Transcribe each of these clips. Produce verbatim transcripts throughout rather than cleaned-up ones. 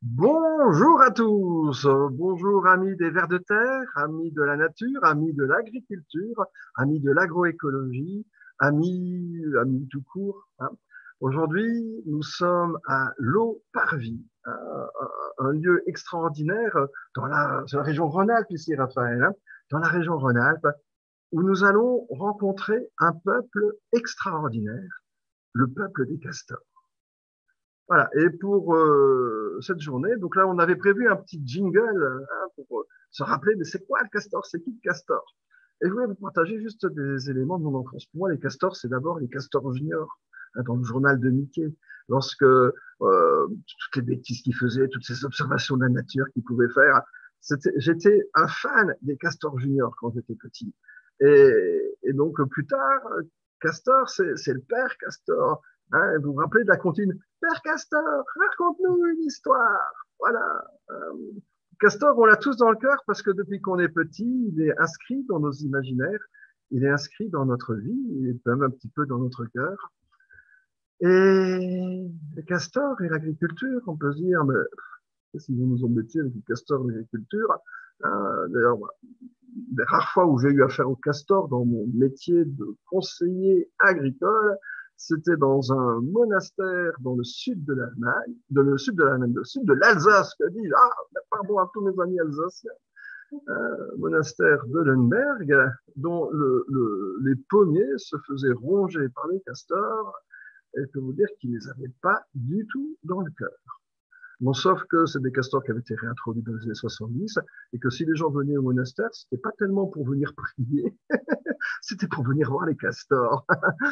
Bonjour à tous, bonjour amis des vers de terre, amis de la nature, amis de l'agriculture, amis de l'agroécologie, amis, amis tout court, hein. Aujourd'hui, nous sommes à Lau-Parvis, un, un lieu extraordinaire dans la, dans la région Rhône-Alpes ici, Raphaël, hein, dans la région Rhône-Alpes, où nous allons rencontrer un peuple extraordinaire, le peuple des castors. Voilà. Et pour euh, cette journée, donc là, on avait prévu un petit jingle hein, pour euh, se rappeler, mais c'est quoi le castor? C'est qui le castor? Et je voulais vous partager juste des éléments de mon enfance. Pour moi, les castors, c'est d'abord les castors juniors, hein, dans le journal de Mickey. Lorsque euh, toutes les bêtises qu'ils faisaient, toutes ces observations de la nature qu'ils pouvaient faire, j'étais un fan des castors juniors quand j'étais petit. Et, et donc, plus tard, Castor, c'est le père Castor. Hein, vous vous rappelez de la comptine? Père Castor, raconte-nous une histoire. Voilà. Euh, Castor, on l'a tous dans le cœur parce que depuis qu'on est petit, il est inscrit dans nos imaginaires, il est inscrit dans notre vie, il est même un petit peu dans notre cœur. Et les castors et l'agriculture, on peut se dire, mais si vous nous embêtez avec les castors et l'agriculture, euh, d'ailleurs, les rares fois où j'ai eu affaire aux castors dans mon métier de conseiller agricole, c'était dans un monastère dans le sud de l'Allemagne, de le sud de l'Allemagne, le sud de l'Alsace, que dit, ah, pardon à tous mes amis alsaciens, euh, monastère de Lemberg, dont le, le, les pommiers se faisaient ronger par les castors, et je peux vous dire qu'ils ne les avaient pas du tout dans le cœur. Bon, sauf que c'est des castors qui avaient été réintroduits dans les années soixante-dix et que si les gens venaient au monastère, c'était pas tellement pour venir prier, c'était pour venir voir les castors.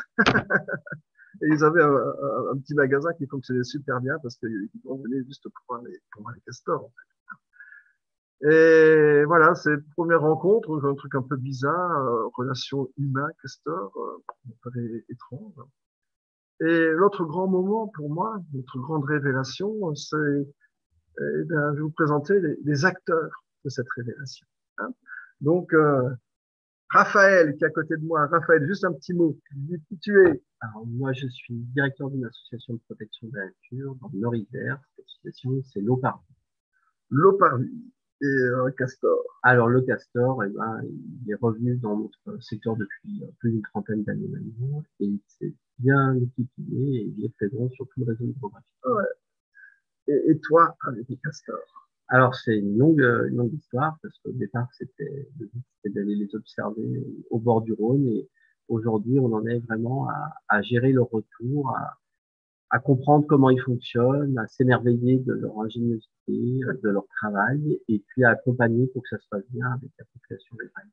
Et ils avaient un, un, un, petit magasin qui fonctionnait super bien parce qu'ils venaient juste pour voir les, pour voir les castors. En fait. Et voilà, c'est une première rencontre, un truc un peu bizarre, euh, relation humain-castor, euh, étrange. Et l'autre grand moment pour moi, notre grande révélation, c'est eh bien, je vais vous présenter les, les acteurs de cette révélation. Hein. Donc, euh, Raphaël, qui est à côté de moi. Raphaël, juste un petit mot. Qui tu es? Alors, moi, je suis directeur d'une association de protection de la nature dans le Nord-Isère. Cette association, c'est Lau-Parvis. Lau-Parvis et euh, Castor. Alors, le castor, eh ben, il est revenu dans notre secteur depuis plus d'une trentaine d'années maintenant et il s'est bien multiplié et il est présent sur tout le réseau hydrographique. Ouais. Et, et toi, avec les castors? Alors, c'est une longue, une longue histoire parce qu'au départ, c'était d'aller les observer au bord du Rhône et aujourd'hui, on en est vraiment à, à gérer leur retour, à, à comprendre comment ils fonctionnent, à s'émerveiller de leur ingéniosité, de leur travail, et puis à accompagner pour que ça se passe bien avec la population riveraine.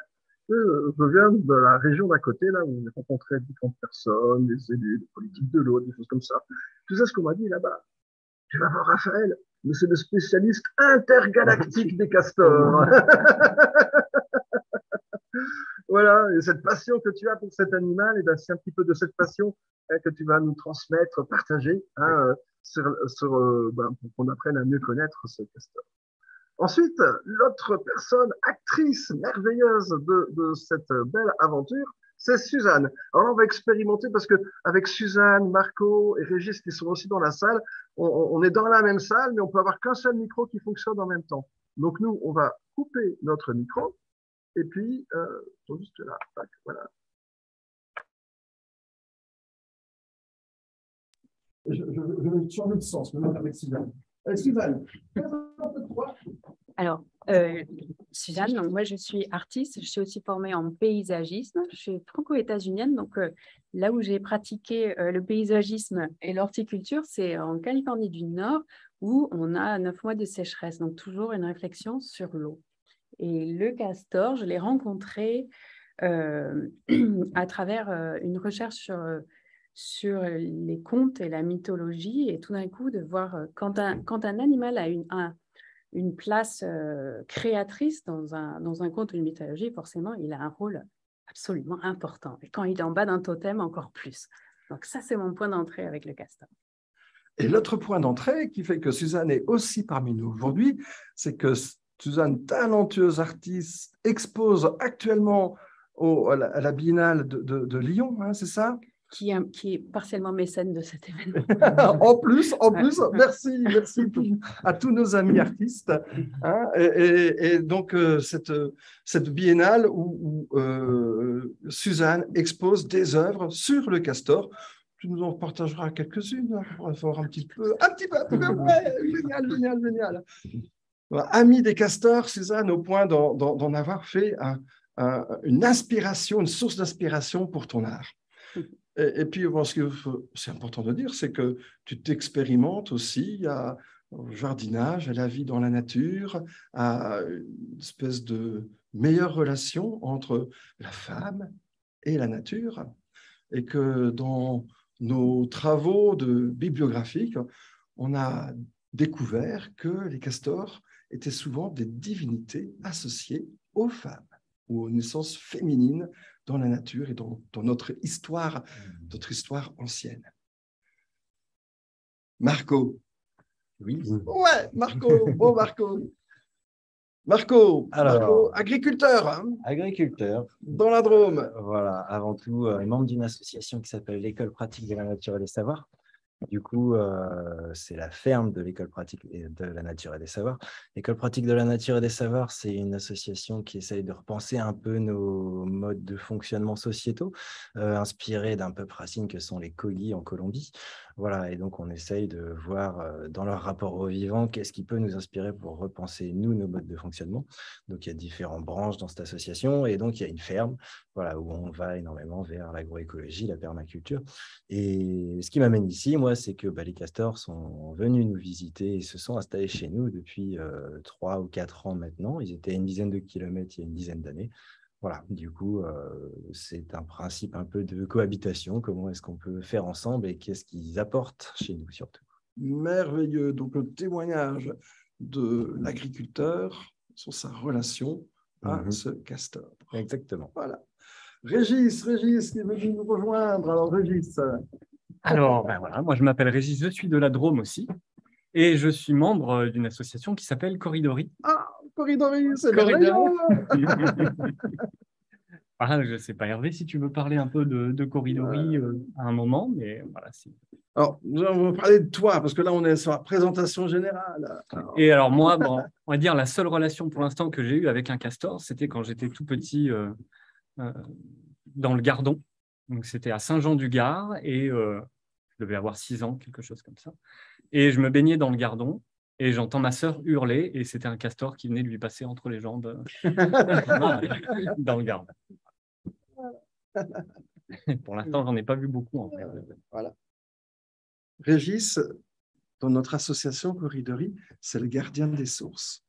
Je viens de la région d'à côté, là, où j'ai rencontré différentes personnes, des élus, des politiques de l'eau, des choses comme ça. Tout ça, ce qu'on m'a dit là-bas. Tu vas voir Raphaël, mais c'est le spécialiste intergalactique des castors. Voilà, et cette passion que tu as pour cet animal, et ben c'est un petit peu de cette passion hein, que tu vas nous transmettre, partager, hein, sur, sur, euh, ben, pour qu'on apprenne à mieux connaître ce castor. Ensuite, l'autre personne, actrice merveilleuse de, de cette belle aventure, c'est Suzanne. Alors on va expérimenter parce que avec Suzanne, Marco et Régis qui sont aussi dans la salle, on, on est dans la même salle, mais on peut avoir qu'un seul micro qui fonctionne en même temps. Donc nous, on va couper notre micro et puis, euh, juste là, tac, voilà. Je, je, je vais changer de sens, maintenant avec Suzanne. Euh, Suzanne, un peu de toi. Alors, euh, Suzanne, donc moi je suis artiste, je suis aussi formée en paysagisme, je suis franco-états-unienne, donc euh, là où j'ai pratiqué euh, le paysagisme et l'horticulture, c'est en Californie du Nord où on a neuf mois de sécheresse, donc toujours une réflexion sur l'eau. Et le castor, je l'ai rencontré euh, à travers euh, une recherche sur, sur les contes et la mythologie, et tout d'un coup de voir euh, quand, un, quand un animal a une, un, une place euh, créatrice dans un, dans un conte ou une mythologie, forcément, il a un rôle absolument important. Et quand il est en bas d'un totem, encore plus. Donc ça, c'est mon point d'entrée avec le castor. Et l'autre point d'entrée qui fait que Suzanne est aussi parmi nous aujourd'hui, c'est que Suzanne, talentueuse artiste, expose actuellement au, à, la, à la Biennale de, de, de Lyon, hein, c'est ça? qui, est- qui est partiellement mécène de cet événement. En plus, en plus, merci, merci à tous nos amis artistes. Hein, et, et- et donc, euh, cette, cette biennale où, où, euh, Suzanne expose des œuvres sur le castor. Tu nous en partageras quelques-unes, hein, on va voir un petit peu, un petit peu, un petit peu, ouais, génial, génial, génial. Voilà, Amie des castors, Suzanne, au point d'en d'en- d'en avoir fait un- un- une inspiration, une source d'inspiration pour ton art. Et, et puis, bon, ce que c'est important de dire, c'est que tu t'expérimentes aussi à, au jardinage, à la vie dans la nature, à une espèce de meilleure relation entre la femme et la nature, et que dans nos travaux de bibliographiques, on a découvert que les castors étaient souvent des divinités associées aux femmes ou aux naissances féminines dans la nature et dans, dans notre histoire, notre histoire ancienne. Marco. Oui. Ouais, Marco. Bon, Marco. Marco, Alors, Marco, agriculteur, hein, agriculteur. dans la Drôme. Voilà, avant tout, euh, membre d'une association qui s'appelle l'École pratique de la nature et des savoirs. Du coup, euh, c'est la ferme de l'École pratique de la nature et des savoirs. L'École pratique de la nature et des savoirs, c'est une association qui essaye de repenser un peu nos modes de fonctionnement sociétaux, euh, inspirés d'un peuple racine que sont les Kogi en Colombie. Voilà, et donc on essaye de voir euh, dans leur rapport au vivant qu'est-ce qui peut nous inspirer pour repenser, nous, nos modes de fonctionnement. Donc il y a différentes branches dans cette association, et donc il y a une ferme, voilà, où on va énormément vers l'agroécologie, la permaculture. Et ce qui m'amène ici, moi, c'est que bah, les castors sont venus nous visiter et se sont installés chez nous depuis euh, trois ou quatre ans maintenant. Ils étaient à une dizaine de kilomètres il y a une dizaine d'années. Voilà, du coup, euh, c'est un principe un peu de cohabitation. Comment est-ce qu'on peut faire ensemble et qu'est-ce qu'ils apportent chez nous surtout. Merveilleux. Donc, le témoignage de l'agriculteur sur sa relation à Mhm. ce castor. Exactement. Voilà. Régis, Régis qui est venu nous rejoindre. Alors, Régis. Alors, ben voilà, moi je m'appelle Régis, je suis de la Drôme aussi, et je suis membre d'une association qui s'appelle Corridori. Ah, Corridori, c'est Corridori. merveilleux. Ah, je ne sais pas, Hervé, si tu veux parler un peu de, de Corridori euh, à un moment, mais voilà. Si. Alors, nous allons parler de toi, parce que là, on est sur la présentation générale. Alors, Et alors moi, bon, on va dire la seule relation pour l'instant que j'ai eue avec un castor, c'était quand j'étais tout petit euh, euh, dans le Gardon. Donc c'était à Saint-Jean-du-Gard, et euh, je devais avoir six ans, quelque chose comme ça. Et je me baignais dans le Gardon, et j'entends ma sœur hurler, et c'était un castor qui venait de lui passer entre les jambes dans le Gardon. Pour l'instant, j'en ai pas vu beaucoup. En fait. Voilà. Régis, dans notre association Corridori, c'est le gardien des sources.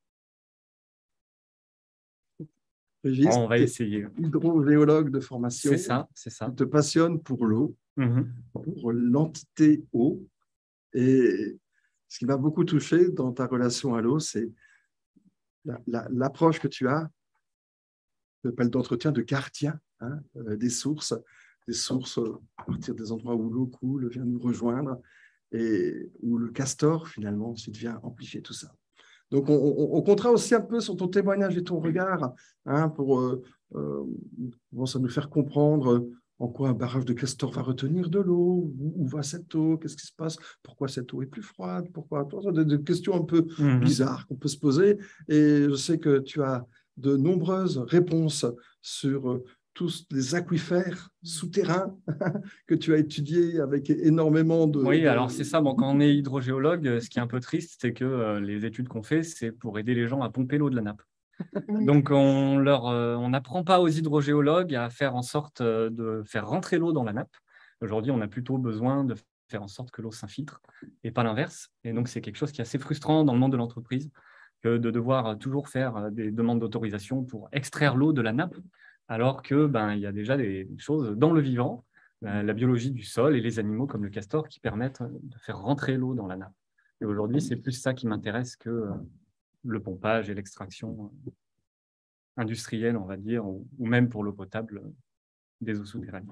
Régis, On va tu es essayer. hydrogéologue de formation. C'est ça, c'est ça. Tu te passionnes pour l'eau, Mm-hmm. pour l'entité eau. Et ce qui m'a beaucoup touché dans ta relation à l'eau, c'est l'approche la, que tu as, l'appel d'entretien de gardien, hein, euh, des sources, des sources à partir des endroits où l'eau coule, vient nous rejoindre, et où le castor, finalement, ensuite vient amplifier tout ça. Donc, on, on, on comptera aussi un peu sur ton témoignage et ton regard, hein, pour euh, euh, bon, ça nous faire comprendre en quoi un barrage de castor va retenir de l'eau, où, où va cette eau, qu'est-ce qui se passe, pourquoi cette eau est plus froide, pourquoi des, des questions un peu Mm-hmm. bizarres qu'on peut se poser. Et je sais que tu as de nombreuses réponses sur euh, tous les aquifères souterrains que tu as étudiés avec énormément de... Oui, de... alors c'est ça. Bon, quand on est hydrogéologue, ce qui est un peu triste, c'est que euh, les études qu'on fait, c'est pour aider les gens à pomper l'eau de la nappe. Donc, on leur, euh, on n'apprend pas aux hydrogéologues à faire en sorte euh, de faire rentrer l'eau dans la nappe. Aujourd'hui, on a plutôt besoin de faire en sorte que l'eau s'infiltre et pas l'inverse. Et donc, c'est quelque chose qui est assez frustrant dans le monde de l'entreprise, que de devoir toujours faire des demandes d'autorisation pour extraire l'eau de la nappe, alors que ben, il y a déjà des choses dans le vivant, la, la biologie du sol et les animaux comme le castor qui permettent de faire rentrer l'eau dans la nappe. Et aujourd'hui, c'est plus ça qui m'intéresse que euh, le pompage et l'extraction industrielle, on va dire, ou, ou même pour l'eau potable des eaux souterraines.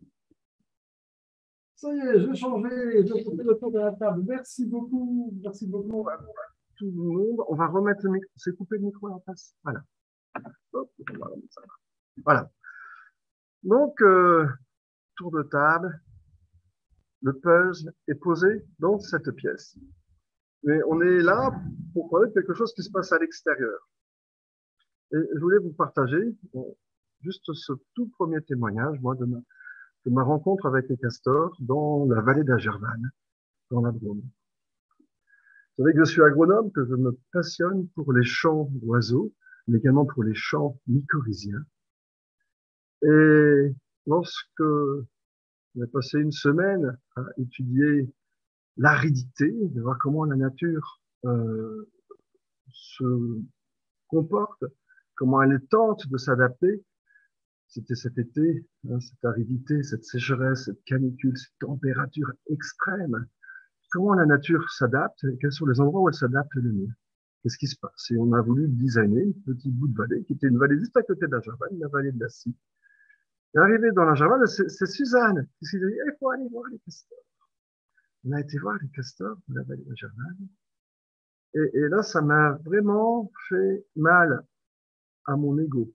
Ça y est, je changeais, je fais le tour de la table. Merci beaucoup, merci beaucoup à tout le monde. On va remettre le micro, c'est coupé le micro en face. Voilà. Hop, on va remettre ça. Voilà. Donc, euh, tour de table, le puzzle est posé dans cette pièce. Mais on est là pour parler de quelque chose qui se passe à l'extérieur. Et je voulais vous partager bon, juste ce tout premier témoignage, moi, de ma, de ma rencontre avec les castors dans la vallée d'Agervanne, dans la Drôme. Vous savez que je suis agronome, que je me passionne pour les chants d'oiseaux, mais également pour les chants mycorhiziens. Et lorsque j'ai passé une semaine à étudier l'aridité, de voir comment la nature euh, se comporte, comment elle tente de s'adapter, c'était cet été, hein, cette aridité, cette sécheresse, cette canicule, cette température extrême. Comment la nature s'adapte et quels sont les endroits où elle s'adapte le mieux? Qu'est-ce qui se passe? Et on a voulu designer une petite bout de vallée qui était une vallée juste à côté d'Agervanne, la vallée de la Scie. Et arrivé dans l'Agervanne, c'est Suzanne qui s'est dit, il faut aller voir les castors. On a été voir les castors de la vallée d'Agervanne. Et, et là, ça m'a vraiment fait mal à mon ego.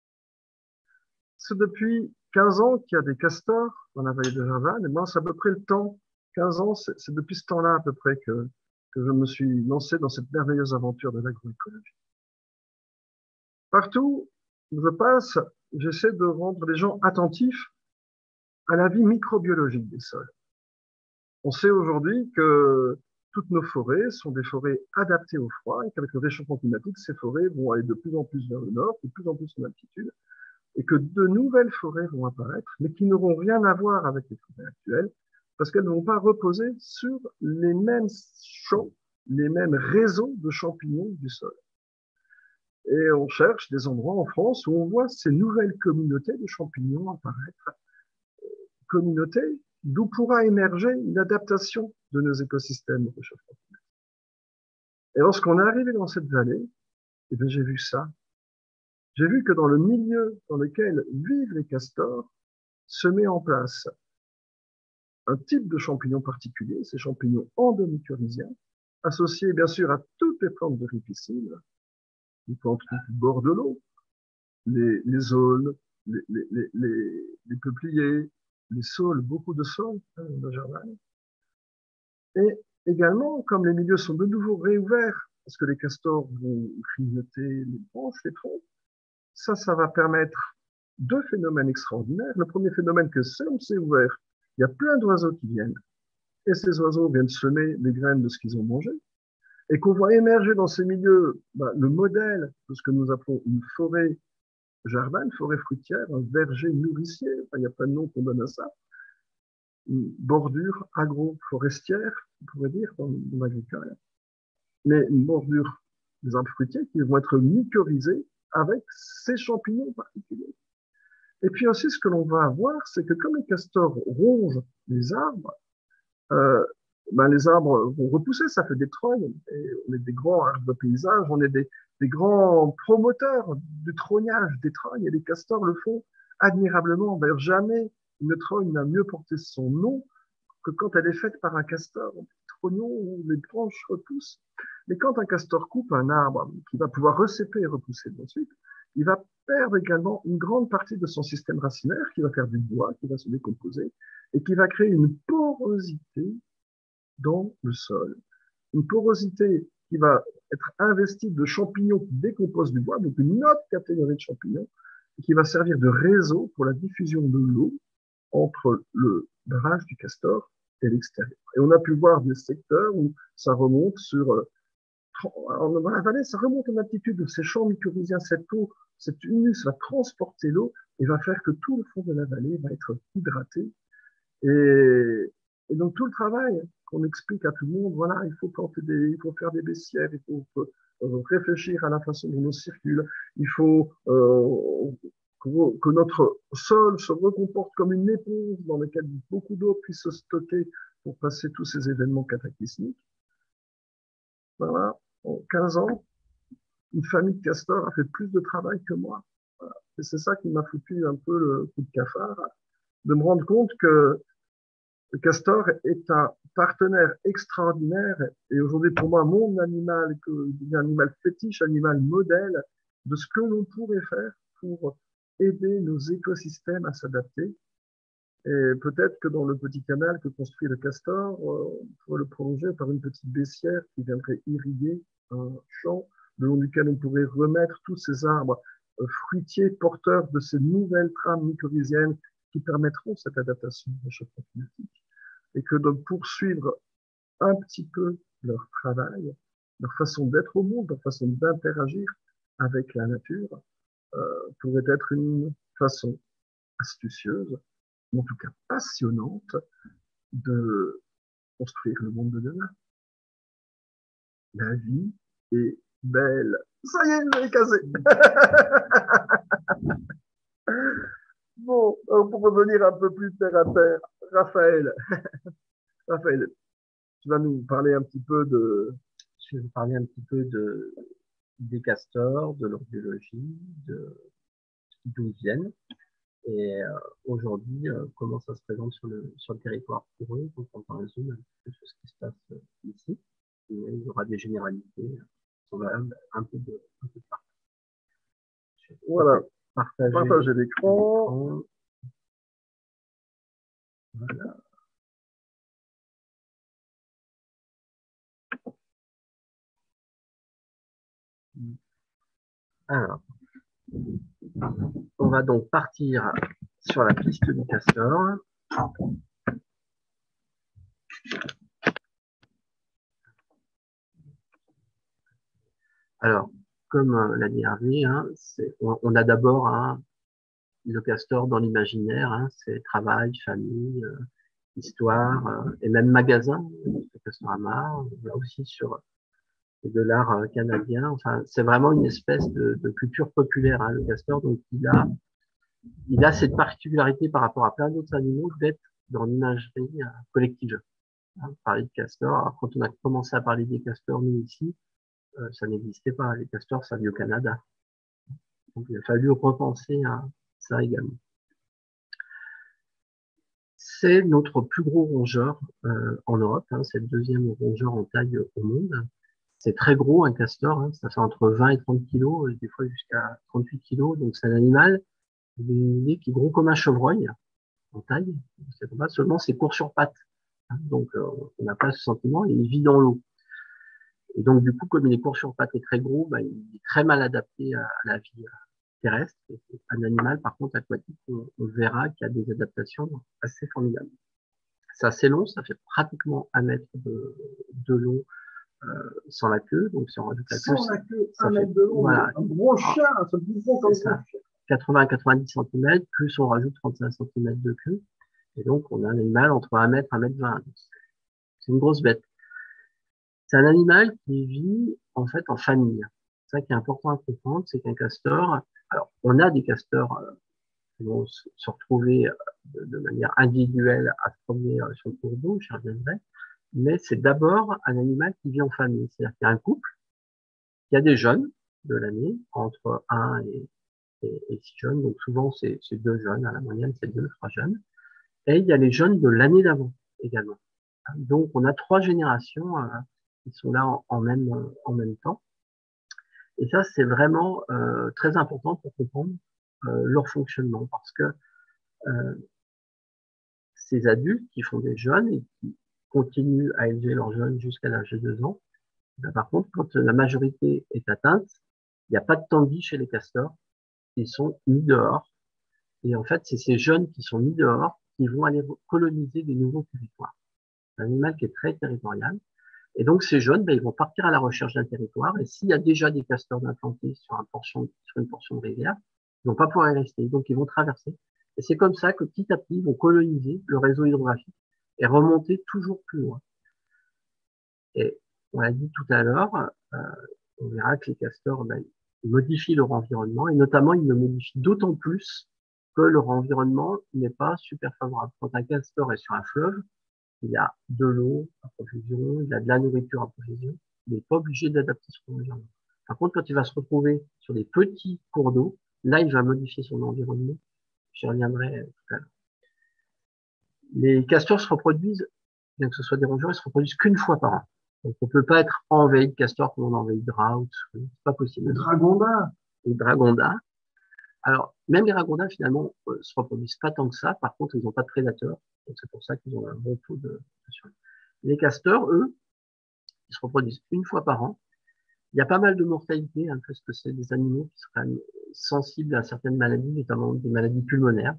C'est depuis quinze ans qu'il y a des castors dans la vallée d'Agervanne. Et moi, c'est à peu près le temps, quinze ans, c'est depuis ce temps-là à peu près que, que je me suis lancé dans cette merveilleuse aventure de l'agroécologie. Partout où je passe, j'essaie de rendre les gens attentifs à la vie microbiologique des sols. On sait aujourd'hui que toutes nos forêts sont des forêts adaptées au froid et qu'avec le réchauffement climatique, ces forêts vont aller de plus en plus vers le nord, de plus en plus en altitude, et que de nouvelles forêts vont apparaître, mais qui n'auront rien à voir avec les forêts actuelles, parce qu'elles ne vont pas reposer sur les mêmes champs, les mêmes réseaux de champignons du sol. Et on cherche des endroits en France où on voit ces nouvelles communautés de champignons apparaître, communautés d'où pourra émerger une adaptation de nos écosystèmes au réchauffement climatique. Et lorsqu'on est arrivé dans cette vallée, eh bien, j'ai vu ça. J'ai vu que dans le milieu dans lequel vivent les castors, se met en place un type de champignon particulier, ces champignons endomycorhiziens, associés bien sûr à toutes les plantes de ripicines, les plantes du bord de l'eau, les, les aules, les, les, les, les, les peupliers, les saules, beaucoup de saules hein, dans Agervanne. Et également, comme les milieux sont de nouveau réouverts, parce que les castors vont grignoter les branches, les troncs, ça, ça va permettre deux phénomènes extraordinaires. Le premier phénomène, que comme c'est ouvert, il y a plein d'oiseaux qui viennent, et ces oiseaux viennent semer les graines de ce qu'ils ont mangé, et qu'on voit émerger dans ces milieux bah, le modèle de ce que nous appelons une forêt jardin, une forêt fruitière, un verger nourricier, enfin, il n'y a pas de nom qu'on donne à ça, une bordure agro-forestière, on pourrait dire, dans, dans l'agricole, mais une bordure des arbres fruitiers qui vont être mycorhizés avec ces champignons particuliers. Et puis aussi, ce que l'on va avoir, c'est que comme les castors rongent les arbres, euh, ben les arbres vont repousser, ça fait des trognes, et on est des grands arbres de paysage, on est des, des grands promoteurs du trognage des trognes, et les castors le font admirablement. D'ailleurs, jamais une trogne n'a mieux porté son nom que quand elle est faite par un castor, un petit trognon où les branches repoussent. Mais quand un castor coupe un arbre qui va pouvoir recéper et repousser ensuite, il va perdre également une grande partie de son système racinaire qui va faire du bois, qui va se décomposer et qui va créer une porosité dans le sol. Une porosité qui va être investie de champignons qui décomposent du bois, donc une autre catégorie de champignons, et qui va servir de réseau pour la diffusion de l'eau entre le barrage du castor et l'extérieur. Et on a pu voir des secteurs où ça remonte sur, dans la vallée, ça remonte en altitude de ces champs mycorhiziens, cette eau, cet humus va transporter l'eau et va faire que tout le fond de la vallée va être hydraté. Et, et donc tout le travail qu'on explique à tout le monde, voilà, il faut planter des, il faut faire des baissières, il faut euh, réfléchir à la façon dont l'eau circule, il faut euh, que, que notre sol se recomporte comme une éponge dans laquelle beaucoup d'eau puisse se stocker pour passer tous ces événements cataclysmiques. Voilà, en quinze ans, une famille de castors a fait plus de travail que moi. Voilà. Et c'est ça qui m'a foutu un peu le coup de cafard, de me rendre compte que le castor est un partenaire extraordinaire et aujourd'hui pour moi mon animal, un animal fétiche, animal modèle de ce que l'on pourrait faire pour aider nos écosystèmes à s'adapter. Et peut-être que dans le petit canal que construit le castor, euh, on pourrait le prolonger par une petite baissière qui viendrait irriguer un champ le long duquel on pourrait remettre tous ces arbres euh, fruitiers porteurs de ces nouvelles trames mycorhiziennes qui permettront cette adaptation au réchauffement climatique. Et que de poursuivre un petit peu leur travail, leur façon d'être au monde, leur façon d'interagir avec la nature, euh, pourrait être une façon astucieuse, ou en tout cas passionnante, de construire le monde de demain. La vie est belle. Ça y est, je l'ai cassé. Bon, pour revenir un peu plus terre à terre, Raphaël, Raphaël, tu vas nous parler un petit peu de... Je vais vous parler un petit peu de, des castors, de leur biologie, de d'où ils viennent. Et euh, aujourd'hui, euh, comment ça se présente sur le, sur le territoire pour eux, donc on parle un zoom un petit peu sur ce qui se passe euh, ici. Et il y aura des généralités, on va un peu de, un peu de partout. Voilà, partager, partager l'écran. Voilà. Alors, on va donc partir sur la piste du castor. Alors, comme euh, l'a dit Hervé, hein, on, on a d'abord hein, le castor dans l'imaginaire, hein, c'est travail, famille, euh, histoire, euh, et même magasin, le Castorama, là aussi sur de l'art euh, canadien. Enfin, c'est vraiment une espèce de, de culture populaire, hein, le castor. Donc, il a, il a cette particularité par rapport à plein d'autres animaux d'être dans l'imagerie euh, collective. Hein, parler de castor. Alors, quand on a commencé à parler des castors, nous ici, euh, ça n'existait pas. Les castors, ça vient au Canada. Donc, il a fallu repenser à ça également. C'est notre plus gros rongeur euh, en Europe. Hein, c'est le deuxième rongeur en taille au monde. C'est très gros, un castor, hein, ça fait entre vingt et trente kilos, et des fois jusqu'à trente-huit kilos. Donc c'est un animal qui est gros comme un chevreuil en taille. C'est pas seulement c'est court sur pattes. Hein, donc euh, on n'a pas ce sentiment, et il vit dans l'eau. Et donc du coup, comme il est court sur pattes et très gros, bah, il est très mal adapté à, à la vie terrestre. Et c'est un animal, par contre, aquatique, on, on verra qu'il y a des adaptations assez formidables. C'est assez long, ça fait pratiquement un mètre de, de long. Euh, sans la queue, donc si on rajoute la queue, sans la queue, ça un fait, mètre de long, voilà, un gros chien, ça plus gros comme ça. quatre-vingts à quatre-vingt-dix centimètres, plus on rajoute trente-cinq centimètres de queue, et donc on a un animal entre un mètre et un mètre vingt. C'est une grosse bête. C'est un animal qui vit en fait en famille. C'est ça qui est important à comprendre, c'est qu'un castor, alors on a des castors euh, qui vont se, se retrouver de, de manière individuelle à se promener euh, sur le cours d'eau, j'y reviendrai, mais c'est d'abord un animal qui vit en famille. C'est-à-dire qu'il y a un couple, il y a des jeunes de l'année, entre un et, et, et six jeunes, donc souvent c'est deux jeunes, à la moyenne c'est deux, trois jeunes, et il y a les jeunes de l'année d'avant également. Donc on a trois générations euh, qui sont là en, en, même, en même temps, et ça c'est vraiment euh, très important pour comprendre euh, leur fonctionnement, parce que euh, ces adultes qui font des jeunes et qui continuent à élever leurs jeunes jusqu'à l'âge de deux ans, ben, par contre, quand la majorité est atteinte, il n'y a pas de temps de vie chez les castors, ils sont mis dehors. Et en fait, c'est ces jeunes qui sont mis dehors qui vont aller coloniser des nouveaux territoires. C'est un animal qui est très territorial. Et donc, ces jeunes, ben, ils vont partir à la recherche d'un territoire. Et s'il y a déjà des castors implantés sur, un portion, sur une portion de rivière, ils vont pas pouvoir y rester. Donc, ils vont traverser. Et c'est comme ça que petit à petit, ils vont coloniser le réseau hydrographique et remonter toujours plus loin. Et on l'a dit tout à l'heure, euh, on verra que les castors, ben, ils modifient leur environnement, et notamment ils le modifient d'autant plus que leur environnement n'est pas super favorable. Quand un castor est sur un fleuve, il y a de l'eau à profusion, il y a de la nourriture à profusion, il n'est pas obligé d'adapter son environnement. Par contre, quand il va se retrouver sur des petits cours d'eau, là, il va modifier son environnement. J'y reviendrai tout à l'heure. Les castors se reproduisent, bien que ce soit des rongeurs, ils se reproduisent qu'une fois par an. Donc, on peut pas être envahi de castor comme on envahit de rats ou de souris. C'est pas possible. Le dragonda. Le dragonda. Alors, même les ragondins, finalement, euh, se reproduisent pas tant que ça. Par contre, ils n'ont pas de prédateurs. Donc, c'est pour ça qu'ils ont un bon taux de, de survie. Les castors, eux, ils se reproduisent une fois par an. Il y a pas mal de mortalité, hein, parce que c'est des animaux qui seraient sensibles à certaines maladies, notamment des maladies pulmonaires.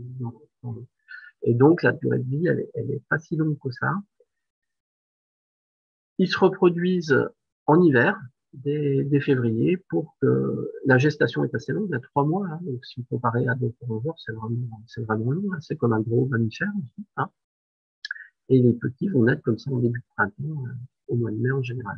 Et donc, la durée de vie, elle, elle est pas si longue que ça. Ils se reproduisent en hiver, dès, dès février, pour que la gestation est assez longue, il y a trois mois. Hein, donc, si vous comparez à d'autres rongeurs, c'est vraiment, c'est vraiment long. Hein, c'est comme un gros mammifère. Aussi, hein. Et les petits vont naître comme ça en début de printemps, euh, au mois de mai en général.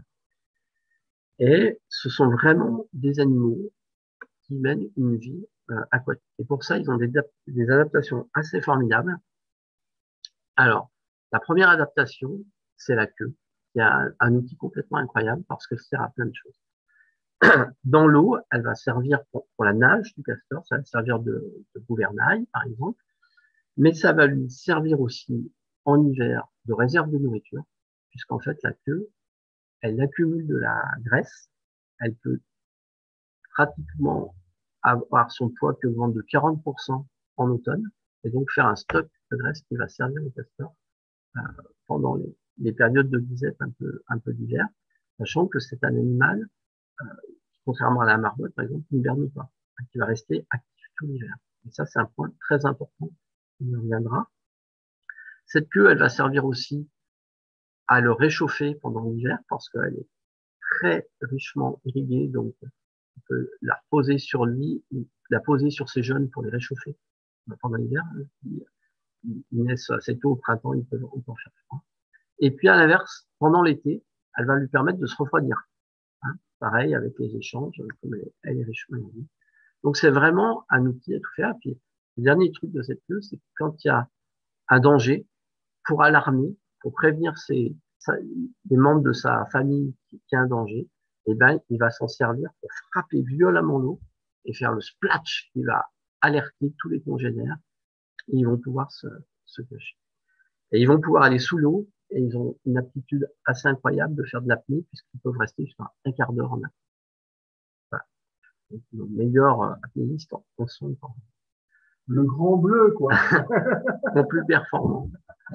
Et ce sont vraiment des animaux qui mènent une vie euh, aquatique. Et pour ça, ils ont des, des adaptations assez formidables. Alors, la première adaptation, c'est la queue, qui est un, un outil complètement incroyable parce qu'elle sert à plein de choses. Dans l'eau, elle va servir pour, pour la nage du castor, ça va servir de, de gouvernail, par exemple, mais ça va lui servir aussi en hiver de réserve de nourriture, puisqu'en fait, la queue, elle accumule de la graisse, elle peut pratiquement avoir son poids qui augmente de quarante pour cent en automne, et donc faire un stock de graisse qui va servir au castor euh, pendant les, les périodes de disette un peu, un peu d'hiver, sachant que c'est un animal, euh, contrairement à la marmotte, par exemple, qui n'hiberne pas, qui va rester actif tout l'hiver. Et ça, c'est un point très important, on y reviendra. Cette queue, elle va servir aussi à le réchauffer pendant l'hiver, parce qu'elle est très richement irriguée, donc on peut la poser sur lui, la poser sur ses jeunes pour les réchauffer pendant l'hiver. Ils, ils naissent assez tôt au printemps, ils peuvent en faire froid. Et puis à l'inverse, pendant l'été, elle va lui permettre de se refroidir. Hein, pareil avec les échanges, comme elle, elle est richement irriguée. Donc c'est vraiment un outil à tout faire. Et puis le dernier truc de cette queue, c'est que quand il y a un danger, pour alarmer, pour prévenir ses, sa, les membres de sa famille qui, qui a un danger, eh ben, il va s'en servir pour frapper violemment l'eau et faire le splash qui va alerter tous les congénères et ils vont pouvoir se, se cacher. Et ils vont pouvoir aller sous l'eau et ils ont une aptitude assez incroyable de faire de l'apnée puisqu'ils peuvent rester jusqu'à un quart d'heure en apnée. Voilà. Donc, le meilleur apnéiste en, en son temps. Le grand bleu, quoi. Le plus performant.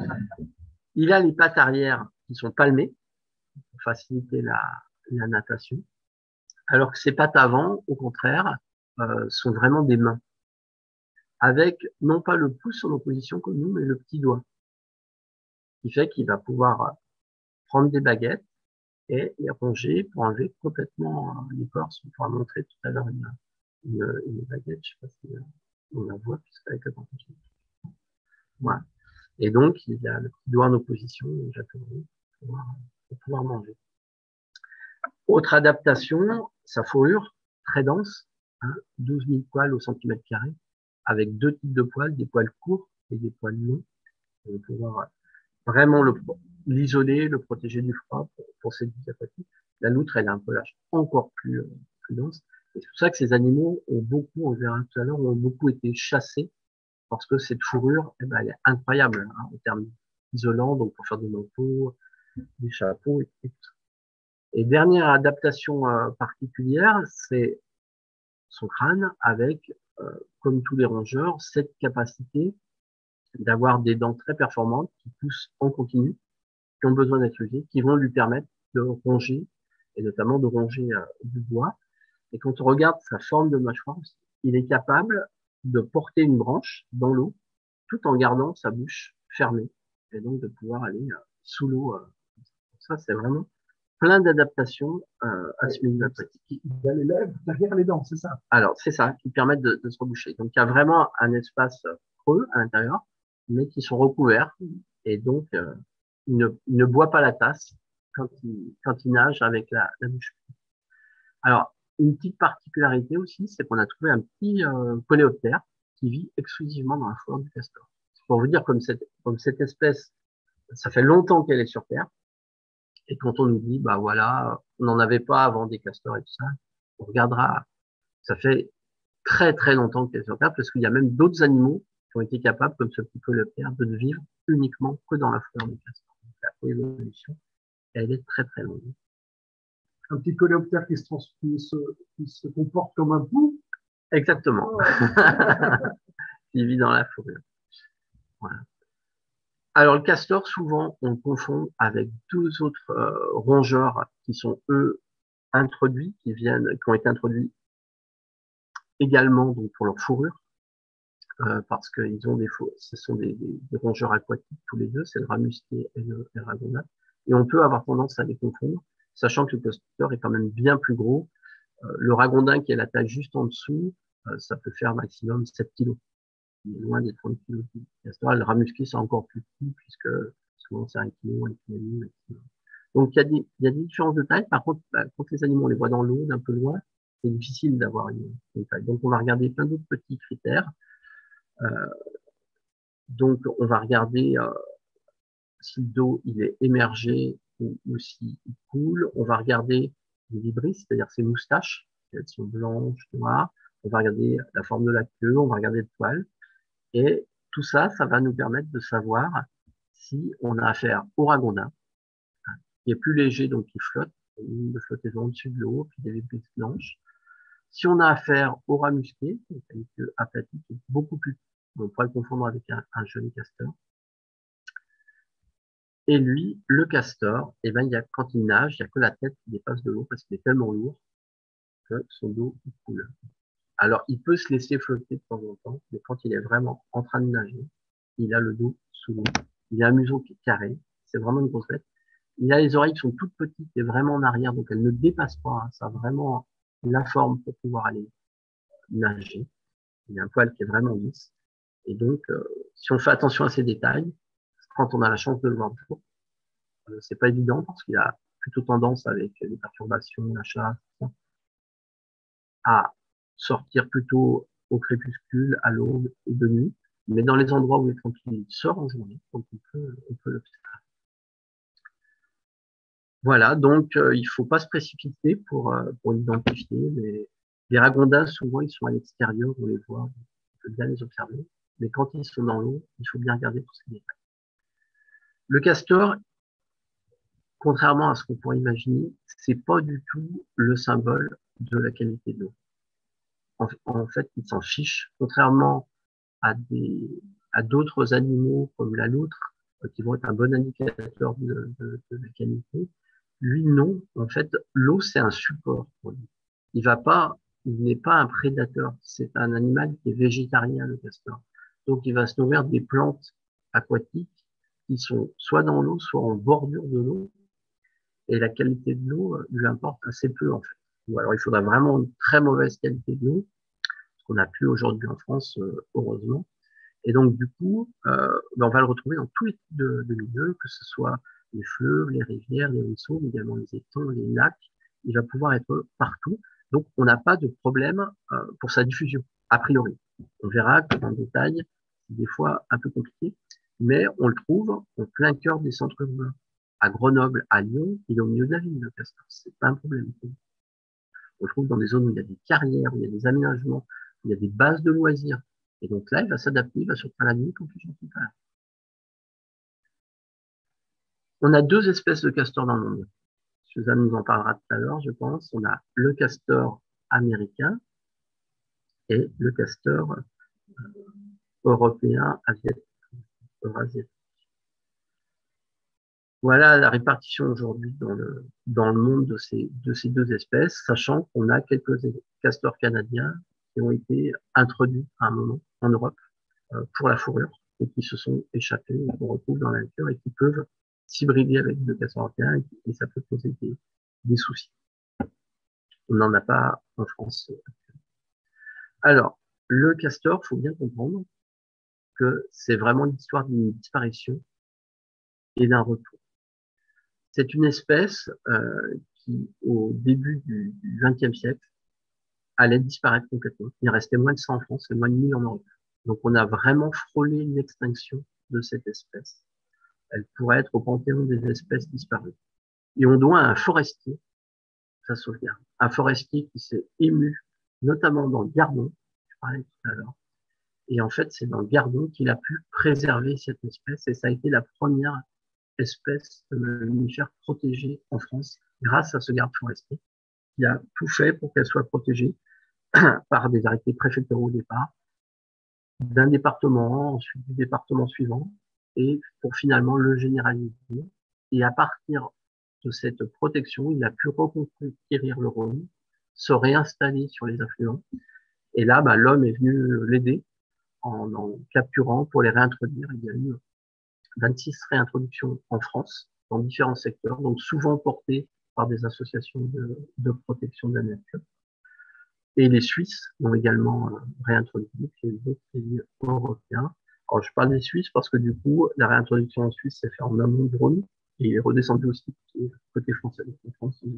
Il a les pattes arrière qui sont palmées pour faciliter la, la natation, alors que ses pattes avant, au contraire, euh, sont vraiment des mains, avec non pas le pouce en opposition comme nous, mais le petit doigt, qui fait qu'il va pouvoir prendre des baguettes et les ronger pour enlever complètement l'écorce. On pourra montrer tout à l'heure une, une, une baguette, je sais pas si on la voit, puisqu'avec le pantalon. Voilà. Et donc, il a le petit doigt en opposition, pour pouvoir, pour pouvoir manger. Autre adaptation, sa fourrure, très dense, hein, douze mille poils au centimètre carré, avec deux types de poils, des poils courts et des poils longs. On va pouvoir vraiment l'isoler, le, le protéger du froid pour, pour cette vie aquatique. La loutre, elle a un pelage encore plus, euh, plus dense. Et c'est pour ça que ces animaux ont beaucoup, on verra tout à l'heure, ont beaucoup été chassés, parce que cette fourrure, eh ben, elle est incroyable hein, en termes isolants, donc pour faire des manteaux, des chapeaux et, et tout ça. Et dernière adaptation euh, particulière, c'est son crâne avec, euh, comme tous les rongeurs, cette capacité d'avoir des dents très performantes qui poussent en continu, qui ont besoin d'être usées, qui vont lui permettre de ronger, et notamment de ronger euh, du bois. Et quand on regarde sa forme de mâchoire, il est capable de porter une branche dans l'eau tout en gardant sa bouche fermée, et donc de pouvoir aller euh, sous l'eau. Euh. Ça, c'est vraiment plein d'adaptations euh, à ce milieu aquatique. Il y a les lèvres derrière les dents, c'est ça? Alors, c'est ça, qui permettent de, de se reboucher. Donc, il y a vraiment un espace creux à l'intérieur, mais qui sont recouverts. Et donc, euh, il, ne, il ne boit pas la tasse quand il, quand il nage avec la, la bouche. Alors, une petite particularité aussi, c'est qu'on a trouvé un petit euh, coléoptère qui vit exclusivement dans la forêt du castor. C'est pour vous dire, comme cette, comme cette espèce, ça fait longtemps qu'elle est sur Terre. Et quand on nous dit, bah voilà, on n'en avait pas avant des castors et tout ça, on regardera. Ça fait très très longtemps qu'elle est sur Terre, parce qu'il y a même d'autres animaux qui ont été capables, comme ce petit coléoptère, de ne vivre uniquement que dans la fleur du castor. Donc la coévolution, elle est très très longue. Un petit coléoptère qui se, qui se, qui se comporte comme un pou. Exactement. Ouais. Il vit dans la fourrure. Voilà. Alors, le castor, souvent, on le confond avec deux autres euh, rongeurs qui sont, eux, introduits, qui viennent, qui ont été introduits également donc, pour leur fourrure, euh, parce qu'ils ont des faux, ce sont des, des, des rongeurs aquatiques tous les deux, c'est le rat musqué et le, le ragondin. Et on peut avoir tendance à les confondre, sachant que le castor est quand même bien plus gros. Euh, le ragondin, qui est la taille juste en dessous, euh, ça peut faire maximum sept kilos. Il est loin des trente kilos du castor. Le rat musqué, c'est encore plus petit, puisque souvent c'est un kilo, un kilo et demi maximum. Donc, il y a des, il y a des différences de taille. Par contre, bah, quand les animaux, on les voit dans l'eau, d'un peu loin, c'est difficile d'avoir une, une taille. Donc, on va regarder plein d'autres petits critères. Euh, donc, on va regarder euh, si le dos, il est émergé ou, ou s'il coule. On va regarder les vibrisses, c'est-à-dire ses moustaches, si elles sont blanches, noires. On va regarder la forme de la queue, on va regarder le poil. Et tout ça, ça va nous permettre de savoir si on a affaire au ragondin, qui est plus léger, donc qui flotte, une ligne de flottaison au-dessus de l'eau, puis des vibrisses blanches. Si on a affaire au rat musqué, qui est une queue aplatique, qui est beaucoup plus petit, on pourrait le confondre avec un, un joli castor. Et lui, le castor, eh ben, il y a, quand il nage, il n'y a que la tête qui dépasse de l'eau parce qu'il est tellement lourd que son dos il coule. Alors, il peut se laisser flotter de temps en temps, mais quand il est vraiment en train de nager, il a le dos sous l'eau. Il a un museau qui est carré, c'est vraiment une grosse bête. Il a les oreilles qui sont toutes petites et vraiment en arrière, donc elles ne dépassent pas. Hein, ça a vraiment la forme pour pouvoir aller nager. Il a un poil qui est vraiment lisse. Et donc, euh, si on fait attention à ces détails, quand on a la chance de le voir de jour, euh, c'est pas évident parce qu'il a plutôt tendance avec les perturbations, la chasse, à sortir plutôt au crépuscule, à l'aube et de nuit. Mais dans les endroits où il est tranquille, il sort en journée, donc on peut, on peut l'observer. Voilà, donc euh, il faut pas se précipiter pour, euh, pour l'identifier. Mais les ragondins, souvent, ils sont à l'extérieur, on les voit, on peut bien les observer. Mais quand ils sont dans l'eau, il faut bien regarder tous ces détails. Le castor, contrairement à ce qu'on pourrait imaginer, c'est pas du tout le symbole de la qualité de l'eau. En, en fait, il s'en fiche, contrairement à des à d'autres animaux comme la loutre, euh, qui vont être un bon indicateur de, de, de la qualité. Lui, non. En fait, l'eau, c'est un support pour lui. Il va pas, il n'est pas un prédateur. C'est un animal qui est végétarien, le castor. Donc, il va se nourrir des plantes aquatiques qui sont soit dans l'eau, soit en bordure de l'eau. Et la qualité de l'eau euh, lui importe assez peu, en fait. Ou alors, il faudra vraiment une très mauvaise qualité de l'eau, ce qu'on n'a plus aujourd'hui en France, euh, heureusement. Et donc, du coup, euh, ben on va le retrouver dans tous les types de, de milieux, que ce soit les fleuves, les rivières, les ruisseaux, mais également les étangs, les lacs. Il va pouvoir être partout. Donc, on n'a pas de problème euh, pour sa diffusion, a priori. On verra que dans le détail, c'est des fois un peu compliqué, mais on le trouve en plein cœur des centres urbains. À Grenoble, à Lyon, il est au milieu de la ville, le castor. C'est pas un problème. On le trouve dans des zones où il y a des carrières, où il y a des aménagements, où il y a des bases de loisirs. Et donc là, il va s'adapter, il va sortir la nuit quand les gens sont pas là. On a deux espèces de castors dans le monde. Suzanne nous en parlera tout à l'heure, je pense. On a le castor américain et le castor européen, asiatique, eurasiatique. Voilà la répartition aujourd'hui dans le, dans le monde de ces, de ces deux espèces, sachant qu'on a quelques castors canadiens qui ont été introduits à un moment en Europe euh, pour la fourrure et qui se sont échappés et qu'on retrouve dans la nature et qui peuvent s'hybrider avec le castor européen et, et ça peut poser des, des soucis. On n'en a pas en France. Alors, le castor, faut bien comprendre que c'est vraiment l'histoire d'une disparition et d'un retour. C'est une espèce euh, qui, au début du vingtième siècle, allait disparaître complètement. Il restait moins de cent en France et moins de mille en Europe. Donc, on a vraiment frôlé l'extinction de cette espèce. Elle pourrait être au panthéon des espèces disparues. Et on doit à un forestier sa sauvegarde. Un forestier qui s'est ému, notamment dans le Gardon, je parlais tout à l'heure. Et en fait, c'est dans le Gardon qu'il a pu préserver cette espèce et ça a été la première espèce de mammifère protégée en France grâce à ce garde forestier qui a tout fait pour qu'elle soit protégée. par des arrêtés préfectoraux au départ, d'un département, ensuite du département suivant, et pour finalement le généraliser. Et à partir de cette protection, il a pu reconquérir le Rhône, se réinstaller sur les affluents. Et là, bah, l'homme est venu l'aider en, en capturant pour les réintroduire. Il y a eu vingt-six réintroductions en France, dans différents secteurs, donc souvent portées par des associations de, de protection de la nature. Et les Suisses l'ont également euh, réintroduit, et les autres pays européens. Alors, je parle des Suisses parce que du coup, la réintroduction en Suisse s'est faite en amont du Rhône et il est redescendu aussi côté français. Donc, en France,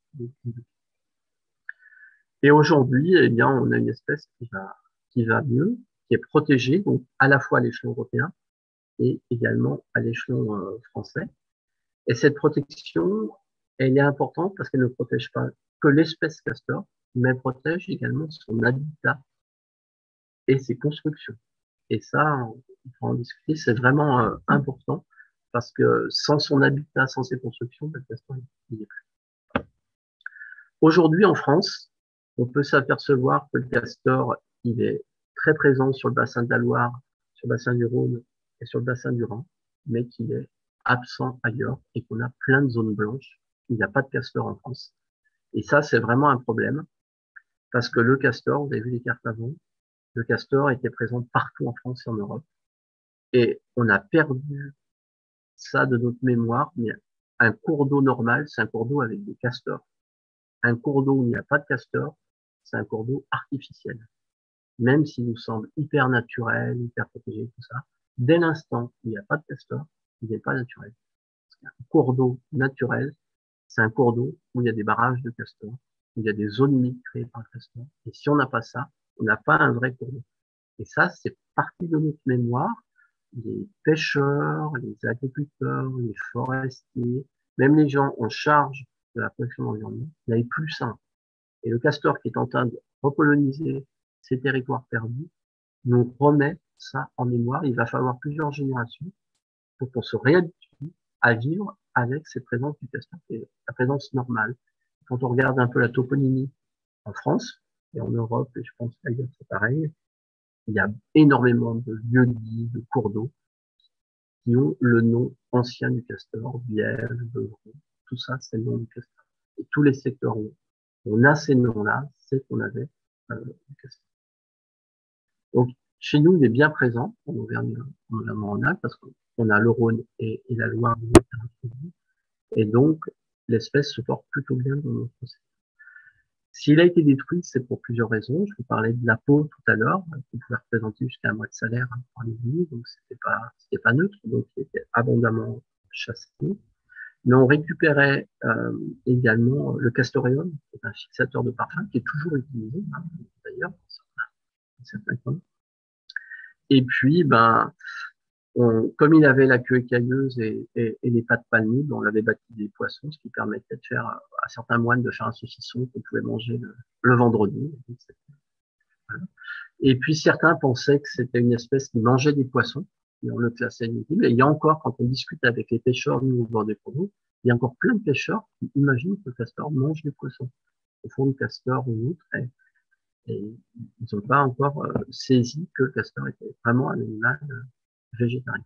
et aujourd'hui, eh bien, on a une espèce qui va, qui va mieux, qui est protégée, donc à la fois à l'échelon européen et également à l'échelon euh, français. Et cette protection, elle est importante parce qu'elle ne protège pas que l'espèce castor, mais elle protège également son habitat et ses constructions. Et ça, on peut en discuter, c'est vraiment euh, important parce que sans son habitat, sans ses constructions, le castor, il n'y est plus. Aujourd'hui, en France, on peut s'apercevoir que le castor, il est très présent sur le bassin de la Loire, sur le bassin du Rhône et sur le bassin du Rhin, mais qu'il est absent ailleurs et qu'on a plein de zones blanches. Il n'y a pas de castor en France. Et ça, c'est vraiment un problème parce que le castor, vous avez vu les cartes avant, le castor était présent partout en France et en Europe. Et on a perdu ça de notre mémoire, mais un cours d'eau normal, c'est un cours d'eau avec des castors. Un cours d'eau où il n'y a pas de castor, c'est un cours d'eau artificiel. Même s'il nous semble hyper naturel, hyper protégé, tout ça, dès l'instant où il n'y a pas de castor, il n'est pas naturel. Un cours d'eau naturel, c'est un cours d'eau où il y a des barrages de castors, où il y a des zones humides créées par le castor. Et si on n'a pas ça, on n'a pas un vrai cours d'eau. Et ça, c'est partie de notre mémoire. Les pêcheurs, les agriculteurs, les forestiers, même les gens en charge de la protection de l'environnement, n'avaient plus ça. Et le castor qui est en train de recoloniser ces territoires perdus nous remet ça en mémoire. Il va falloir plusieurs générations pour qu'on se réhabitue à vivre avec cette présence du castor, et la présence normale. Quand on regarde un peu la toponymie en France et en Europe, et je pense qu'ailleurs c'est pareil, il y a énormément de lieux de vie, de cours d'eau qui ont le nom ancien du castor, Bièvre, Beuvron, tout ça c'est le nom du castor. Et tous les secteurs où on a ces noms-là, c'est qu'on avait euh, du castor. Donc chez nous, il est bien présent en Auvergne-Rhône-Alpes parce qu'on a le Rhône et, et la Loire. Et donc, l'espèce se porte plutôt bien dans notre secteur. S'il a été détruit, c'est pour plusieurs raisons. Je vous parlais de la peau tout à l'heure, qui pouvait représenter jusqu'à un mois de salaire pour les vignes, donc c'était pas, c'était pas neutre, donc il était abondamment chassé. Mais on récupérait euh, également le castoreum, qui est un fixateur de parfum, qui est toujours utilisé, hein, d'ailleurs, dans certains coins. Et puis, ben, on, comme il avait la queue écailleuse et, et, et les pattes palmides, on l'avait baptisé des poissons, ce qui permettait de faire à certains moines de faire un saucisson qu'on pouvait manger le, le vendredi. Voilà. Et puis certains pensaient que c'était une espèce qui mangeait des poissons, et on le classait inutile. Et il y a encore, quand on discute avec les pêcheurs, nous, au bord des cours d'eau, il y a encore plein de pêcheurs qui imaginent que le castor mange des poissons. Au fond, le castor ou autre, et, et ils n'ont pas encore euh, saisi que le castor était vraiment un animal euh, végétarien.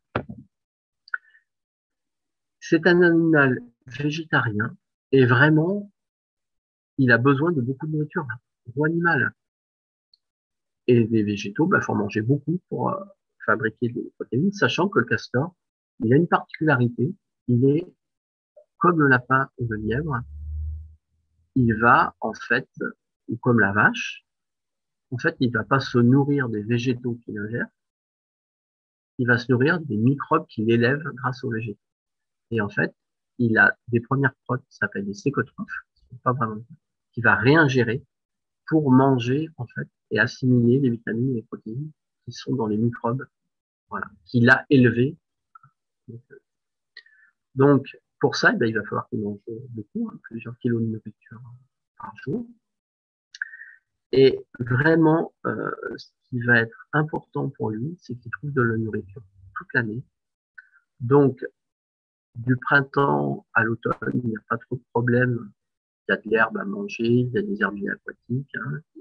C'est un animal végétarien et vraiment, il a besoin de beaucoup de nourriture, un gros animal. Et les végétaux, bah, faut en manger beaucoup pour euh, fabriquer des protéines, sachant que le castor, il a une particularité, il est comme le lapin ou le lièvre, il va en fait, ou comme la vache, en fait, il va pas se nourrir des végétaux qu'il ingère, il va se nourrir des microbes qu'il élève grâce aux végétaux. Et en fait, il a des premières protes qui s'appellent des cécotrophes, pas vraiment, qui va réingérer pour manger, en fait, et assimiler les vitamines et les protéines qui sont dans les microbes, voilà, qu'il a élevés. Donc, pour ça, eh bien, il va falloir qu'il mange beaucoup, hein, plusieurs kilos de nourriture par jour. Et vraiment, euh, ce qui va être important pour lui, c'est qu'il trouve de la nourriture toute l'année. Donc, du printemps à l'automne, il n'y a pas trop de problème. Il y a de l'herbe à manger, il y a des herbiers aquatiques, hein,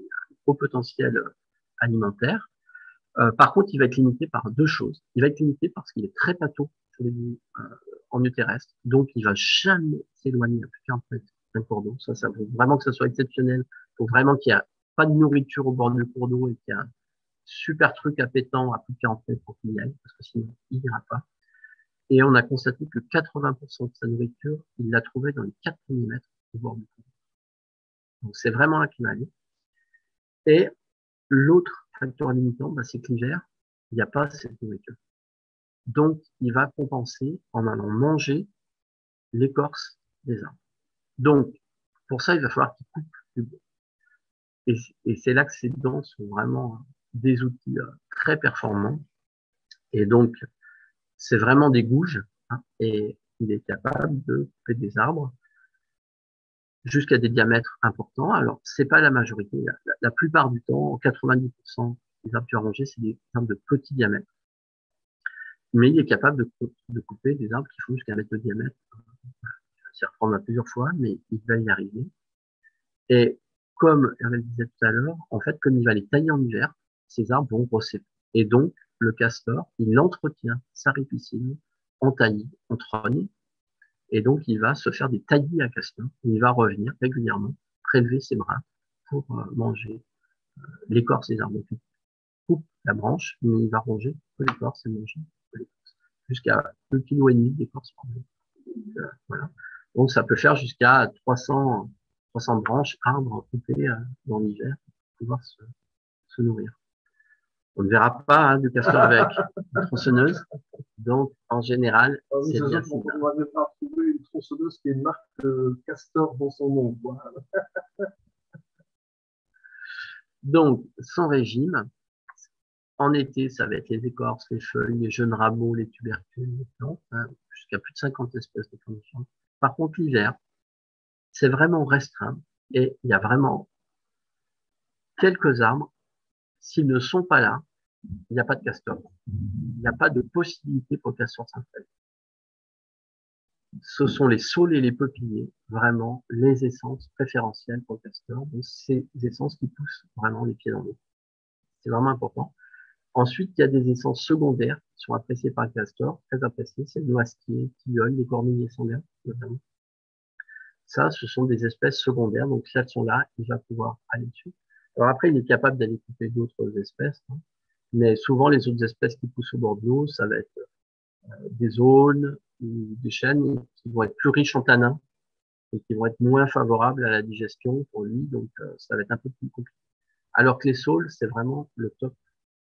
haut potentiel alimentaire. Euh, par contre, il va être limité par deux choses. Il va être limité parce qu'il est très pâteau sur les, euh, en milieu terrestre, donc il va jamais s'éloigner à plus de quarante mètres d'un cours d'eau. Ça, ça faut vraiment que ça soit exceptionnel. Il faut vraiment qu'il n'y ait pas de nourriture au bord du cours d'eau et qu'il y ait un super truc appétant à plus de quarante mètres pour qu'il y aille, parce que sinon, il n'ira pas. Et on a constaté que quatre-vingts pour cent de sa nourriture, il l'a trouvée dans les quatre premiers mètres au bord du cours d'eau. Donc, c'est vraiment là qu'il va aller. Et l'autre facteur limitant, bah, c'est que l'hiver, il n'y a pas cette nourriture. Donc, il va compenser en allant manger l'écorce des arbres. Donc, pour ça, il va falloir qu'il coupe du bois. Et, et c'est là que ces dents sont vraiment des outils euh, très performants. Et donc, c'est vraiment des gouges, hein, et il est capable de couper des arbres jusqu'à des diamètres importants. Alors, c'est pas la majorité. La, la, la plupart du temps, quatre-vingt-dix pour cent des arbres rangés, c'est des arbres de petits diamètres. Mais il est capable de, de couper des arbres qui font jusqu'à un mètre de diamètre. Il va s'y reprendre plusieurs fois, mais il va y arriver. Et comme Hervé le disait tout à l'heure, en fait, comme il va les tailler en hiver, ces arbres vont grossir. Et donc, le castor, il entretient sa ripiscine en taillis, en trogne, et donc il va se faire des taillis à castor. Il va revenir régulièrement, prélever ses bras pour euh, manger euh, l'écorce des arbres. Donc, il coupe la branche, mais il va ronger que l'écorce et manger que l'écorce. Jusqu'à deux kilos et demi d'écorce par jour. Donc, euh, voilà. Donc, ça peut faire jusqu'à trois cents, trois cents branches, arbres coupés euh, dans l'hiver pour pouvoir se, se nourrir. On ne verra pas hein, du castor avec une tronçonneuse. Donc, en général, ah oui, c'est bien. On ne va pas trouver une tronçonneuse qui ait une marque euh, castor dans son nom. Voilà. Donc, son régime, en été, ça va être les écorces, les feuilles, les jeunes rameaux, les tubercules, les plantes, hein, jusqu'à plus de cinquante espèces de plantes différentes. Par contre, l'hiver, c'est vraiment restreint et il y a vraiment quelques arbres. S'ils ne sont pas là, il n'y a pas de castor. Il n'y a pas de possibilité pour le castor s'installer. Ce sont les saules et les peupliers, vraiment les essences préférentielles pour le castor. Donc, c'est des essences qui poussent vraiment les pieds dans l'eau. C'est vraiment important. Ensuite, il y a des essences secondaires qui sont appréciées par le castor, très appréciées. C'est le noisetier, tilleul, les cornouillers sanguins, notamment. Ça, ce sont des espèces secondaires. Donc, si elles sont là, il va pouvoir aller dessus. Alors après, il est capable d'aller couper d'autres espèces, hein. Mais souvent, les autres espèces qui poussent au bord de l'eau, ça va être euh, des aunes ou des chênes qui vont être plus riches en tanins et qui vont être moins favorables à la digestion pour lui. Donc, euh, ça va être un peu plus compliqué. Alors que les saules, c'est vraiment le top.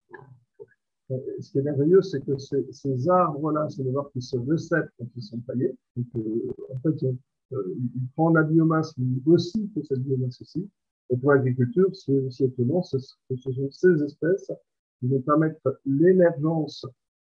Ce qui est merveilleux, c'est que ces, ces arbres-là, c'est des arbres qui se recèpent quand ils sont taillés. Donc, euh, en fait, euh, il prend la biomasse, mais il aussi que cette biomasse aussi. Et pour l'agriculture, c'est aussi étonnant, ce sont ces espèces qui vont permettre l'émergence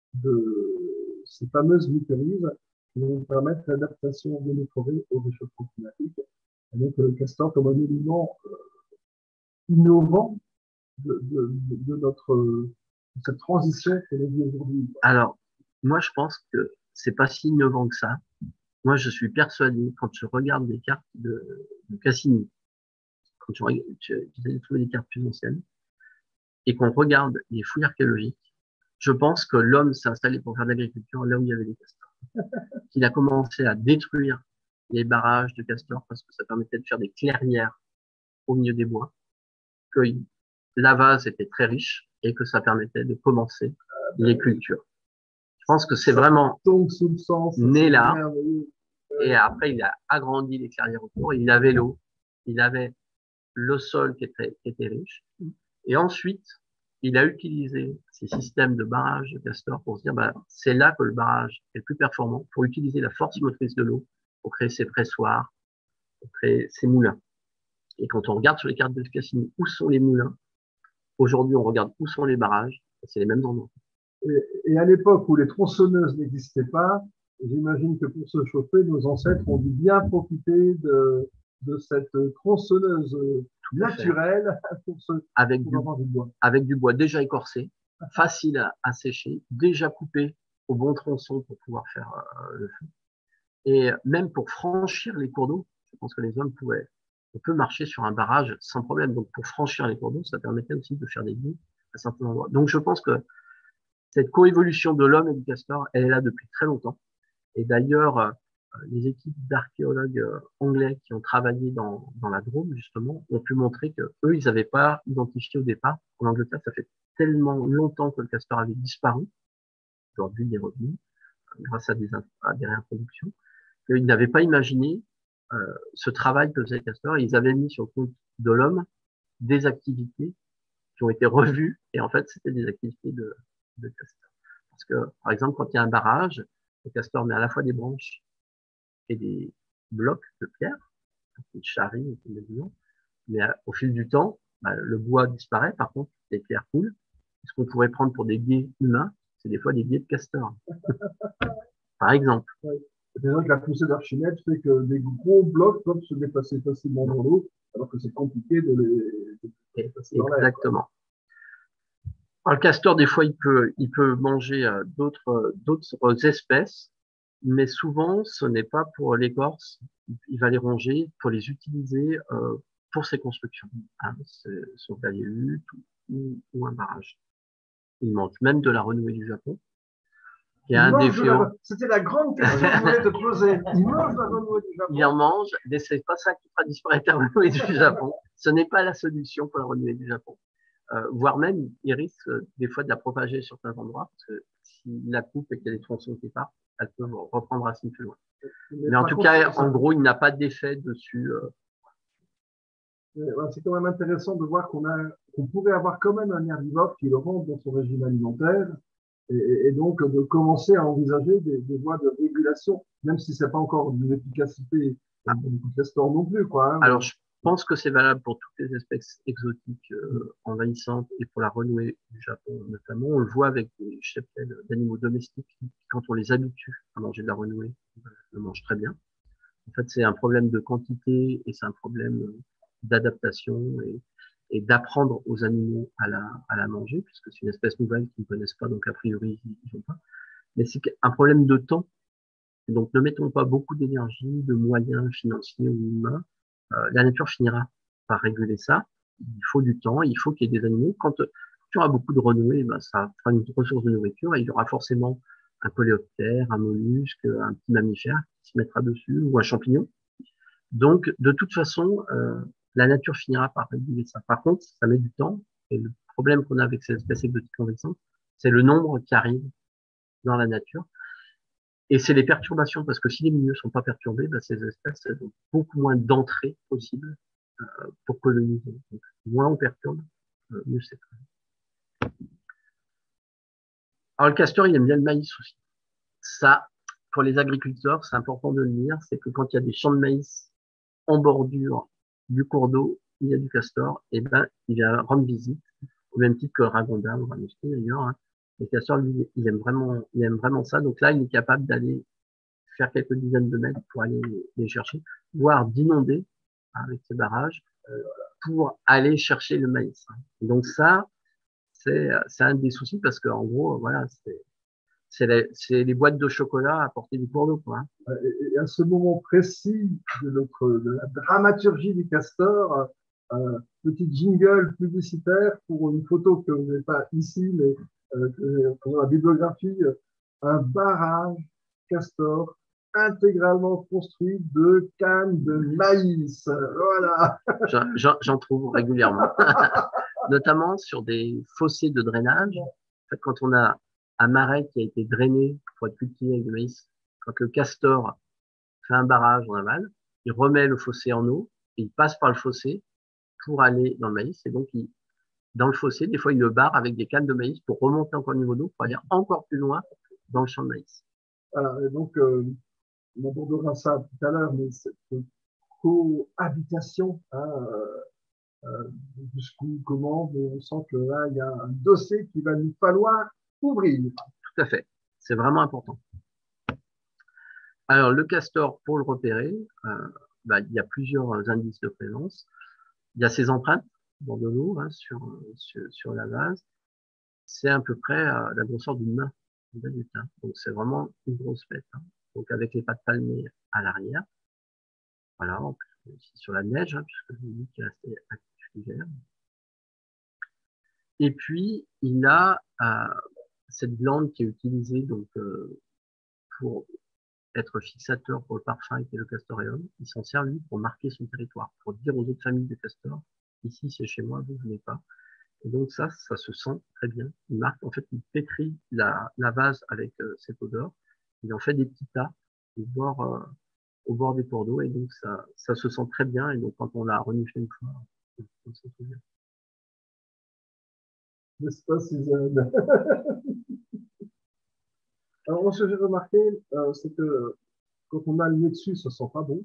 de ces fameuses mycorhizes qui vont permettre l'adaptation de nos forêts au réchauffement climatique. Et donc, le castor comme un élément euh, innovant de, de, de, de notre de cette transition que l'on vit aujourd'hui. Alors, moi, je pense que c'est pas si innovant que ça. Moi, je suis persuadé, quand je regarde des cartes de, de Cassini, quand je regarde, j'essaie de trouver des cartes plus anciennes, et qu'on regarde les fouilles archéologiques, je pense que l'homme s'est installé pour faire de l'agriculture là où il y avait des castors. Qu'il a commencé à détruire les barrages de castors parce que ça permettait de faire des clairières au milieu des bois, que la vase était très riche et que ça permettait de commencer les cultures. Je pense que c'est vraiment né là. Et après, il a agrandi les clairières autour. Il avait l'eau, il avait le sol qui était, qui était riche. Et ensuite, il a utilisé ces systèmes de barrage de castor pour se dire, bah, c'est là que le barrage est le plus performant pour utiliser la force motrice de l'eau pour créer ses pressoirs, pour créer ses moulins. Et quand on regarde sur les cartes de Cassini où sont les moulins, aujourd'hui, on regarde où sont les barrages, et c'est les mêmes endroits. Et, et à l'époque où les tronçonneuses n'existaient pas, j'imagine que pour se chauffer, nos ancêtres ont dû bien profiter de, de cette tronçonneuse naturelle pour se avec pour du, avoir du bois. Avec du bois déjà écorcé, facile à, à sécher, déjà coupé au bon tronçon pour pouvoir faire euh, le feu. Et même pour franchir les cours d'eau, je pense que les hommes pouvaient on peut marcher sur un barrage sans problème. Donc, pour franchir les cours d'eau, ça permettait aussi de faire des guides à certains endroits. Donc, je pense que cette coévolution de l'homme et du castor, elle est là depuis très longtemps. Et d'ailleurs, euh, les équipes d'archéologues euh, anglais qui ont travaillé dans, dans la Drôme, justement, ont pu montrer que eux, ils n'avaient pas identifié au départ. En Angleterre, ça fait tellement longtemps que le castor avait disparu. Aujourd'hui, il est revenu grâce à des, à des réintroductions, qu'ils n'avaient pas imaginé euh, ce travail que faisait le castor. Ils avaient mis sur le compte de l'homme des activités qui ont été revues, et en fait, c'était des activités de, de castor. Parce que, par exemple, quand il y a un barrage, le castor met à la fois des branches et des blocs de pierre, une charrie, mais euh, au fil du temps, bah, le bois disparaît, par contre, les pierres coulent. Ce qu'on pourrait prendre pour des guets humains, c'est des fois des guets de castor. Par exemple. Ouais. C'est vrai que la poussée d'Archimède fait que des gros blocs peuvent se déplacer facilement dans l'eau, alors que c'est compliqué de les, de les déplacer dans l'air. Exactement. Alors, le castor, des fois, il peut, il peut manger euh, d'autres, euh, d'autres espèces, mais souvent, ce n'est pas pour l'écorce. Il va les ronger pour les utiliser euh, pour ses constructions. Hein, son galéute ou, ou un barrage. Il mange même de la renouée du Japon. Il y a un des fléaux. C'était la grande question que je voulais te poser. Il mange la renouée du Japon. Il en mange, mais c'est pas ça qui fera disparaître la renouée du Japon. Ce n'est pas la solution pour la renouée du Japon. Euh, voire même, il risque euh, des fois de la propager sur certains endroits, parce que s'il la coupe et qu'il y a des tronçons qui partent, elle peut reprendre racine plus loin. Mais, mais en tout contre, cas, en gros, il n'a pas d'effet dessus. Euh... C'est quand même intéressant de voir qu'on a, qu'on pourrait avoir quand même un herbivore qui le rentre dans son régime alimentaire, et, et donc de commencer à envisager des, des voies de régulation, même si c'est pas encore d'une efficacité ah. du castor non plus, quoi. Hein. Alors, je pense que c'est valable pour toutes les espèces exotiques euh, envahissantes et pour la renouée du Japon notamment. On le voit avec des cheptels d'animaux domestiques qui, quand on les habitue à manger de la renouée, ils le mangent très bien. En fait, c'est un problème de quantité et c'est un problème d'adaptation et, et d'apprendre aux animaux à la, à la manger, puisque c'est une espèce nouvelle qu'ils ne connaissent pas, donc a priori, ils ne vont pas. Mais c'est un problème de temps. Donc, ne mettons pas beaucoup d'énergie, de moyens financiers ou humains. Euh, la nature finira par réguler ça. Il faut du temps, il faut qu'il y ait des animaux. Quand tu auras beaucoup de renouée, ben, ça fera une ressource de nourriture et il y aura forcément un coléoptère, un mollusque, un petit mammifère qui se mettra dessus ou un champignon. Donc, de toute façon, euh, la nature finira par réguler ça. Par contre, ça met du temps et le problème qu'on a avec ces espèces exotiques envahissantes, c'est le nombre qui arrive dans la nature. Et c'est les perturbations, parce que si les milieux sont pas perturbés, ben ces espèces elles ont beaucoup moins d'entrées possibles euh, pour coloniser. Donc, moins on perturbe, euh, mieux c'est. Alors le castor, il aime bien le maïs aussi. Ça, pour les agriculteurs, c'est important de le dire, c'est que quand il y a des champs de maïs en bordure du cours d'eau, il y a du castor, et ben il vient rendre visite, au même titre que le ragondin ou le ramusquin d'ailleurs. Hein. Le castor, lui, il aime vraiment, il aime vraiment ça. Donc là, il est capable d'aller faire quelques dizaines de mètres pour aller les chercher, voire d'inonder hein, avec ces barrages euh, pour aller chercher le maïs. Hein. Donc ça, c'est un des soucis parce qu'en gros, voilà, c'est les, les boîtes de chocolat à portée du cours d'eau. Hein. Et à ce moment précis de, notre, de la dramaturgie du castor, euh, petit jingle publicitaire pour une photo que je n'ai pas ici, mais euh, dans la bibliographie, un barrage castor intégralement construit de cannes de maïs. Voilà. J'en trouve régulièrement, notamment sur des fossés de drainage. En fait, quand on a un marais qui a été drainé pour être cultivé avec du maïs, quand le castor fait un barrage en aval, il remet le fossé en eau, et il passe par le fossé pour aller dans le maïs. Et donc, il, dans le fossé, des fois, il le barre avec des cannes de maïs pour remonter encore au niveau d'eau, pour aller encore plus loin dans le champ de maïs. Voilà, et donc, euh, on abordera ça tout à l'heure, mais cette cohabitation, hein, euh, jusqu'où, comment, mais on sent que là, il y a un dossier qu'il va nous falloir ouvrir. Tout à fait. C'est vraiment important. Alors, le castor, pour le repérer, euh, bah, il y a plusieurs indices de présence. Il y a ses empreintes dans de l'eau, hein, sur, sur, sur la vase. C'est à peu près euh, la grosseur d'une main. Hein. Donc, c'est vraiment une grosse bête. Hein. Donc, avec les pattes palmées à l'arrière. Voilà. sur la neige, hein, puisque je vous dis qu'il est resté actif l'hiver. Et puis, il a euh, cette glande qui est utilisée donc, euh, pour être fixateur pour le parfum, qui est le castoreum. Il s'en sert, lui, pour marquer son territoire, pour dire aux autres familles de castors, ici, c'est chez moi, vous venez pas. Et donc ça, ça se sent très bien. Il marque, en fait, il pétrit la, la vase avec euh, cette odeur. Il en fait des petits tas au bord, euh, au bord des cours d'eau. Et donc ça, ça se sent très bien. Et donc quand on l'a reniflé une fois, on se sent très bien. N'est-ce pas, Suzanne? Alors, moi, ce que j'ai remarqué, euh, c'est que quand on a le nez dessus, ça sent pas bon.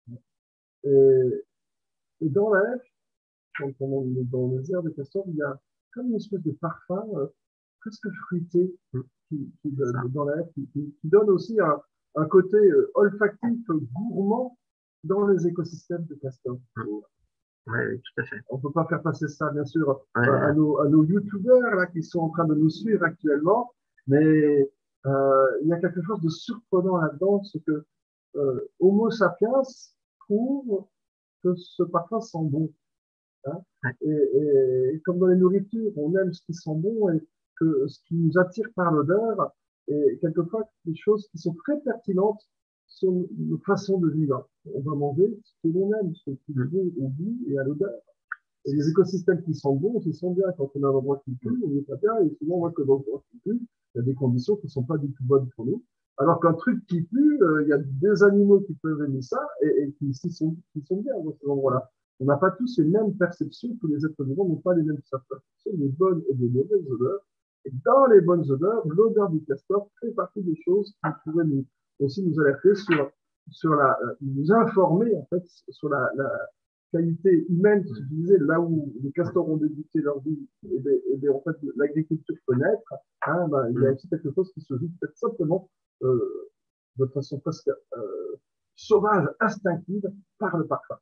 Et, et dans l'air, quand on est dans les airs de castor, il y a comme une espèce de parfum euh, presque fruité qui, qui donne, dans l'air, qui, qui, qui donne aussi un, un côté euh, olfactif gourmand dans les écosystèmes de castor. Oui, oui, tout à fait. On ne peut pas faire passer ça, bien sûr, Ouais, euh, à, nos, à nos youtubeurs là, qui sont en train de nous suivre actuellement, mais euh, il y a quelque chose de surprenant là-dedans, c'est que euh, Homo sapiens trouve que ce parfum sent bon. Hein, ouais. et, et, et comme dans les nourritures, on aime ce qui sent bon et que ce qui nous attire par l'odeur, et quelquefois des choses qui sont très pertinentes sur nos façons de vivre. On va manger ce que l'on aime, ce qui est bon au goût et à l'odeur. Et les écosystèmes qui sont bons, qui sont bien. Quand on a un endroit qui pue, on n'est pas bien. Et souvent, on voit que dans l'endroit qui pue, il y a des conditions qui ne sont pas du tout bonnes pour nous. Alors qu'un truc qui pue, euh, il y a des animaux qui peuvent aimer ça et, et qui, qui, sont, qui sont bien dans ces endroits-là. On n'a pas tous les mêmes perceptions, tous les êtres vivants n'ont pas les mêmes perceptions, des bonnes et des mauvaises odeurs. Et dans les bonnes odeurs, l'odeur du castor fait partie des choses qui pourraient nous, aussi nous alerter sur, sur la, nous informer, en fait, sur la, la qualité humaine qui s'utilisait là où les castors ont débuté leur vie, et, bien, et bien, en fait, l'agriculture peut naître, hein, ben, il y a aussi quelque chose qui se joue peut-être simplement euh, de façon presque euh, sauvage, instinctive, par le parfum.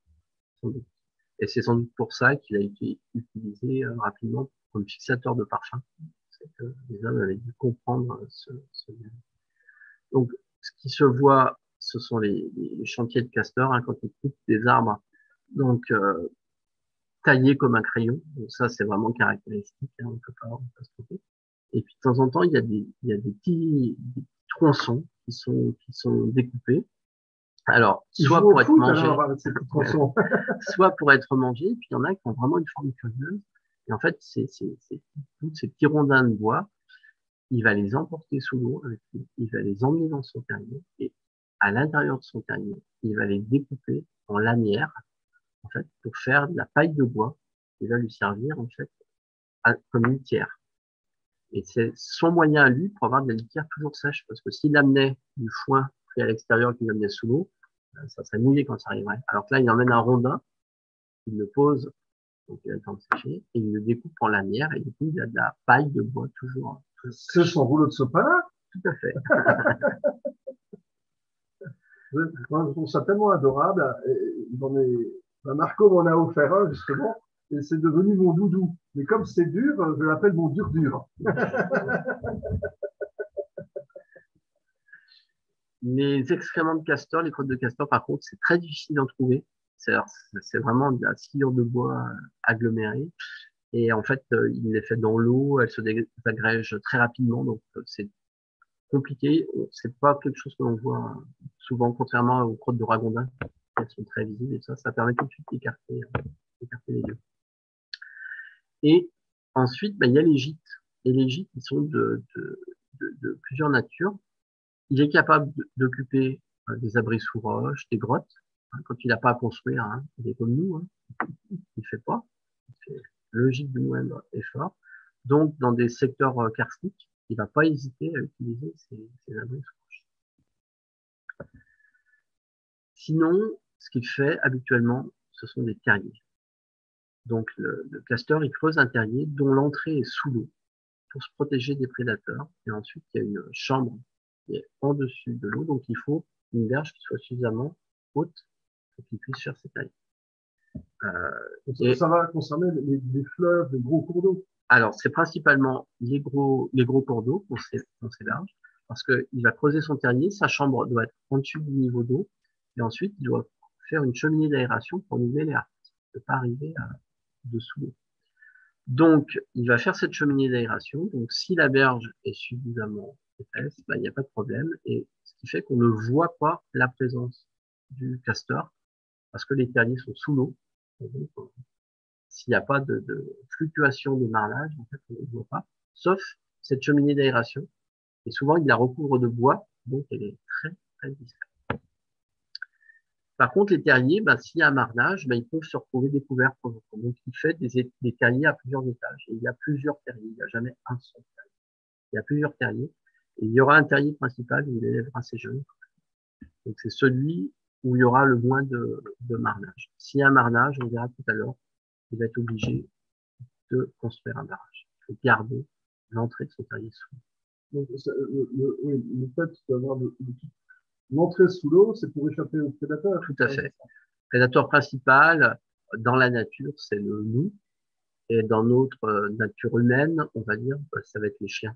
Et c'est sans doute pour ça qu'il a été utilisé euh, rapidement comme fixateur de parfum. C'est que les hommes avaient dû comprendre ce, ce... Donc, ce qui se voit, ce sont les, les chantiers de castors, hein, quand ils coupent des arbres, donc euh, taillés comme un crayon. Donc ça, c'est vraiment caractéristique, hein, on ne peut pas, on peut pas se tromper. Et puis de temps en temps, il y a des, il y a des petits, des petits tronçons qui sont, qui sont découpés. Alors, soit pour être mangé, soit pour être mangé, et puis il y en a qui ont vraiment une forme curieuse. Et en fait, c'est, c'est, c'est toutes ces petits rondins de bois, il va les emporter sous l'eau avec lui, il va les emmener dans son terrier, et à l'intérieur de son terrier, il va les découper en lanières, en fait, pour faire de la paille de bois, qui va lui servir, en fait, à, comme litière. Et c'est son moyen à lui pour avoir de la litière toujours sèche, parce que s'il amenait du foin pris à l'extérieur qu'il amenait sous l'eau, ça serait mouillé quand ça arriverait. Alors que là, il emmène un rondin, il le pose, donc il a le temps de sécher, et il le découpe en lanière, et du coup, il y a de la paille de bois toujours. C'est son rouleau de sopalin? Tout à fait. Moi, je trouve ça tellement adorable. J'en ai, Marco m'en a offert un, justement, et c'est devenu mon doudou. Mais comme c'est dur, je l'appelle mon dur-dur. Les excréments de castor, les crottes de castor, par contre, c'est très difficile d'en trouver. C'est, c'est vraiment de la sciure de bois agglomérée. Et en fait, il les fait dans l'eau, elle se désagrège très rapidement, donc c'est compliqué. C'est pas quelque chose que l'on voit souvent, contrairement aux crottes de ragondin. Elles sont très visibles et ça, ça permet tout de suite d'écarter, d'écarter les yeux. Et ensuite, ben, il y a les gîtes. Et les gîtes, ils sont de, de, de, de plusieurs natures. Il est capable d'occuper des abris sous roche, des grottes, hein, quand il n'a pas à construire, hein, il est comme nous, hein, il ne fait pas. Il fait le gîte de moindre effort. Donc, dans des secteurs karstiques, il ne va pas hésiter à utiliser ces, ces abris sous roche. Sinon, ce qu'il fait habituellement, ce sont des terriers. Donc, le, le castor, il creuse un terrier dont l'entrée est sous l'eau pour se protéger des prédateurs. Et ensuite, il y a une chambre qui est en dessus de l'eau. Donc, il faut une berge qui soit suffisamment haute pour qu'il puisse faire ses tailles. Euh, et ça va concerner les, les fleuves, les gros cours d'eau. Alors, c'est principalement les gros, les gros cours d'eau pour ces, pour ces berges, parce qu'il va creuser son terrier. Sa chambre doit être en dessus du niveau d'eau. Et ensuite, il doit faire une cheminée d'aération pour renouveler l'air. Il ne peut pas arriver à, dessous l'eau. Donc, il va faire cette cheminée d'aération. Donc, si la berge est suffisamment épaisse, ben, il n'y a pas de problème. Et ce qui fait qu'on ne voit pas la présence du castor parce que les terriers sont sous l'eau. S'il n'y a pas de, de fluctuation de marnage, en fait, on ne le voit pas. Sauf cette cheminée d'aération. Et souvent, il la recouvre de bois. Donc, elle est très, très discrète. Par contre, les terriers, ben, s'il y a un marnage, ben, ils peuvent se retrouver découverts. Donc, il fait des, des terriers à plusieurs étages. Et il y a plusieurs terriers. Il n'y a jamais un seul terrier. Il y a plusieurs terriers. Et il y aura un terrier principal où il élèvera ses jeunes. Donc, c'est celui où il y aura le moins de, de marnage. S'il y a un marnage, on verra tout à l'heure, il va être obligé de construire un barrage. Il faut garder l'entrée de son terrier sous l'eau. Donc, le, le, oui, le fait d'avoir l'entrée sous l'eau, c'est pour échapper aux prédateurs. Tout à fait. Le prédateur principal dans la nature, c'est le loup. Et dans notre nature humaine, on va dire, ça va être les chiens.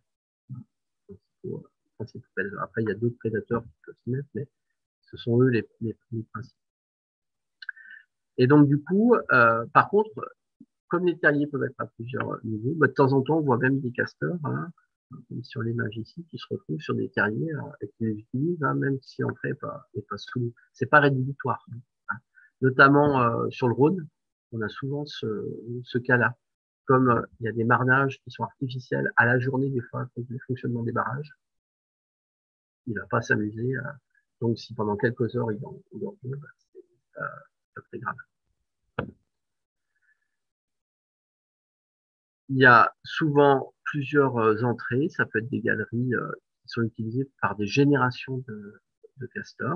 Après, il y a d'autres prédateurs qui peuvent se mettre, mais ce sont eux les, les, les principaux. Et donc, du coup, euh, par contre, comme les terriers peuvent être à plusieurs niveaux, bah, de temps en temps, on voit même des castors, hein, comme sur l'image ici, qui se retrouvent sur des terriers hein, et qui les utilisent, hein, même si l'entrée n'est pas, est pas sous l'eau. C'est pas rédhibitoire. Hein. Notamment euh, sur le Rhône, on a souvent ce, ce cas-là. Comme euh, il y a des marnages qui sont artificiels à la journée, des fois, à cause du fonctionnement des barrages, il va pas s'amuser. Hein. Donc, si pendant quelques heures, il dort, il dort bien, bah, c'est pas, pas très grave. Il y a souvent plusieurs entrées, ça peut être des galeries euh, qui sont utilisées par des générations de, de castors.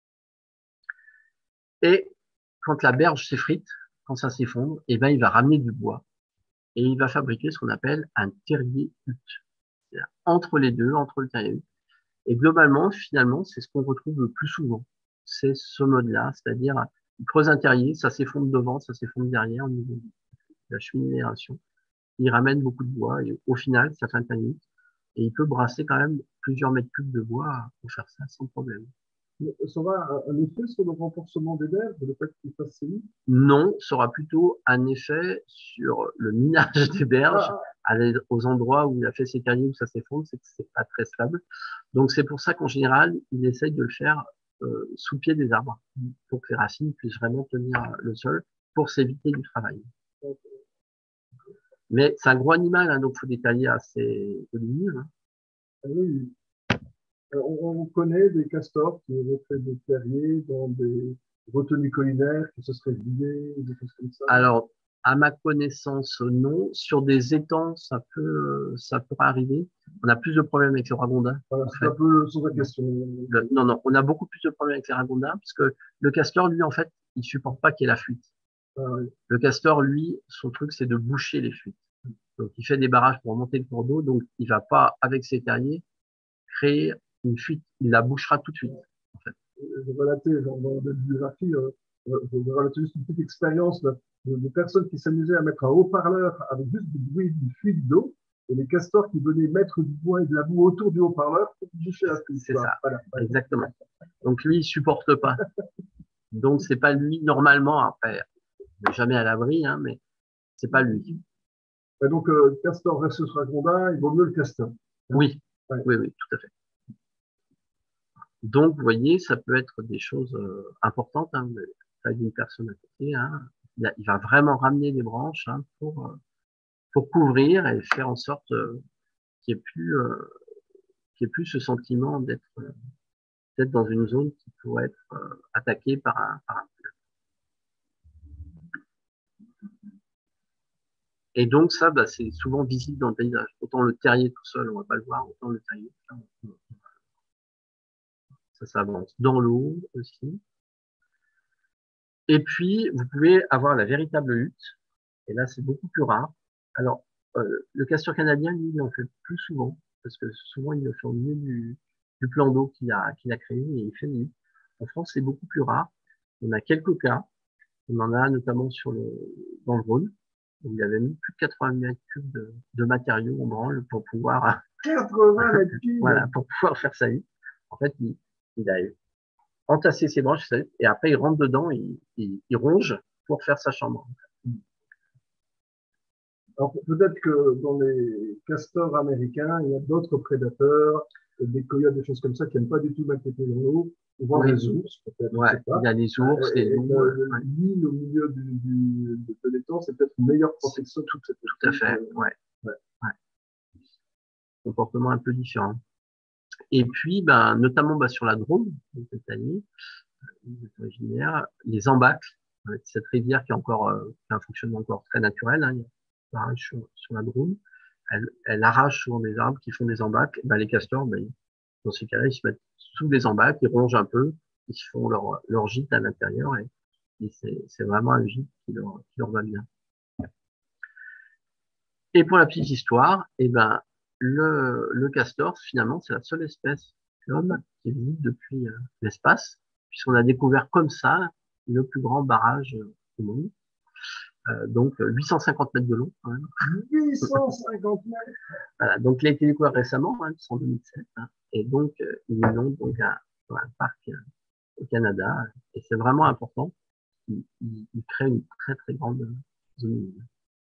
Et quand la berge s'effrite, quand ça s'effondre, eh ben, il va ramener du bois et il va fabriquer ce qu'on appelle un terrier-hutte. Entre les deux, entre le terrier-hutte. Et globalement, finalement, c'est ce qu'on retrouve le plus souvent. C'est ce mode-là, c'est-à-dire, il creuse un terrier, ça s'effondre devant, ça s'effondre derrière au niveau de la chemination. Il ramène beaucoup de bois et au final, ça fait un terrier et il peut brasser quand même plusieurs mètres cubes de bois pour faire ça sans problème. Ça aura un effet sur le renforcement des berges, le fait qu'il fasse ces nids? Non, ça aura plutôt un effet sur le minage des berges ah. aux endroits où il a fait ses terriers où ça s'effondre, c'est que c'est pas très stable. Donc c'est pour ça qu'en général, il essaye de le faire euh, sous pied des arbres pour que les racines puissent vraiment tenir le sol pour s'éviter du travail. Okay. Mais c'est un gros animal, hein, donc il faut des terriers assez volumineux. Hein. Ah oui. On, on connaît des castors qui ont fait des terriers dans des retenues collinaires qui se seraient vidées, des choses comme ça. Alors, à ma connaissance, non. Sur des étangs, ça peut, ça pourrait arriver. On a plus de problèmes avec les ragondins. Voilà, c'est un peu sans la question. Le, non, non, on a beaucoup plus de problèmes avec les ragondins parce que le castor, lui, en fait, il supporte pas qu'il y ait la fuite. Ah, oui. Le castor, lui, son truc, c'est de boucher les fuites. Donc, il fait des barrages pour remonter le cours d'eau, donc il va pas, avec ses terriers, créer une fuite. Il la bouchera tout de suite, en fait. Je vais relater, dans la bibliographie, euh, je vais relater juste une petite expérience de, de, de personnes qui s'amusaient à mettre un haut-parleur avec juste du bruit d'une fuite d'eau, et les castors qui venaient mettre du bois et de la boue autour du haut-parleur pour boucher la fuite. C'est ça, voilà, exactement. Donc lui, il supporte pas. Donc c'est pas lui, normalement, après, on n'est jamais à l'abri, hein, mais c'est pas lui. Et donc, euh, castor versus ragondin, il vaut mieux le castor. Oui, ouais. oui, oui, tout à fait. Donc, vous voyez, ça peut être des choses euh, importantes, hein, avec une personne à côté. Hein. Il, a, il va vraiment ramener des branches hein, pour, euh, pour couvrir et faire en sorte euh, qu'il n'y ait plus, euh, qu'il n'y ait plus ce sentiment d'être euh, peut-être dans une zone qui pourrait être euh, attaquée par un, par un Et donc ça, bah, c'est souvent visible dans le paysage. Autant le terrier tout seul, on va pas le voir, autant le terrier. Ça s'avance dans l'eau aussi. Et puis, vous pouvez avoir la véritable hutte. Et là, c'est beaucoup plus rare. Alors, euh, le castor canadien, lui, il en fait plus souvent, parce que souvent, il le fait au milieu du, du plan d'eau qu'il a, qu'il a créé et il fait une hutte. En France, c'est beaucoup plus rare. On a quelques cas. On en a notamment sur le, dans le Rhône, où il y avait mis plus de quatre-vingts mètres cubes de, de matériaux en branle pour pouvoir, quatre-vingts mètres cubes. voilà, pour pouvoir faire sa hutte. En fait, il, il a entasser ses branches et après il rentre dedans, il, il, il ronge pour faire sa chambre. Alors peut-être que dans les castors américains, il y a d'autres prédateurs, des coyotes, des choses comme ça qui n'aiment pas du tout m'inquiéter dans l'eau, voire Oui. les ours peut-être. Ouais, il y a les ours, et, les et loups. le, Ouais. L'île au milieu du, du, de l'étang, c'est peut-être une meilleure protection. Tout, tout, tout à fait, ouais. Ouais. Ouais. Comportement un peu différent. Et puis, ben, notamment ben, sur la Drôme, cette année, originaire, les embâcles, cette rivière qui, est encore, euh, qui a un fonctionnement encore très naturel, hein, sur, sur la Drôme, elle, elle arrache souvent des arbres qui font des embâcles. Ben, les castors, ben, dans ces cas-là, ils se mettent sous les embâcles, ils rongent un peu, ils font leur, leur gîte à l'intérieur et, et c'est vraiment un gîte qui leur, qui leur va bien. Et pour la petite histoire, eh ben, le, le castor, finalement, c'est la seule espèce l'homme qui vit depuis euh, l'espace, puisqu'on a découvert comme ça le plus grand barrage euh, au monde. Euh, donc huit cent cinquante mètres de long. Quand même. huit cent cinquante mètres. Voilà, donc il a été découvert récemment, hein, en deux mille sept, hein, et donc euh, il est long donc à, à un parc euh, au Canada, et c'est vraiment important. Il, il, il crée une très très grande zone humide.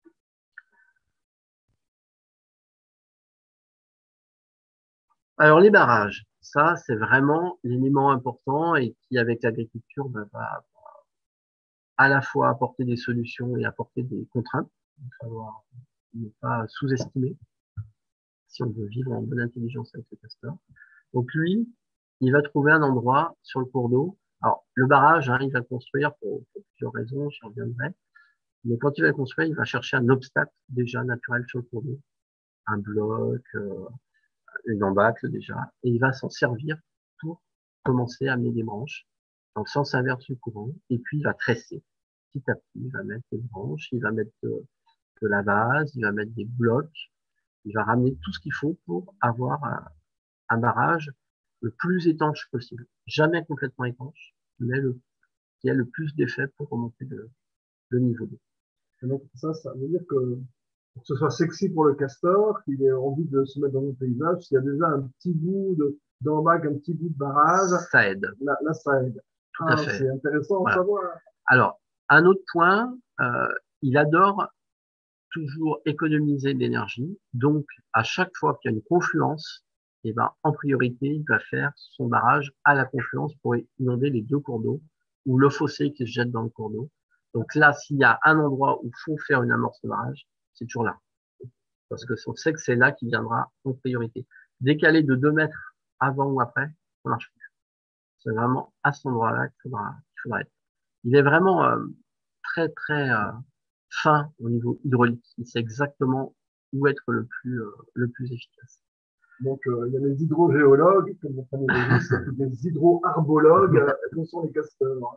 Alors les barrages, ça c'est vraiment l'élément important et qui avec l'agriculture ben, va à la fois apporter des solutions et apporter des contraintes. Il va falloir ne pas sous-estimer si on veut vivre en bonne intelligence avec le castor. Donc lui, il va trouver un endroit sur le cours d'eau. Alors le barrage, hein, il va le construire pour, pour plusieurs raisons, j'y reviendrai. Mais quand il va le construire, il va chercher un obstacle déjà naturel sur le cours d'eau, un bloc, euh, une embâcle déjà, et il va s'en servir pour commencer à amener des branches dans le sens inverse du courant, et puis il va tresser. Petit à petit, il va mettre des branches, il va mettre de, de la base, il va mettre des blocs, il va ramener tout ce qu'il faut pour avoir un, un barrage le plus étanche possible. Jamais complètement étanche, mais le, qui a le plus d'effet pour remonter le, le niveau d'eau. Donc ça, ça veut dire que pour que ce soit sexy pour le castor, qu'il ait envie de se mettre dans le paysage, s'il y a déjà un petit bout d'embâcle, un petit bout de barrage, ça aide. Là, là ça aide. Tout ah, à fait. C'est intéressant voilà. à savoir. Alors, un autre point, euh, il adore toujours économiser de l'énergie. Donc, à chaque fois qu'il y a une confluence, eh ben, en priorité, il va faire son barrage à la confluence pour inonder les deux cours d'eau ou le fossé qui se jette dans le cours d'eau. Donc là, s'il y a un endroit où il faut faire une amorce de barrage, c'est toujours là. Parce que on sait que c'est là qu'il viendra en priorité. Décaler de deux mètres avant ou après, ça marche plus. C'est vraiment à cet endroit-là qu'il faudra, qu'il faudra être. Il est vraiment euh, très, très euh, fin au niveau hydraulique. Il sait exactement où être le plus, euh, le plus efficace. Donc, euh, il y a les hydrogéologues, comme mon premier logiste, il y a les hydroarbologues, euh, dont sont les castors.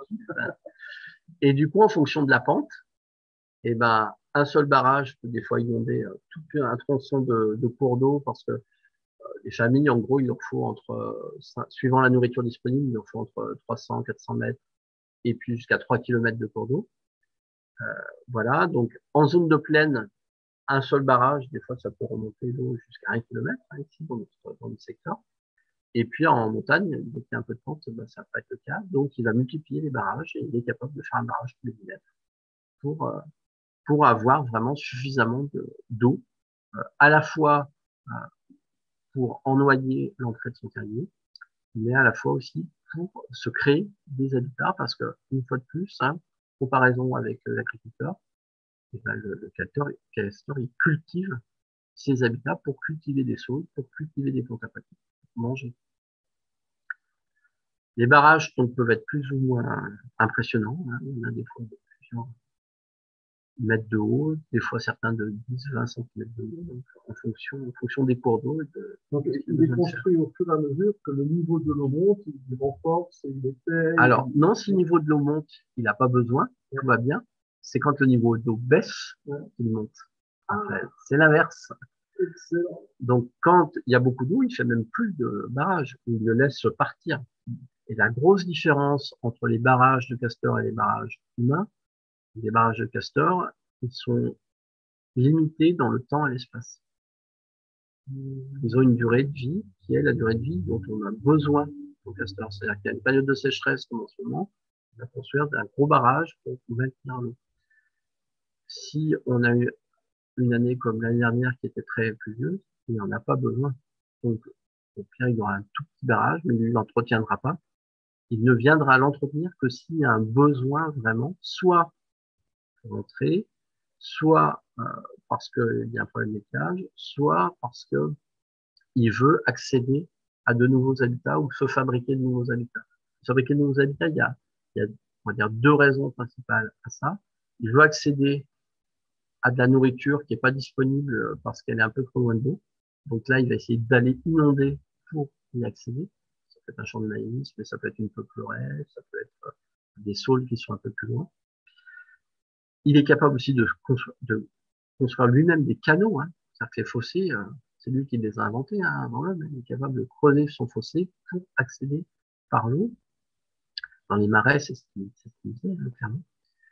Et du coup, en fonction de la pente, eh ben, un seul barrage peut des fois inonder euh, tout un tronçon de, de cours d'eau parce que euh, les familles, en gros, il leur faut entre, euh, suivant la nourriture disponible, il leur faut entre trois cents, quatre cents mètres et puis jusqu'à trois kilomètres de cours d'eau. Euh, voilà. Donc, en zone de plaine, un seul barrage, des fois, ça peut remonter l'eau jusqu'à un kilomètre, hein, ici, dans notre, dans notre secteur. Et puis, en montagne, dès qu'il y a un peu de pente, ben, ça va pas être le cas. Donc, il va multiplier les barrages et il est capable de faire un barrage tous les dix mètres pour, euh, pour avoir vraiment suffisamment d'eau, euh, à la fois euh, pour ennoyer l'entrée de son terrier, mais à la fois aussi pour se créer des habitats, parce que, une fois de plus, hein, comparaison avec l'agriculteur, eh ben, le, le castor, castor, il cultive ses habitats pour cultiver des saules, pour cultiver des plantes aquatiques, pour manger. Les barrages donc, peuvent être plus ou moins impressionnants. Hein. On a des fois de plusieurs mètres de haut, des fois certains de dix à vingt centimètres de haut, donc en fonction, en fonction des cours d'eau. De, donc il est construit au fur et à mesure que le niveau de l'eau monte, il renforce, il étaye. Alors, non, si le niveau de l'eau monte, il n'a pas besoin, tout va bien. C'est quand le niveau d'eau baisse ouais. qu'il monte. En fait, c'est l'inverse. Donc, quand il y a beaucoup d'eau, il fait même plus de barrages. Il le laisse partir. Et la grosse différence entre les barrages de castor et les barrages humains, les barrages de castor, ils sont limités dans le temps et l'espace. Ils ont une durée de vie qui est la durée de vie dont on a besoin au castor. C'est-à-dire qu'il y a une période de sécheresse comme en ce moment, on va construire un gros barrage pour maintenir l'eau. Si on a eu une année comme l'année dernière qui était très pluvieuse, il n'en a pas besoin. Donc, au pire, il y aura un tout petit barrage, mais il ne l'entretiendra pas. Il ne viendra l'entretenir que s'il y a un besoin vraiment, soit pour entrer, soit euh, parce qu'il y a un problème d'éclairage, soit parce que il veut accéder à de nouveaux habitats ou se fabriquer de nouveaux habitats. Fabriquer de nouveaux habitats, il y a, il y a on va dire, deux raisons principales à ça. Il veut accéder à de la nourriture qui n'est pas disponible parce qu'elle est un peu trop loin de l'eau. Donc là, il va essayer d'aller inonder pour y accéder. Ça peut être un champ de maïs, mais ça peut être une peupleraie, ça peut être des saules qui sont un peu plus loin. Il est capable aussi de construire, de construire lui-même des canaux. Hein. C'est-à-dire que les fossés, euh, c'est lui qui les a inventés hein, avant l'homme. Il est capable de creuser son fossé pour accéder par l'eau. Dans les marais, c'est ce qu'il qu disait, hein, clairement.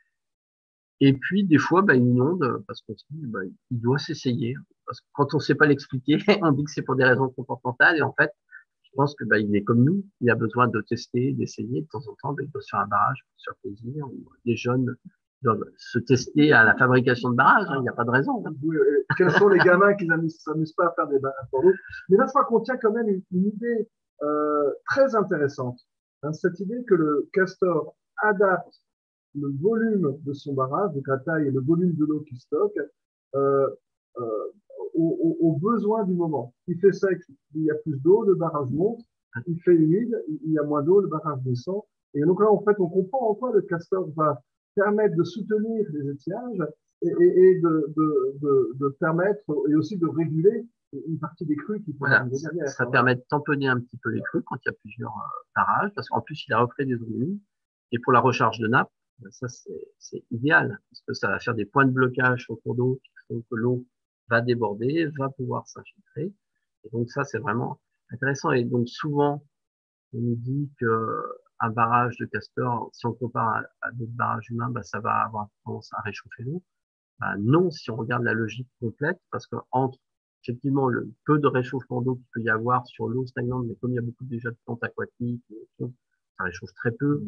Et puis, des fois, bah, il inonde parce qu'on se dit, bah, il doit s'essayer. Parce que quand on ne sait pas l'expliquer, on dit que c'est pour des raisons comportementales. Et en fait, je pense que bah, il est comme nous. Il a besoin de tester, d'essayer. De temps en temps, bah, il doit se faire un barrage pour se faire plaisir. Ou les jeunes doivent se tester à la fabrication de barrages. Hein, il n'y a pas de raison. Hein. Oui, euh, quels sont les gamins qui ne s'amusent pas à faire des barrages pour l'eau? Mais là, je crois qu'on tient quand même une, une idée euh, très intéressante. Hein, cette idée que le castor adapte le volume de son barrage, donc la taille et le volume de l'eau qu'il stocke, euh, euh, aux, aux besoins du moment. Il fait sec, il y a plus d'eau, le barrage monte. Il fait humide, il y a moins d'eau, le barrage descend. Et donc là, en fait, on comprend en quoi le castor va permettre de soutenir les étiages et, et, et de, de, de, de permettre et aussi de réguler une partie des crues qui voilà, derrière. Ça voilà. permet de tamponner un petit peu les crues quand il y a plusieurs euh, barrages, parce qu'en plus, il a repris des eaux humides. Et pour la recharge de nappe, ça, c'est idéal, parce que ça va faire des points de blocage au cours d'eau qui font que l'eau va déborder, va pouvoir s'infiltrer. Et donc, ça, c'est vraiment intéressant. Et donc, souvent, on nous dit que un barrage de castor, si on compare à, à d'autres barrages humains, bah, ça va avoir tendance à réchauffer l'eau. Bah, non, si on regarde la logique complète, parce que entre effectivement le peu de réchauffement d'eau qu'il peut y avoir sur l'eau stagnante, mais comme il y a beaucoup déjà de plantes aquatiques, ça réchauffe très peu.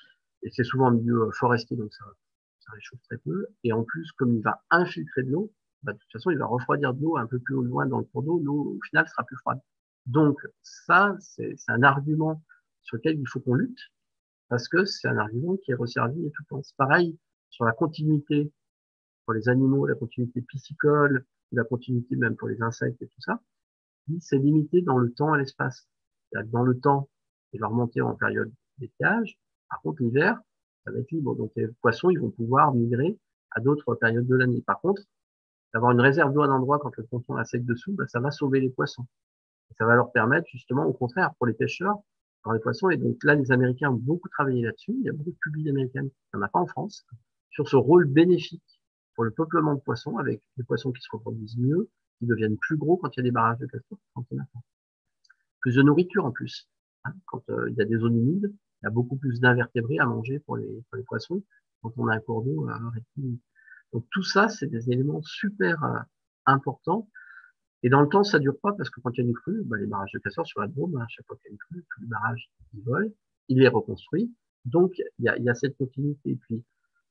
Et c'est souvent en milieu forestier, donc ça, ça réchauffe très peu. Et en plus, comme il va infiltrer de l'eau, bah, de toute façon, il va refroidir de l'eau un peu plus au loin dans le cours d'eau. L'eau, au final, sera plus froide. Donc, ça, c'est un argument sur lequel il faut qu'on lutte, parce que c'est un argument qui est resservi et tout le temps. C'est pareil sur la continuité pour les animaux, la continuité piscicole, la continuité même pour les insectes et tout ça. C'est limité dans le temps et l'espace. Dans le temps, il va remonter en période d'étiage. Par contre, l'hiver, ça va être libre. Donc, les poissons, ils vont pouvoir migrer à d'autres périodes de l'année. Par contre, d'avoir une réserve d'eau à un endroit quand le poisson est sec dessous, bah, ça va sauver les poissons. Et ça va leur permettre, justement, au contraire, pour les pêcheurs, dans les poissons. Et donc, là, les Américains ont beaucoup travaillé là-dessus. Il y a beaucoup de publics américains, il n'y en a pas en France, sur ce rôle bénéfique pour le peuplement de poissons, avec des poissons qui se reproduisent mieux, qui deviennent plus gros quand il y a des barrages de castor, quand il y en a pas. Plus de nourriture, en plus. Hein, quand euh, il y a des zones humides, il y a beaucoup plus d'invertébrés à manger pour les, pour les poissons quand on a un cours d'eau euh, rectiligne. Donc tout ça, c'est des éléments super euh, importants. Et dans le temps, ça dure pas parce que quand il y a une crue, bah, les barrages de castor sur la Drôme, à chaque fois qu'il y a une crue, tous les barrages ils volent, il est reconstruit. Donc il y a, il y a cette continuité. Et puis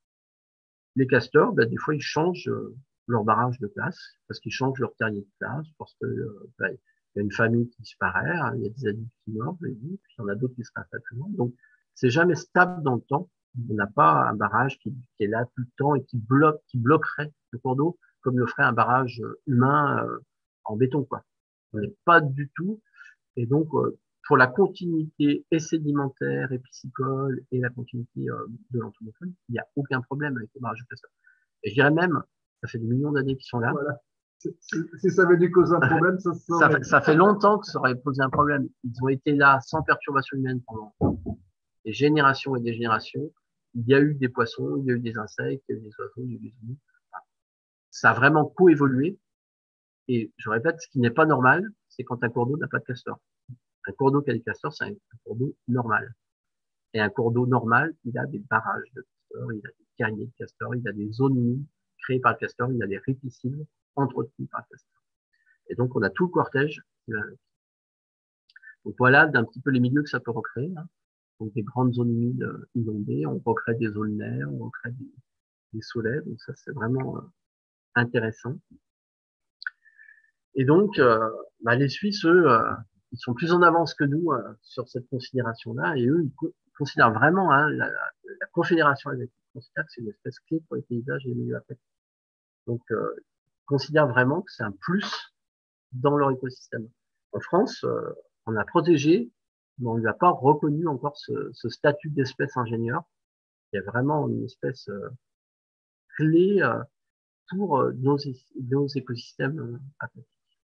les castors, bah, des fois, ils changent euh, leur barrage de place parce qu'ils changent leur terrier de place parce que euh, bah, il y a une famille qui disparaît, hein, il y a des adultes qui meurent, puis il y en a d'autres qui se installent plus loin. Donc, c'est jamais stable dans le temps. On n'a pas un barrage qui, qui est là tout le temps et qui bloque, qui bloquerait le cours d'eau comme le ferait un barrage humain euh, en béton, quoi. On n'est pas du tout. Et donc, euh, pour la continuité et sédimentaire et piscicole et la continuité euh, de l'entomophone, il n'y a aucun problème avec les barrages de castor. Et je dirais même, ça fait des millions d'années qu'ils sont là. Voilà. Si ça avait dû causer un problème, ça, ça, ça, fait, ça fait longtemps que ça aurait posé un problème. Ils ont été là sans perturbation humaine pendant des générations et des générations. Il y a eu des poissons, il y a eu des insectes, il y a eu des oiseaux, il y a eu des oiseaux. Ça a vraiment coévolué. Et je répète, ce qui n'est pas normal, c'est quand un cours d'eau n'a pas de castor. Un cours d'eau qui a des castors, c'est un cours d'eau normal. Et un cours d'eau normal, il a des barrages de castors, il a des carriers de castors, il a des zones humides créées par le castor, il a des ripiscibles entretenus par le castor. Et donc, on a tout le cortège. Donc, Donc voilà d'un petit peu les milieux que ça peut recréer. Hein. Donc des grandes zones humides euh, inondées, on recrée des aulnaires, on recrée des, des saulaies, donc ça c'est vraiment euh, intéressant. Et donc, euh, bah, les Suisses, eux, euh, ils sont plus en avance que nous euh, sur cette considération-là, et eux, ils, co ils considèrent vraiment hein, la, la, la confédération asiatique, ils considèrent que c'est une espèce clé pour les paysages et les milieux aquatiques. Donc, euh, ils considèrent vraiment que c'est un plus dans leur écosystème. En France, euh, on a protégé, mais on ne lui a pas reconnu encore ce, ce statut d'espèce ingénieur. Il y a vraiment une espèce euh, clé euh, pour euh, nos, nos écosystèmes euh, aquatiques.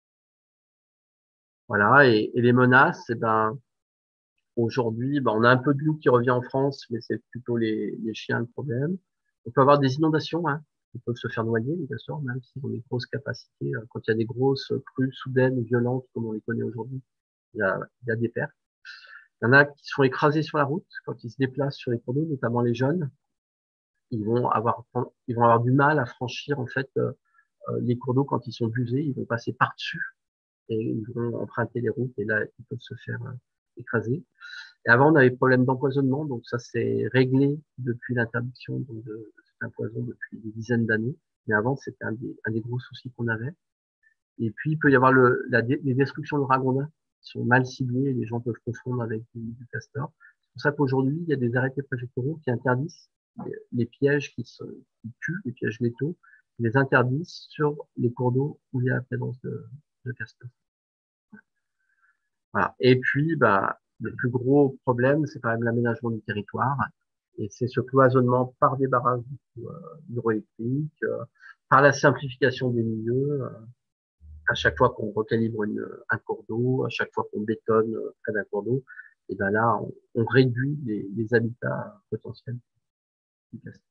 Voilà, et, et les menaces, eh ben, aujourd'hui, ben, on a un peu de loup qui revient en France, mais c'est plutôt les, les chiens le problème. On peut avoir des inondations, hein. Ils peuvent se faire noyer, les castors, même s'ils ont des grosses capacités. Quand il y a des grosses crues soudaines, violentes, comme on les connaît aujourd'hui, il y a, il y a des pertes. Il y en a qui sont écrasés sur la route quand ils se déplacent sur les cours d'eau, notamment les jeunes. Ils vont avoir, ils vont avoir du mal à franchir en fait euh, les cours d'eau quand ils sont busés. Ils vont passer par-dessus et ils vont emprunter les routes et là ils peuvent se faire euh, écraser. Et avant on avait des problèmes d'empoisonnement, donc ça c'est réglé depuis l'interdiction de, de cet poison depuis des dizaines d'années. Mais avant c'était un des, un des gros soucis qu'on avait. Et puis il peut y avoir le, la, les destructions de ragondins qui sont mal ciblées et les gens peuvent confondre avec du, du castor. C'est pour ça qu'aujourd'hui il y a des arrêtés préfectoraux qui interdisent les, les pièges qui, se, qui tuent, les pièges létaux, qui les interdisent sur les cours d'eau où il y a la présence de, de castor. Voilà. Et puis, bah, le plus gros problème, c'est quand même l'aménagement du territoire. Et c'est ce cloisonnement par des barrages euh, hydroélectriques, euh, par la simplification des milieux. Euh, à chaque fois qu'on recalibre une, un cours d'eau, à chaque fois qu'on bétonne près d'un cours d'eau, et ben là, on, on réduit les, les habitats potentiels du castor.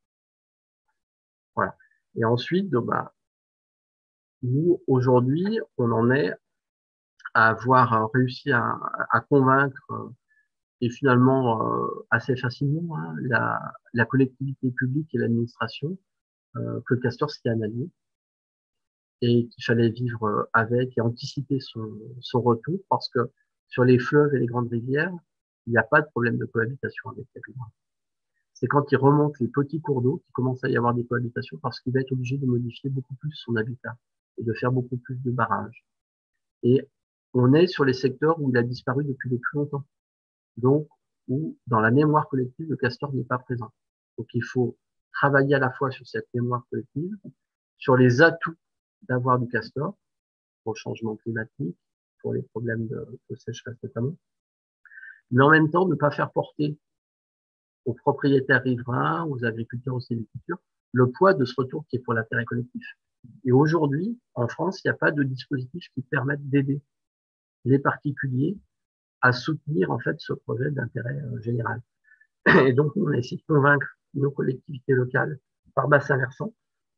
Voilà. Et ensuite, donc, bah, nous, aujourd'hui, on en est à avoir réussi à, à convaincre et finalement euh, assez facilement hein, la, la collectivité publique et l'administration euh, que le castor c'était un allié et qu'il fallait vivre avec et anticiper son, son retour parce que sur les fleuves et les grandes rivières, il n'y a pas de problème de cohabitation avec les riverains. C'est quand il remonte les petits cours d'eau qu'il commence à y avoir des cohabitations parce qu'il va être obligé de modifier beaucoup plus son habitat et de faire beaucoup plus de barrages. Et on est sur les secteurs où il a disparu depuis le plus longtemps. Donc, où dans la mémoire collective, le castor n'est pas présent. Donc, il faut travailler à la fois sur cette mémoire collective, sur les atouts d'avoir du castor pour le changement climatique, pour les problèmes de, de sécheresse notamment, mais en même temps ne pas faire porter aux propriétaires riverains, aux agriculteurs, aux sylviculteurs, le poids de ce retour qui est pour l'intérêt collectif. Et aujourd'hui, en France, il n'y a pas de dispositif qui permette d'aider les particuliers à soutenir en fait ce projet d'intérêt euh, général. Et donc, on essaie de convaincre nos collectivités locales par bassin versant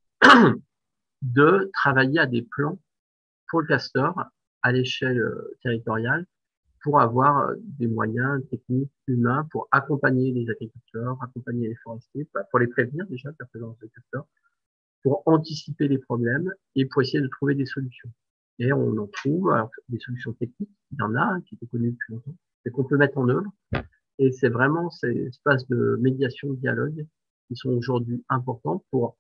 de travailler à des plans pour le castor à l'échelle euh, territoriale pour avoir euh, des moyens techniques, humains, pour accompagner les agriculteurs, accompagner les forestiers, pour les prévenir déjà de la présence de castor, pour anticiper les problèmes et pour essayer de trouver des solutions. Et on en trouve alors, des solutions techniques, il y en a hein, qui étaient connues depuis longtemps, et qu'on peut mettre en œuvre. Et c'est vraiment ces espaces de médiation, de dialogue qui sont aujourd'hui importants pour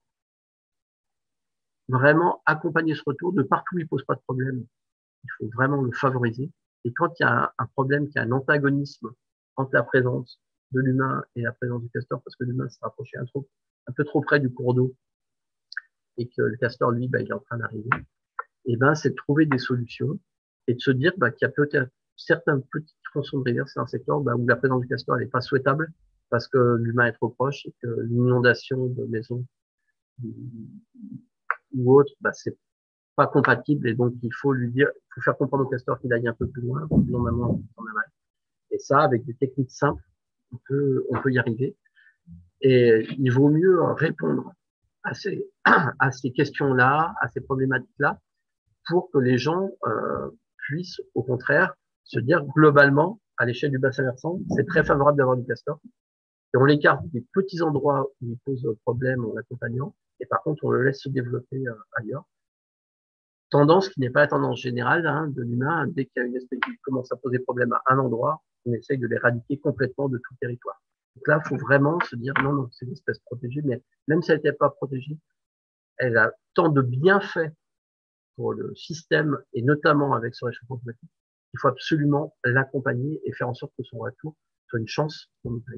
vraiment accompagner ce retour de partout où il ne pose pas de problème. Il faut vraiment le favoriser. Et quand il y a un problème, qu'il y a un antagonisme entre la présence de l'humain et la présence du castor, parce que l'humain s'est rapproché un, trop, un peu trop près du cours d'eau et que le castor, lui, bah, il est en train d'arriver, et ben, c'est de trouver des solutions et de se dire bah, qu'il y a peut-être certains petits tronçons de rivière, c'est un secteur bah, où la présence du castor n'est pas souhaitable parce que l'humain est trop proche et que l'inondation de maisons ou autre, bah, c'est pas compatible et donc il faut lui dire, il faut faire comprendre au castor qu'il aille un peu plus loin, plus en amont, plus en aval. Et ça, avec des techniques simples, on peut, on peut y arriver. Et il vaut mieux répondre à ces, à ces questions-là, à ces problématiques-là, pour que les gens euh, puissent, au contraire, se dire globalement, à l'échelle du bassin versant, c'est très favorable d'avoir du castor. Et on l'écarte des petits endroits où il pose problème en l'accompagnant, et par contre, on le laisse se développer euh, ailleurs. tendance qui n'est pas la tendance générale hein, de l'humain. Dès qu'il y a une espèce qui commence à poser problème à un endroit, on essaye de l'éradiquer complètement de tout territoire. Donc là, il faut vraiment se dire non, non, c'est une espèce protégée, mais même si elle n'était pas protégée, elle a tant de bienfaits pour le système, et notamment avec ce réchauffement climatique, il faut absolument l'accompagner et faire en sorte que son retour soit une chance pour nous.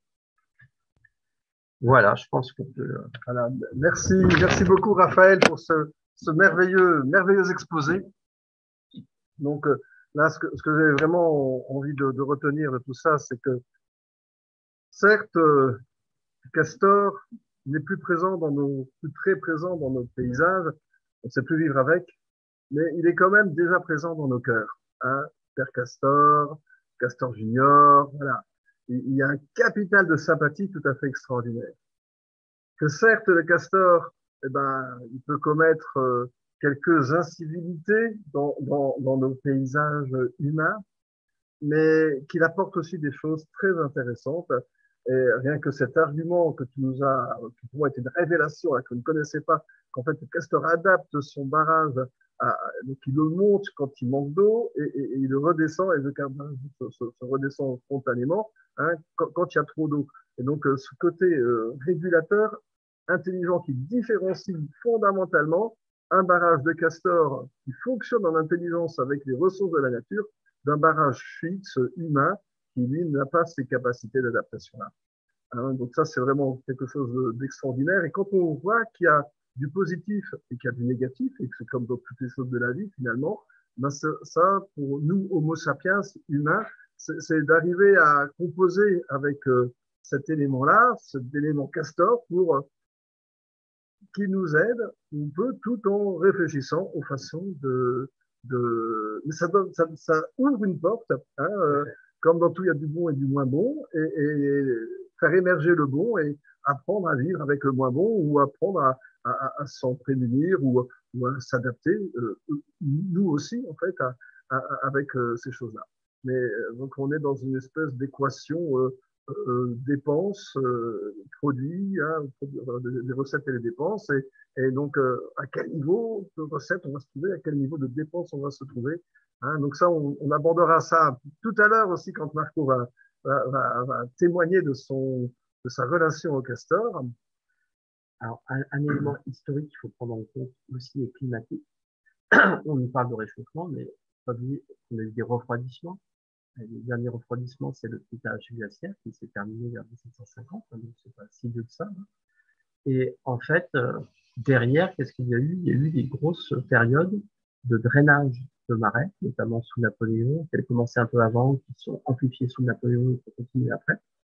Voilà, je pense que... Voilà. Merci, merci beaucoup Raphaël pour ce, ce merveilleux, merveilleux exposé. Donc là, ce que, ce que j'ai vraiment envie de, de retenir de tout ça, c'est que certes, euh, le castor n'est plus présent dans nos, plus très présent dans nos paysages, on ne sait plus vivre avec, mais il est quand même déjà présent dans nos cœurs. Hein, Père Castor, Castor Junior, voilà. Il y a un capital de sympathie tout à fait extraordinaire. Que certes, le castor, eh ben, il peut commettre euh, quelques incivilités dans, dans, dans nos paysages humains, mais qu'il apporte aussi des choses très intéressantes. Et rien que cet argument que tu nous as, qui pour moi était une révélation, hein, que je ne connaissais pas, qu'en fait le castor adapte son barrage, à, donc il le monte quand il manque d'eau et, et, et il le redescend et le barrage se, se, se redescend spontanément hein, quand, quand il y a trop d'eau. Et donc euh, ce côté euh, régulateur intelligent qui différencie fondamentalement un barrage de castor qui fonctionne en intelligence avec les ressources de la nature d'un barrage fixe humain qui, lui, n'a pas ces capacités d'adaptation-là. Hein, donc ça, c'est vraiment quelque chose d'extraordinaire. Et quand on voit qu'il y a du positif et qu'il y a du négatif, et que c'est comme dans toutes les choses de la vie, finalement, ben ça, pour nous, Homo sapiens, humains, c'est d'arriver à composer avec euh, cet élément-là, cet élément castor, pour euh, qui nous aide, on peut, tout en réfléchissant aux façons de... de... Mais ça, donne, ça, ça ouvre une porte, hein, euh, comme dans tout, il y a du bon et du moins bon, et, et faire émerger le bon et apprendre à vivre avec le moins bon ou apprendre à, à, à s'en prémunir ou, ou à s'adapter, euh, nous aussi, en fait, à, à, avec euh, ces choses-là. Mais donc, on est dans une espèce d'équation euh, euh, dépenses, euh, produits, hein, des recettes et les dépenses, et, et donc euh, à quel niveau de recettes on va se trouver, à quel niveau de dépenses on va se trouver. Hein, donc ça, on, on abordera ça tout à l'heure aussi quand Marco va, va, va, va témoigner de, son, de sa relation au castor. Alors, un, un élément historique qu'il faut prendre en compte aussi est climatique. On nous parle de réchauffement, mais on a eu des refroidissements. Le dernier refroidissement, c'est le âge glaciaire qui s'est terminé vers mille sept cent cinquante, donc c'est pas si vieux que ça. Et en fait, euh, derrière, qu'est-ce qu'il y a eu? Il y a eu des grosses périodes de drainage de marais, notamment sous Napoléon, qui avaient commencé un peu avant, qui sont amplifiées sous Napoléon et qui continuent après.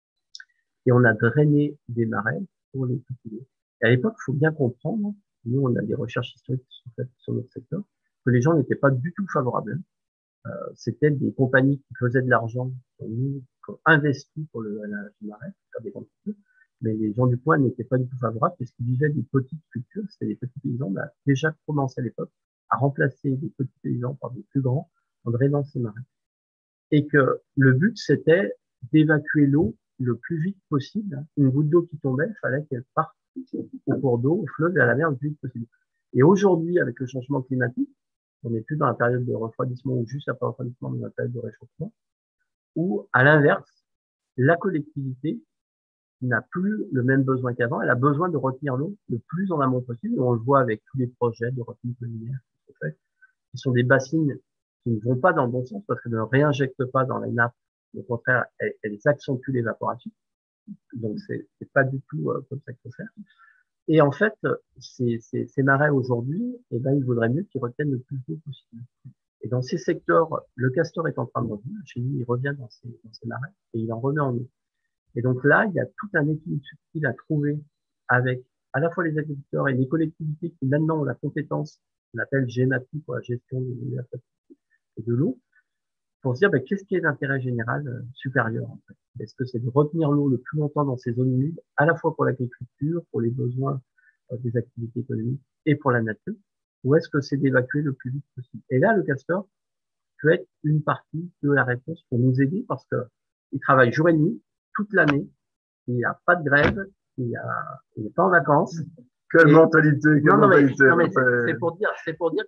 Et on a drainé des marais pour les cultiver. Et à l'époque, il faut bien comprendre, nous, on a des recherches historiques qui sont faites sur notre secteur, que les gens n'étaient pas du tout favorables. Euh, C'était des compagnies qui faisaient de l'argent, qui ont, mis, qui ont investi pour le drainage du marais, pour faire des grandes cultures. Mais les gens du coin n'étaient pas du tout favorables parce qu'ils vivaient des petites cultures. C'était des petits paysans. On a déjà commencé à l'époque à remplacer des petits paysans par des plus grands en drainant ces marais. Et que le but, c'était d'évacuer l'eau le plus vite possible. Une goutte d'eau qui tombait, il fallait qu'elle parte au cours d'eau, au fleuve et à la mer le plus vite possible. Et aujourd'hui, avec le changement climatique, on n'est plus dans la période de refroidissement ou juste après le refroidissement, mais dans la période de réchauffement, où, à l'inverse, la collectivité n'a plus le même besoin qu'avant. Elle a besoin de retenir l'eau le plus en amont possible. Et on le voit avec tous les projets de retenue collinaire qui sont faits, qui sont des bassines qui ne vont pas dans le bon sens parce qu'elles ne réinjectent pas dans les nappes. Au contraire, elles, elles accentuent l'évaporation. Donc, c'est pas du tout euh, comme ça qu'il faut faire. Et en fait, ces, ces, ces marais aujourd'hui, eh ben, il vaudrait mieux qu'ils retiennent le plus d'eau possible. Et dans ces secteurs, le castor est en train de revenir. Chez nous, il revient dans ces, dans ces marais et il en remet en eau. Et donc là, il y a tout un équilibre subtil à trouver avec à la fois les agriculteurs et les collectivités qui maintenant ont la compétence, qu'on appelle GEMAPI pour la gestion de et de l'eau, pour se dire ben, qu'est-ce qui est d'intérêt général euh, supérieur en fait. Est-ce que c'est de retenir l'eau le plus longtemps dans ces zones humides, à la fois pour l'agriculture, pour les besoins euh, des activités économiques et pour la nature, ou est-ce que c'est d'évacuer le plus vite possible? Et là, le castor peut être une partie de la réponse pour nous aider parce que il travaille jour et nuit, toute l'année, il n'y a pas de grève, il n'y a, il n'est pas en vacances. Quelle et... mentalité, quelle non, non, mentalité. Mais, non, mais c'est pour dire, c'est pour dire que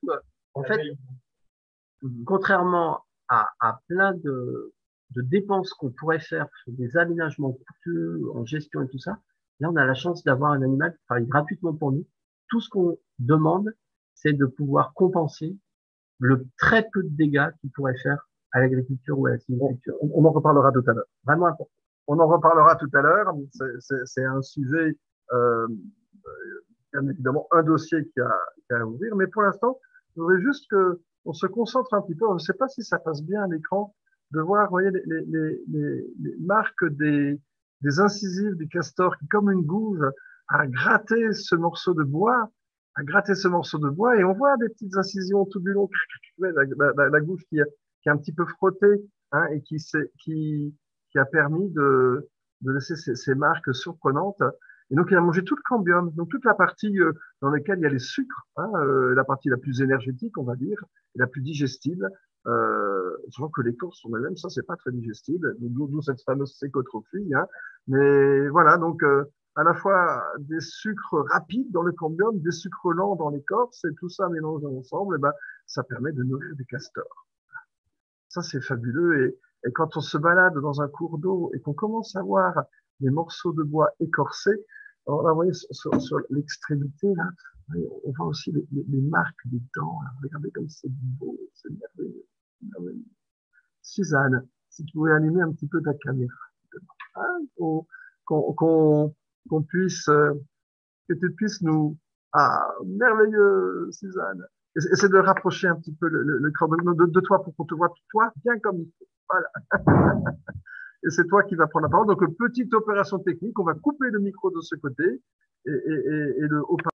En fait, contrairement à, à plein de, de dépenses qu'on pourrait faire sur des aménagements coûteux en gestion et tout ça, là, on a la chance d'avoir un animal qui travaille gratuitement pour nous. Tout ce qu'on demande, c'est de pouvoir compenser le très peu de dégâts qu'il pourrait faire à l'agriculture ou à la sylviculture. On, on en reparlera tout à l'heure. Vraiment important. On en reparlera tout à l'heure. C'est un sujet, euh, bien évidemment, un dossier qui a, qui a à ouvrir. Mais pour l'instant, je voudrais juste que on se concentre un petit peu. Je ne sais pas si ça passe bien à l'écran de voir, vous voyez, les, les, les, les, les marques des, des incisives du castor qui, comme une gouge, a gratté ce morceau de bois, a gratté ce morceau de bois, et on voit des petites incisions tout du long, la, la, la, la gouge qui a, qui a un petit peu frotté, hein, et qui, qui, qui a permis de, de laisser ces, ces marques surprenantes. Et donc, il a mangé tout le cambium, donc toute la partie euh, dans laquelle il y a les sucres, hein, euh, la partie la plus énergétique, on va dire, et la plus digestible. Euh, sachant que l'écorce en elle-même, ça, c'est pas très digestible, d'où cette fameuse sécotrophie. Hein. Mais voilà, donc euh, à la fois des sucres rapides dans le cambium, des sucres lents dans l'écorce, et tout ça mélangé ensemble, et ben, ça permet de nourrir des castors. Ça, c'est fabuleux. Et, et quand on se balade dans un cours d'eau et qu'on commence à voir des morceaux de bois écorcés, alors là, vous voyez, sur, sur l'extrémité, là, on voit aussi les, les, les marques des dents. Là. Regardez comme c'est beau, c'est merveilleux. merveilleux. Suzanne, si tu pouvais animer un petit peu ta caméra, hein, qu'on qu'on qu'on qu'on puisse, euh, que tu puisses nous... Ah, merveilleux, Suzanne. Essaie de rapprocher un petit peu le, le, le de, de toi pour qu'on te voit, toi, bien comme il faut. Voilà. Et c'est toi qui vas prendre la parole. Donc, petite opération technique, on va couper le micro de ce côté et, et, et, et le haut-parleur.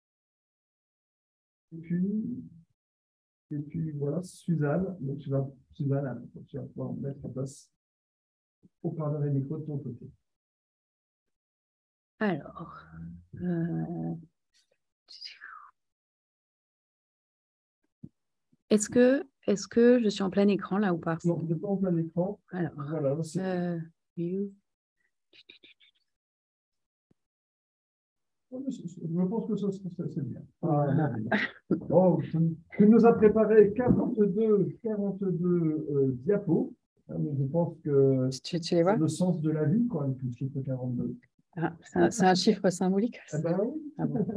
Et puis, et puis voilà, Suzanne. Donc, tu vas, Suzanne, tu vas pouvoir mettre en place haut-parleur et micro de ton côté. Alors, euh... est-ce que, est-ce que je suis en plein écran là ou pas? Non, je n'ai pas en plein écran. Alors, voilà, euh, view. Je pense que ça, c'est bien. Ah, oh, tu nous as préparé quarante-deux, quarante-deux euh, diapos. Mais je pense que tu, tu les vois? C'est le sens de la vie, quoi, avec le chiffre quarante-deux. Ah, c'est un, un chiffre symbolique. Eh ben oui. Ah bon.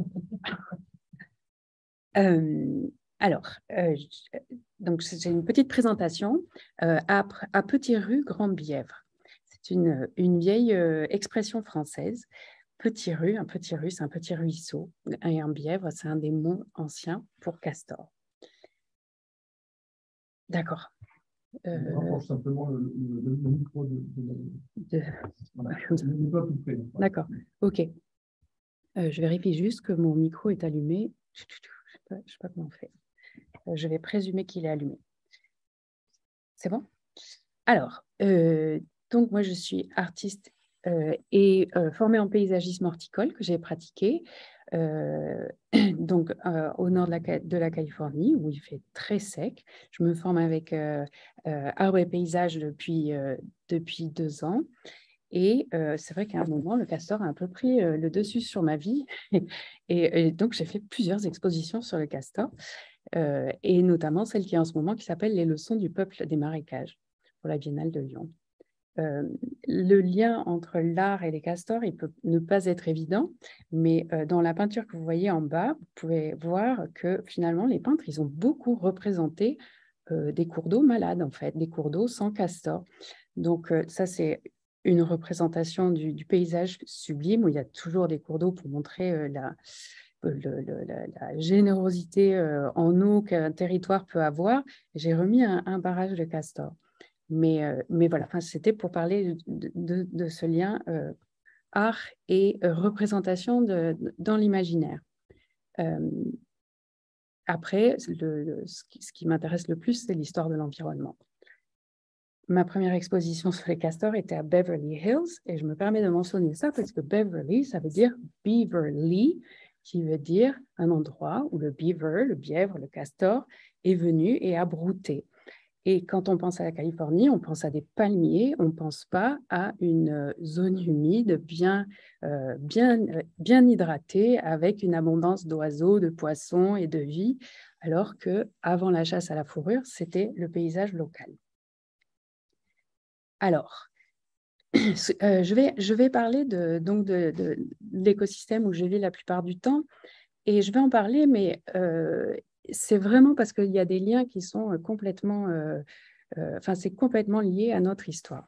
euh, alors, euh, donc c'est une petite présentation euh, à, à Petit Rue, Grand Bièvre. C'est une, une vieille euh, expression française. Petit rue, un petit rue, c'est un petit ruisseau. Et un bièvre, c'est un des mots anciens pour castor. D'accord. Euh, je rapproche simplement le, le, le, le micro de... de, de... de... Voilà. Le pas tout près. D'accord, ok. Euh, je vérifie juste que mon micro est allumé. Je ne sais pas, je sais pas comment on fait. Euh, je vais présumer qu'il est allumé. C'est bon? Alors, euh, donc moi, je suis artiste euh, et euh, formée en paysagisme horticole que j'ai pratiqué euh, donc, euh, au nord de la, de la Californie, où il fait très sec. Je me forme avec euh, euh, arbres et paysages depuis, euh, depuis deux ans. Et euh, c'est vrai qu'à un moment, le castor a un peu pris euh, le dessus sur ma vie. et, et donc, j'ai fait plusieurs expositions sur le castor, euh, et notamment celle qui est en ce moment, qui s'appelle « Les leçons du peuple des marécages » pour la Biennale de Lyon. Euh, le lien entre l'art et les castors, il peut ne pas être évident, mais euh, dans la peinture que vous voyez en bas, vous pouvez voir que finalement, les peintres, ils ont beaucoup représenté euh, des cours d'eau malades, en fait, des cours d'eau sans castor. Donc, euh, ça, c'est une représentation du, du paysage sublime, où il y a toujours des cours d'eau pour montrer euh, la, le, le, la, la générosité euh, en eau qu'un territoire peut avoir. J'ai remis un, un barrage de castor. Mais, euh, mais voilà, enfin, c'était pour parler de, de, de ce lien euh, art et euh, représentation de, de, dans l'imaginaire. Euh, après, le, le, ce qui, ce qui m'intéresse le plus, c'est l'histoire de l'environnement. Ma première exposition sur les castors était à Beverly Hills, et je me permets de mentionner ça parce que Beverly, ça veut dire Beaverly, qui veut dire un endroit où le beaver, le bièvre, le castor, est venu et a brouté. Et quand on pense à la Californie, on pense à des palmiers, on ne pense pas à une zone humide bien, euh, bien, bien hydratée avec une abondance d'oiseaux, de poissons et de vie, alors qu'avant la chasse à la fourrure, c'était le paysage local. Alors, euh, je, vais, je vais parler de, donc de, de l'écosystème où je vis la plupart du temps, et je vais en parler, mais euh, c'est vraiment parce qu'il y a des liens qui sont complètement... Euh, euh, enfin, c'est complètement lié à notre histoire.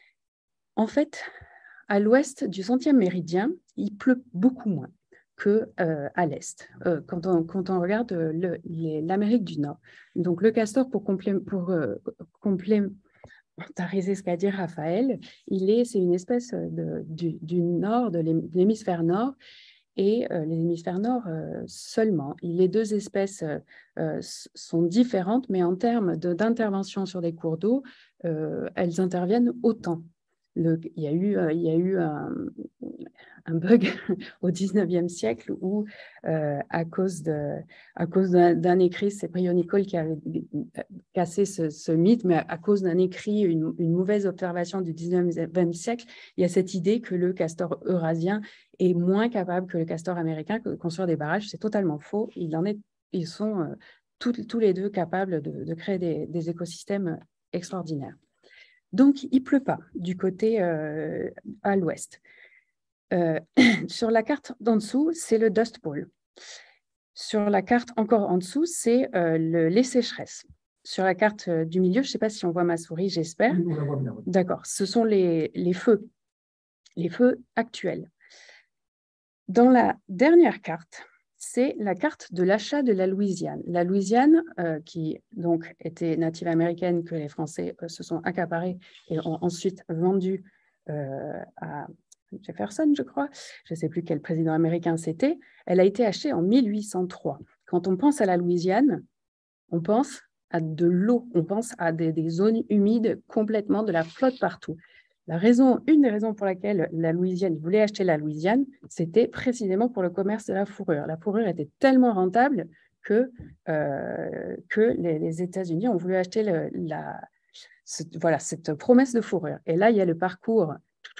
En fait, à l'ouest du centième méridien, il pleut beaucoup moins qu'à euh, l'est, euh, quand, on, quand on regarde l'Amérique du Nord. Donc, le castor, pour, complé pour euh, complémentariser ce qu'a dit Raphaël, il est, c'est une espèce de, du, du nord, de l'hémisphère nord, et euh, l'hémisphère nord euh, seulement. Les deux espèces euh, euh, sont différentes, mais en termes d'intervention sur des cours d'eau, euh, elles interviennent autant. Le, il y a eu, euh, il y a eu un, un bug au dix-neuvième siècle où, euh, à cause d'un écrit, c'est Prior Nicole qui avait cassé ce, ce mythe, mais à, à cause d'un écrit, une, une mauvaise observation du dix-neuvième siècle, il y a cette idée que le castor eurasien est moins capable que le castor américain de construire des barrages. C'est totalement faux. Il en est, ils sont euh, tous, tous les deux capables de, de créer des, des écosystèmes extraordinaires. Donc, il ne pleut pas du côté euh, à l'ouest. Euh, sur la carte d'en dessous, c'est le Dust Bowl. Sur la carte encore en dessous, c'est euh, le, les sécheresses. Sur la carte euh, du milieu, je ne sais pas si on voit ma souris, j'espère. Oui, on la voit bien. Oui. D'accord, ce sont les, les feux, les feux actuels. Dans la dernière carte, c'est la carte de l'achat de la Louisiane. La Louisiane, euh, qui donc était native américaine, que les Français euh, se sont accaparés et ont ensuite vendue euh, à Jefferson, je crois. Je ne sais plus quel président américain c'était. Elle a été achetée en mille huit cent trois. Quand on pense à la Louisiane, on pense à de l'eau, on pense à des, des zones humides complètement, de la flotte partout. La raison, une des raisons pour laquelle la Louisiane voulait acheter la Louisiane, c'était précisément pour le commerce de la fourrure. La fourrure était tellement rentable que, euh, que les, les États-Unis ont voulu acheter le, la, cette, voilà, cette promesse de fourrure. Et là, il y a le parcours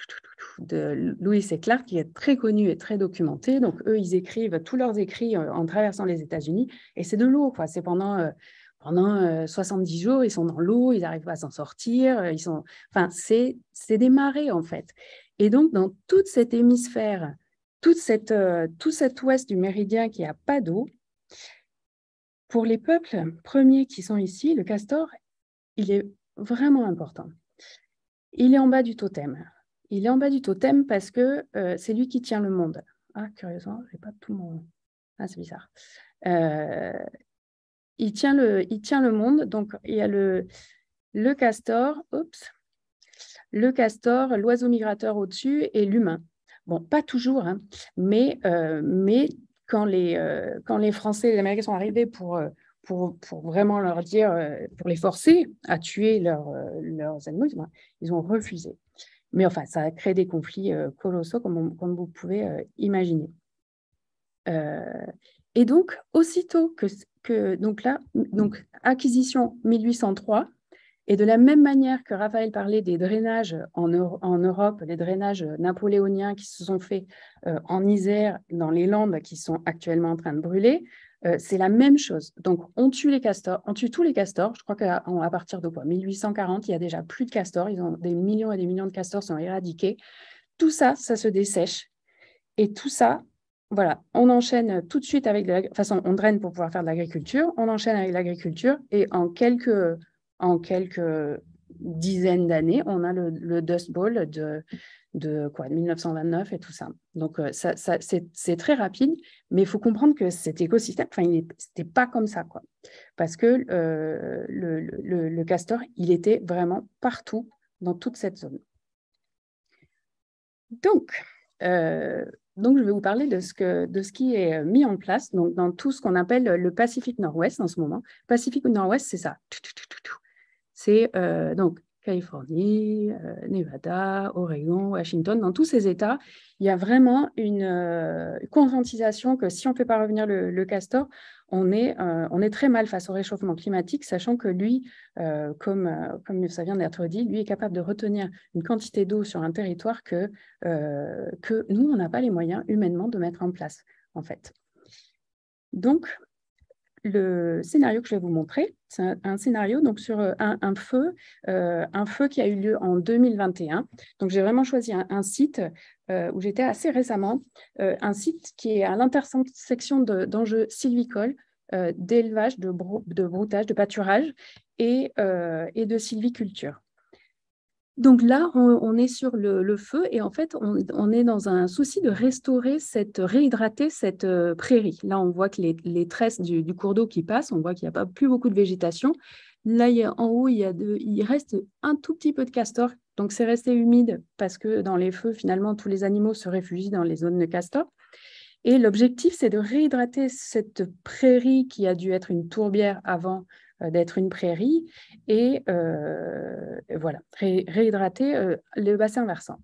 de Lewis et Clark qui est très connu et très documenté. Donc, eux, ils écrivent tous leurs écrits en traversant les États-Unis. Et c'est de l'eau, quoi. C'est pendant... Euh, Pendant euh, soixante-dix jours, ils sont dans l'eau, ils n'arrivent pas à s'en sortir. Ils sont... Enfin, c'est des marées, en fait. Et donc, dans tout cet hémisphère, toute cette, euh, tout cet ouest du méridien qui n'a pas d'eau, pour les peuples premiers qui sont ici, le castor, il est vraiment important. Il est en bas du totem. Il est en bas du totem parce que euh, c'est lui qui tient le monde. Ah, curieusement, je n'ai pas tout mon... Ah, c'est bizarre. Euh... Il tient, le, il tient le monde, donc il y a le, le castor, oups, le castor, l'oiseau migrateur au-dessus et l'humain. Bon, pas toujours, hein, mais, euh, mais quand, les, euh, quand les Français et les Américains sont arrivés pour, pour, pour vraiment leur dire, pour les forcer à tuer leur, leurs animaux, ils ont refusé. Mais enfin, ça a créé des conflits euh, colossaux, comme, on, comme vous pouvez euh, imaginer. Euh, et donc, aussitôt que, que donc là, donc acquisition mille huit cent trois, et de la même manière que Raphaël parlait des drainages en, en Europe, les drainages napoléoniens qui se sont faits euh, en Isère, dans les Landes, qui sont actuellement en train de brûler, euh, c'est la même chose. Donc, on tue les castors, on tue tous les castors. Je crois qu'à à partir de quoi, mille huit cent quarante, il y a déjà plus de castors. Ils ont des millions et des millions de castors sont éradiqués. Tout ça, ça se dessèche. Et tout ça, voilà, on enchaîne tout de suite avec de la façon, on draine pour pouvoir faire de l'agriculture, on enchaîne avec l'agriculture et en quelques, en quelques dizaines d'années, on a le, le Dust Bowl de, de, quoi, de mille neuf cent vingt-neuf et tout ça. Donc, ça, ça, c'est très rapide, mais il faut comprendre que cet écosystème, enfin, il n'était pas comme ça, quoi. Parce que euh, le, le, le castor, il était vraiment partout dans toute cette zone. Donc, euh, Donc, je vais vous parler de ce, que, de ce qui est mis en place donc, dans tout ce qu'on appelle le Pacifique Nord-Ouest en ce moment. Pacifique Nord-Ouest, c'est ça. C'est euh, donc Californie, euh, Nevada, Oregon, Washington, dans tous ces États, il y a vraiment une euh, conscientisation que si on ne fait pas revenir le, le castor, on est, euh, on est très mal face au réchauffement climatique, sachant que lui, euh, comme, euh, comme ça vient d'être dit, lui est capable de retenir une quantité d'eau sur un territoire que, euh, que nous, on n'a pas les moyens humainement de mettre en place, en fait. Donc, le scénario que je vais vous montrer, c'est un, un scénario donc sur un, un feu, euh, un feu qui a eu lieu en deux mille vingt et un. Donc, j'ai vraiment choisi un, un site euh, où j'étais assez récemment, euh, un site qui est à l'intersection d'enjeux sylvicoles, euh, d'élevage, de, brou de broutage, de pâturage et, euh, et de sylviculture. Donc là, on, on est sur le, le feu et en fait, on, on est dans un souci de restaurer, cette, réhydrater cette euh, prairie. Là, on voit que les, les tresses du, du cours d'eau qui passent, on voit qu'il n'y a pas plus beaucoup de végétation. Là, il y a, en haut, il, y a de, il reste un tout petit peu de castor. Donc, c'est resté humide parce que dans les feux, finalement, tous les animaux se réfugient dans les zones de castor. Et l'objectif, c'est de réhydrater cette prairie qui a dû être une tourbière avant d'être une prairie et euh, voilà, ré réhydrater euh, le bassin versant.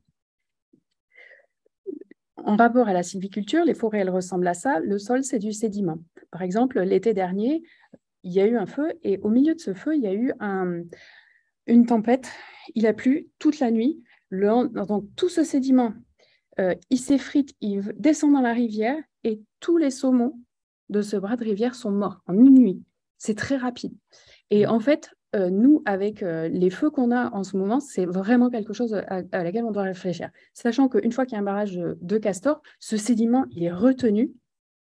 En rapport à la sylviculture, les forêts, elles ressemblent à ça. Le sol, c'est du sédiment. Par exemple, l'été dernier, il y a eu un feu et au milieu de ce feu, il y a eu un, une tempête. Il a plu toute la nuit. Le, donc, tout ce sédiment, euh, il s'effrite, il descend dans la rivière et tous les saumons de ce bras de rivière sont morts en une nuit. C'est très rapide. Et en fait, euh, nous, avec euh, les feux qu'on a en ce moment, c'est vraiment quelque chose à, à laquelle on doit réfléchir. Sachant qu'une fois qu'il y a un barrage de, de castor, ce sédiment, il est retenu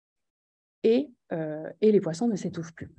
et, euh, et les poissons ne s'étouffent plus.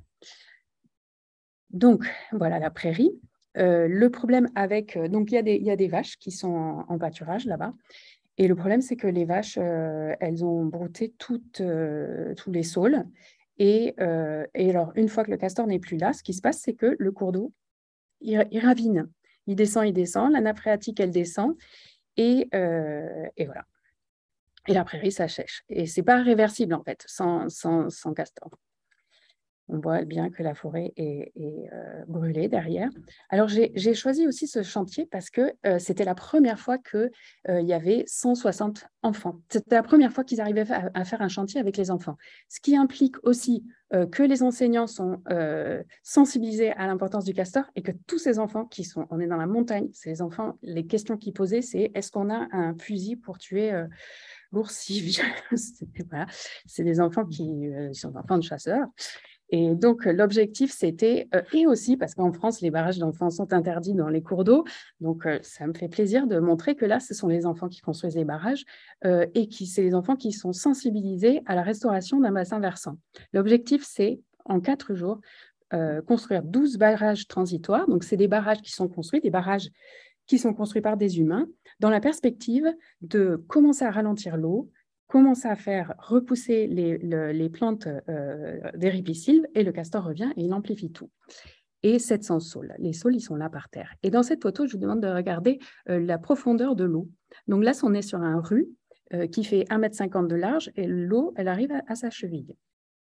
Donc, voilà la prairie. Euh, le problème avec... Euh, donc, il y a des, il y a des vaches qui sont en, en pâturage là-bas. Et le problème, c'est que les vaches, euh, elles ont brouté toutes, euh, tous les saules. Et, euh, et alors, une fois que le castor n'est plus là, ce qui se passe, c'est que le cours d'eau, il, il ravine. Il descend, il descend. La nappe phréatique, elle descend. Et, euh, et voilà. Et la prairie, ça sèche. Et ce n'est pas réversible, en fait, sans, sans, sans castor. On voit bien que la forêt est, est euh, brûlée derrière. Alors, j'ai choisi aussi ce chantier parce que euh, c'était la première fois qu'il euh, y avait cent soixante enfants. C'était la première fois qu'ils arrivaient à, à faire un chantier avec les enfants. Ce qui implique aussi euh, que les enseignants sont euh, sensibilisés à l'importance du castor et que tous ces enfants qui sont, on est dans la montagne, ces enfants, les questions qu'ils posaient, c'est est-ce qu'on a un fusil pour tuer euh, l'ours si voilà. C'est des enfants qui euh, sont enfants de chasseurs. Et donc, l'objectif, c'était, euh, et aussi parce qu'en France, les barrages d'enfants sont interdits dans les cours d'eau, donc euh, ça me fait plaisir de montrer que là, ce sont les enfants qui construisent les barrages euh, et qui c'est les enfants qui sont sensibilisés à la restauration d'un bassin versant. L'objectif, c'est, en quatre jours, euh, construire douze barrages transitoires. Donc, c'est des barrages qui sont construits, des barrages qui sont construits par des humains, dans la perspective de commencer à ralentir l'eau, commence à faire repousser les, le, les plantes euh, des ripisylves et le castor revient et il amplifie tout. Et sept cents saules. Les saules, ils sont là par terre. Et dans cette photo, je vous demande de regarder euh, la profondeur de l'eau. Donc là, on est sur un rue euh, qui fait un mètre cinquante de large et l'eau, elle arrive à, à sa cheville.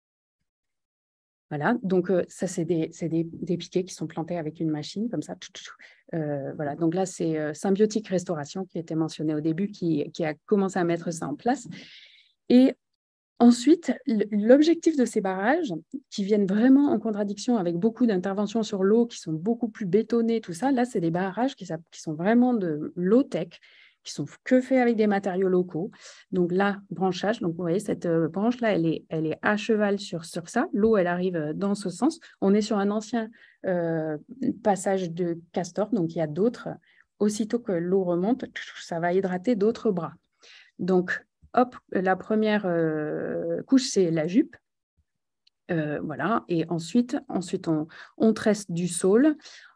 Voilà, donc euh, ça, c'est des, des, des piquets qui sont plantés avec une machine, comme ça. Euh, voilà, donc là, c'est euh, Symbiotique Restauration qui était mentionné au début, qui, qui a commencé à mettre ça en place. Et ensuite, l'objectif de ces barrages, qui viennent vraiment en contradiction avec beaucoup d'interventions sur l'eau, qui sont beaucoup plus bétonnés, tout ça, là, c'est des barrages qui, qui sont vraiment de low-tech, qui sont que faits avec des matériaux locaux. Donc là, branchage, donc vous voyez, cette euh, branche-là, elle est, elle est à cheval sur, sur ça. L'eau, elle arrive dans ce sens. On est sur un ancien euh, passage de castor, donc il y a d'autres. Aussitôt que l'eau remonte, ça va hydrater d'autres bras. Donc, hop, la première euh, couche, c'est la jupe. Euh, voilà, et ensuite, ensuite on, on tresse du saule.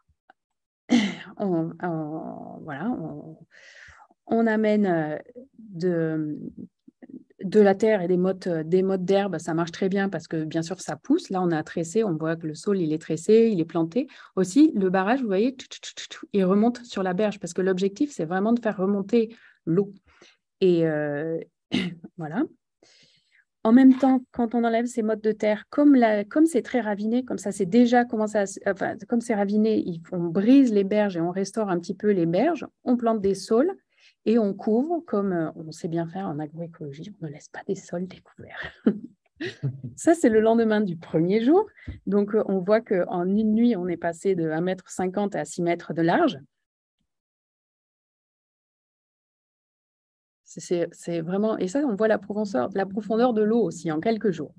On, on, voilà, on, on amène de, de la terre et des mottes des mottes d'herbe, ça marche très bien parce que bien sûr ça pousse. Là, on a tressé, on voit que le saule, il est tressé, il est planté. Aussi, le barrage, vous voyez, il remonte sur la berge parce que l'objectif, c'est vraiment de faire remonter l'eau. Et euh, voilà. En même temps, quand on enlève ces mottes de terre, comme, la, comme c'est très raviné, comme ça c'est déjà commencé à, enfin, comme c'est raviné, il, on brise les berges et on restaure un petit peu les berges, on plante des saules et on couvre, comme on sait bien faire en agroécologie, on ne laisse pas des sols découverts. Ça, c'est le lendemain du premier jour. Donc, on voit qu'en une nuit, on est passé de un mètre cinquante à six mètres de large. C'est vraiment... Et ça, on voit la profondeur, la profondeur de l'eau aussi en quelques jours.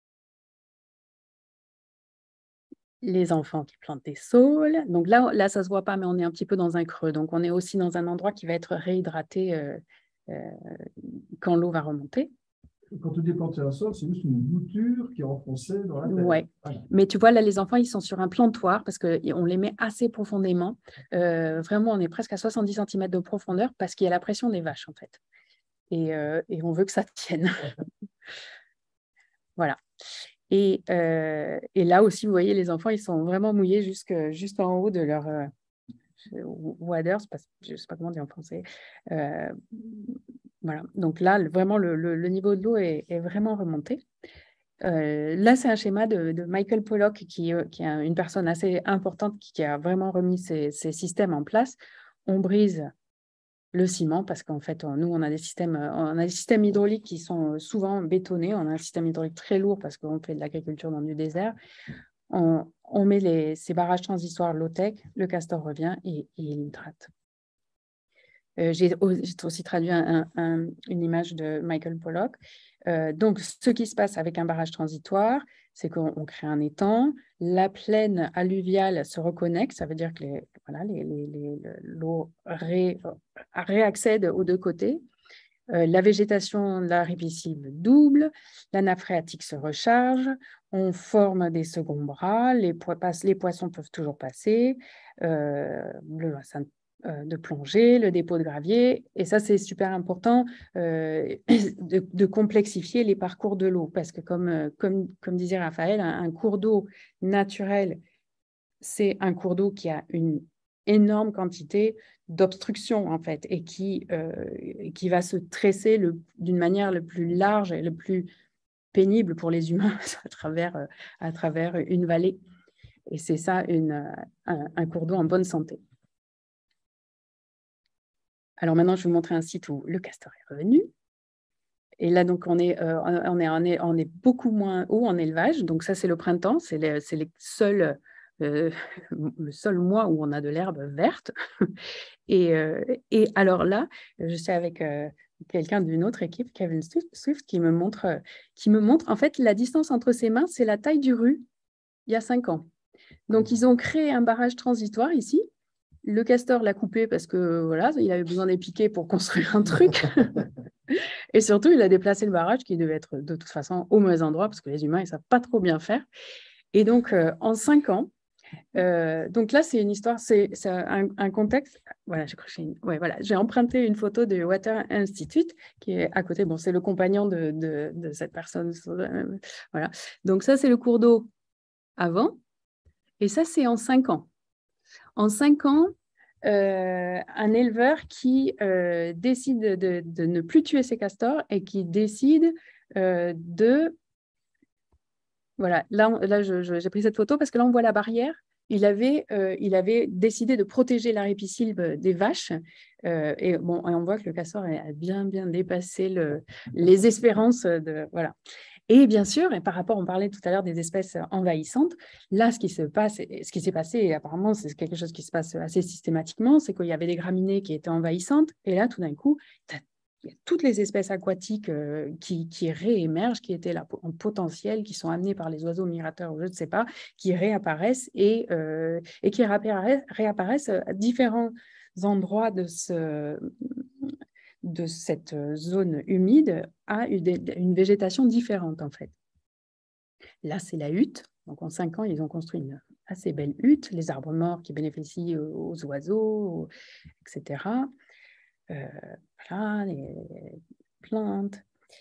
Les enfants qui plantent des saules. Donc là, là, ça ne se voit pas, mais on est un petit peu dans un creux. Donc, on est aussi dans un endroit qui va être réhydraté euh, euh, quand l'eau va remonter. Quand tu dis planter un sol, c'est juste une bouture qui est enfoncée dans la terre. Ouais. Ah. Mais tu vois, là, les enfants, ils sont sur un plantoir parce qu'on les met assez profondément. Euh, vraiment, on est presque à soixante-dix centimètres de profondeur parce qu'il y a la pression des vaches, en fait. Et, euh, et on veut que ça tienne. Voilà. Et, euh, et là aussi, vous voyez, les enfants, ils sont vraiment mouillés jusque, juste en haut de leur euh, waders, je ne sais pas comment dire en français. Euh, voilà. Donc là, vraiment, le, le, le niveau de l'eau est, est vraiment remonté. Euh, là, c'est un schéma de, de Michael Pollock, qui, qui est une personne assez importante qui, qui a vraiment remis ces, ces systèmes en place. On brise le ciment parce qu'en fait, on, nous, on a, des systèmes, on a des systèmes hydrauliques qui sont souvent bétonnés. On a un système hydraulique très lourd parce qu'on fait de l'agriculture dans du désert. On, on met les, ces barrages transitoires low-tech, le castor revient et, et il hydrate. Euh, J'ai aussi traduit un, un, une image de Michael Pollock. Euh, donc, ce qui se passe avec un barrage transitoire, c'est qu'on crée un étang, la plaine alluviale se reconnecte, ça veut dire que les, voilà, les, les, les, l'eau ré, réaccède aux deux côtés. Euh, la végétation de la rive piscive double, la nappe phréatique se recharge, on forme des seconds bras, les, po les poissons peuvent toujours passer, euh, le bassin de plongée, le dépôt de gravier, et ça c'est super important euh, de, de complexifier les parcours de l'eau, parce que comme, comme, comme disait Raphaël, un, un cours d'eau naturel, c'est un cours d'eau qui a une énorme quantité d'obstruction en fait, et qui, euh, qui va se tresser d'une manière le plus large et le plus pénible pour les humains à travers, euh, à travers une vallée. Et c'est ça une, un, un cours d'eau en bonne santé. Alors maintenant, je vais vous montrer un site où le castor est revenu. Et là, donc, on est, euh, on est, on est, on est beaucoup moins haut en élevage. Donc ça, c'est le printemps. C'est les, les seuls, euh, le seul mois où on a de l'herbe verte. Et, euh, et alors là, je suis avec euh, quelqu'un d'une autre équipe, Kevin Swift, qui me montre, euh, qui me montre, en fait, la distance entre ses mains, c'est la taille du rue il y a cinq ans. Donc, ils ont créé un barrage transitoire ici. Le castor l'a coupé parce que voilà, il avait besoin des piquets pour construire un truc. Et surtout, il a déplacé le barrage qui devait être de toute façon au mauvais endroit parce que les humains, ils ne savent pas trop bien faire. Et donc, euh, en cinq ans, euh, donc là, c'est une histoire, c'est un, un contexte. Voilà, j'ai ouais, voilà, j'ai emprunté une photo du Water Institute qui est à côté. Bon, c'est le compagnon de, de, de cette personne. Voilà. Donc ça, c'est le cours d'eau avant. Et ça, c'est en cinq ans. En cinq ans, euh, un éleveur qui euh, décide de, de ne plus tuer ses castors et qui décide euh, de... Voilà, là, là j'ai pris cette photo parce que là, on voit la barrière. Il avait, euh, il avait décidé de protéger la ripisylve des vaches. Euh, et, bon, et on voit que le castor a bien, bien dépassé le, les espérances. De, voilà. Et bien sûr, et par rapport, on parlait tout à l'heure des espèces envahissantes, là, ce qui se passe, ce qui s'est passé, et apparemment, c'est quelque chose qui se passe assez systématiquement, c'est qu'il y avait des graminées qui étaient envahissantes, et là, tout d'un coup, il y a toutes les espèces aquatiques euh, qui, qui réémergent, qui étaient là en potentiel, qui sont amenées par les oiseaux migrateurs, je ne sais pas, qui réapparaissent et, euh, et qui réapparaissent, réapparaissent à différents endroits de ce... de cette zone humide a une végétation différente, en fait. Là, c'est la hutte. Donc, en cinq ans, ils ont construit une assez belle hutte, les arbres morts qui bénéficient aux, aux oiseaux, et cetera. Euh, voilà, les plantes.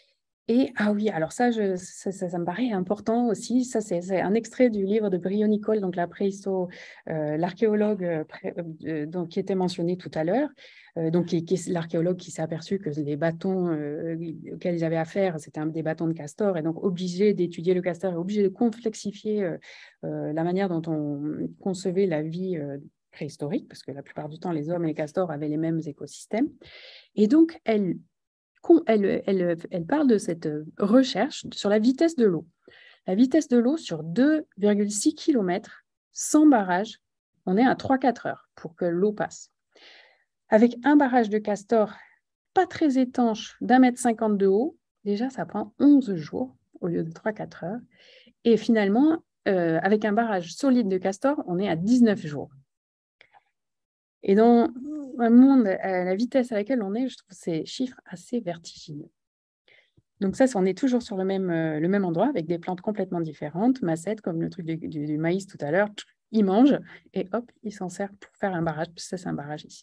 Et, ah oui, alors ça, je, ça, ça, ça me paraît important aussi. Ça, c'est un extrait du livre de Brionicolle, donc la préhisto, euh, l'archéologue euh, euh, donc, qui était mentionné tout à l'heure, euh, donc qui, qui, l'archéologue qui s'est aperçu que les bâtons euh, auxquels ils avaient affaire, c'était des bâtons de castor, et donc obligé d'étudier le castor, et obligé de complexifier euh, euh, la manière dont on concevait la vie euh, préhistorique, parce que la plupart du temps, les hommes et les castors avaient les mêmes écosystèmes. Et donc, elle Elle, elle, elle parle de cette recherche sur la vitesse de l'eau. La vitesse de l'eau sur deux virgule six kilomètres sans barrage, on est à trois à quatre heures pour que l'eau passe. Avec un barrage de castor pas très étanche d'un mètre cinquante de haut, déjà ça prend onze jours au lieu de trois à quatre heures. Et finalement, euh, avec un barrage solide de castor, on est à dix-neuf jours. Et dans un monde à la vitesse à laquelle on est, je trouve ces chiffres assez vertigineux. Donc ça, on est toujours sur le même, euh, le même endroit avec des plantes complètement différentes, massettes, comme le truc du, du, du maïs tout à l'heure. Il mange et hop, il s'en sert pour faire un barrage. Ça, c'est un barrage ici.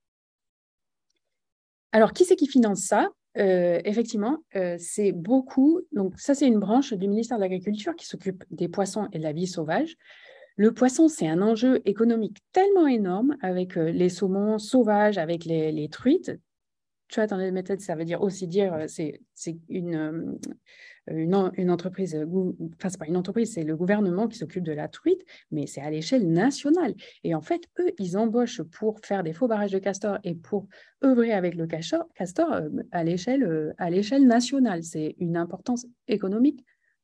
Alors, qui c'est qui finance ça? euh, Effectivement, euh, c'est beaucoup. Donc ça, c'est une branche du ministère de l'Agriculture qui s'occupe des poissons et de la vie sauvage. Le poisson, c'est un enjeu économique tellement énorme avec euh, les saumons sauvages, avec les, les truites. Tu vois, dans les méthodes, ça veut dire aussi dire, c'est une, une, une entreprise, enfin, c'est pas une entreprise, c'est le gouvernement qui s'occupe de la truite, mais c'est à l'échelle nationale. Et en fait, eux, ils embauchent pour faire des faux barrages de castor et pour œuvrer avec le castor, castor à l'échelle à l'échelle nationale. C'est une importance économique.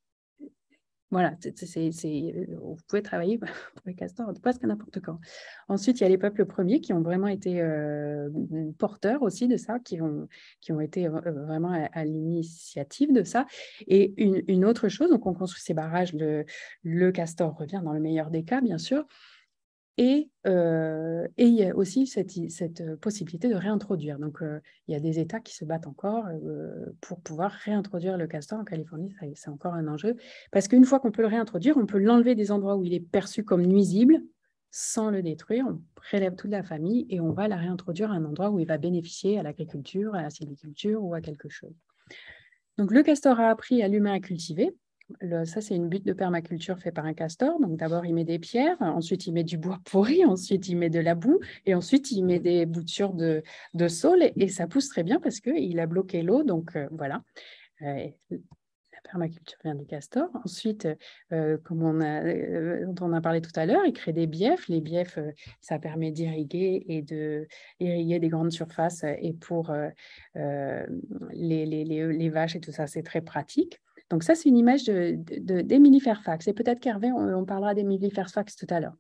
Voilà, c'est, c'est, vous pouvez travailler pour les castors presque n'importe quand. Ensuite, il y a les peuples premiers qui ont vraiment été euh, porteurs aussi de ça, qui ont, qui ont été vraiment à, à l'initiative de ça. Et une, une autre chose, donc on construit ces barrages, le, le castor revient dans le meilleur des cas, bien sûr. Et, euh, et il y a aussi cette, cette possibilité de réintroduire. Donc, euh, il y a des États qui se battent encore euh, pour pouvoir réintroduire le castor en Californie. C'est encore un enjeu. Parce qu'une fois qu'on peut le réintroduire, on peut l'enlever des endroits où il est perçu comme nuisible sans le détruire. On prélève toute la famille et on va la réintroduire à un endroit où il va bénéficier à l'agriculture, à la sylviculture ou à quelque chose. Donc, le castor a appris à l'humain à cultiver. Le, ça, c'est une butte de permaculture faite par un castor. Donc, d'abord, il met des pierres, ensuite, il met du bois pourri, ensuite, il met de la boue, et ensuite, il met des boutures de, de saule, et, et ça pousse très bien parce qu'il a bloqué l'eau. Donc, euh, voilà. Euh, la permaculture vient du castor. Ensuite, euh, comme on a, euh, dont on a parlé tout à l'heure, il crée des biefs. Les biefs, euh, ça permet d'irriguer et de irriguer des grandes surfaces. Et pour euh, euh, les, les, les, les vaches et tout ça, c'est très pratique. Donc ça, c'est une image d'Emily Fairfax. Et peut-être qu'Hervé, on, on parlera d'Emily Fairfax tout à l'heure.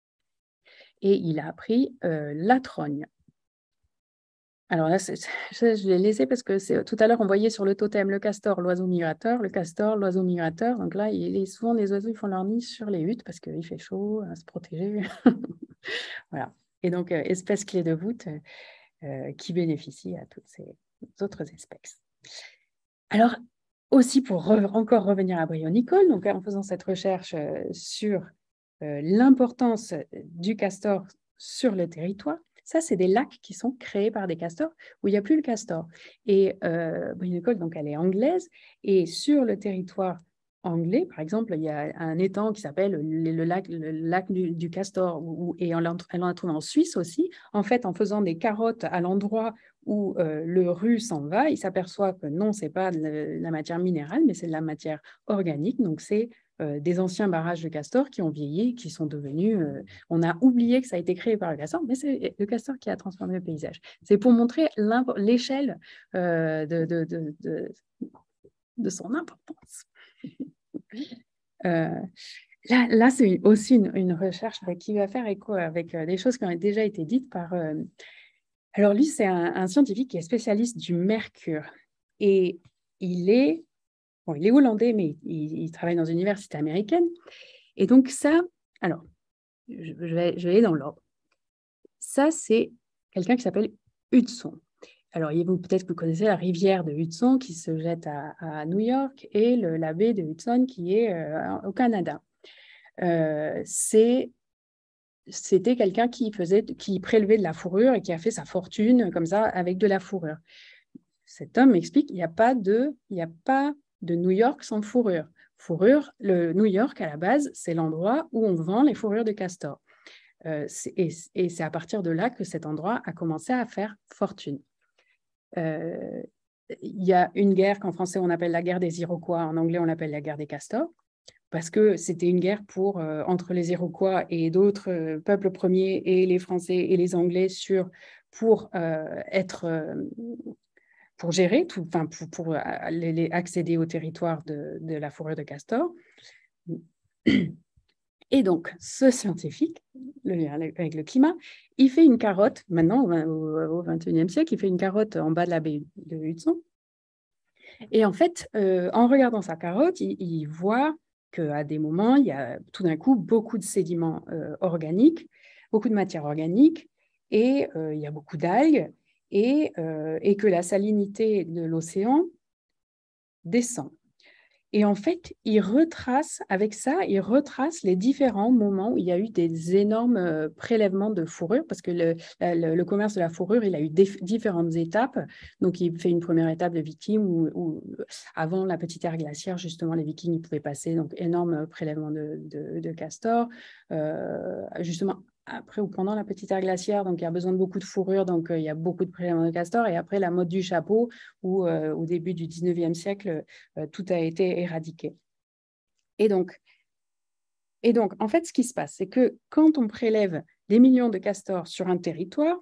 Et il a appris euh, la trogne. Alors là, c est, c est, je l'ai laissé parce que tout à l'heure, on voyait sur le totem le castor, l'oiseau migrateur, le castor, l'oiseau migrateur. Donc là, il est, souvent, les oiseaux ils font leur nid sur les huttes parce qu'il fait chaud, à se protéger. Voilà. Et donc, euh, espèce clé de voûte euh, qui bénéficie à toutes ces autres espèces. Alors, aussi, pour re encore revenir à Brionicolle, donc en faisant cette recherche euh, sur euh, l'importance du castor sur le territoire, ça, c'est des lacs qui sont créés par des castors où il n'y a plus le castor. Et euh, Brionicolle, donc, elle est anglaise, et sur le territoire anglais, par exemple, il y a un étang qui s'appelle le, le lac, le lac du, du Castor, où, et on en a trouvé en Suisse aussi. En fait, en faisant des carottes à l'endroit où euh, le rue s'en va, il s'aperçoit que non, ce n'est pas de la matière minérale, mais c'est de la matière organique. Donc, c'est euh, des anciens barrages de castor qui ont vieilli, qui sont devenus... Euh, on a oublié que ça a été créé par le castor, mais c'est le castor qui a transformé le paysage. C'est pour montrer l'échelle euh, de, de, de, de, de son importance. Euh, là, là c'est aussi une, une recherche qui va faire écho avec euh, des choses qui ont déjà été dites par... Euh, alors lui, c'est un, un scientifique qui est spécialiste du mercure. Et il est, bon, il est hollandais, mais il, il travaille dans une université américaine. Et donc ça, alors, je, je, vais, je vais aller dans l'ordre. Ça, c'est quelqu'un qui s'appelle Hudson. Alors, peut-être que vous connaissez la rivière de Hudson qui se jette à, à New York et le, la baie de Hudson qui est euh, au Canada. Euh, C'était quelqu'un qui, faisait, qui prélevait de la fourrure et qui a fait sa fortune comme ça avec de la fourrure. cet homme m'explique qu'il n'y a pas de, il n'y a pas de New York sans fourrure. Fourrure, le New York, à la base, c'est l'endroit où on vend les fourrures de castor. Euh, et et c'est à partir de là que cet endroit a commencé à faire fortune. Euh, il y a une guerre qu'en français on appelle la guerre des Iroquois, en anglais on l'appelle la guerre des castors, parce que c'était une guerre pour, euh, entre les Iroquois et d'autres euh, peuples premiers et les Français et les Anglais sur, pour euh, être... Euh, pour gérer, tout, enfin pour, pour aller accéder au territoire de, de la fourrure de castor. Et donc, ce scientifique, le lien avec le climat, il fait une carotte, maintenant au vingt et unième siècle, il fait une carotte en bas de la baie de Hudson. Et en fait, euh, en regardant sa carotte, il, il voit qu'à des moments, il y a tout d'un coup beaucoup de sédiments euh, organiques, beaucoup de matière organique, et euh, il y a beaucoup d'algues, et, euh, et que la salinité de l'océan descend. Et en fait, il retrace, avec ça, il retrace les différents moments où il y a eu des énormes euh, prélèvements de fourrure, parce que le, le, le commerce de la fourrure, il a eu différentes étapes. Donc, il fait une première étape de Vikings, où, où avant la petite ère glaciaire, justement, les Vikings ils pouvaient passer, donc énorme prélèvement de, de, de castor. Euh, justement, après ou pendant la petite ère glaciaire, donc il y a besoin de beaucoup de fourrure, donc euh, il y a beaucoup de prélèvements de castor. Et après, la mode du chapeau, où euh, au début du dix-neuvième siècle, euh, tout a été éradiqué. Et donc, et donc, en fait, ce qui se passe, c'est que quand on prélève des millions de castors sur un territoire,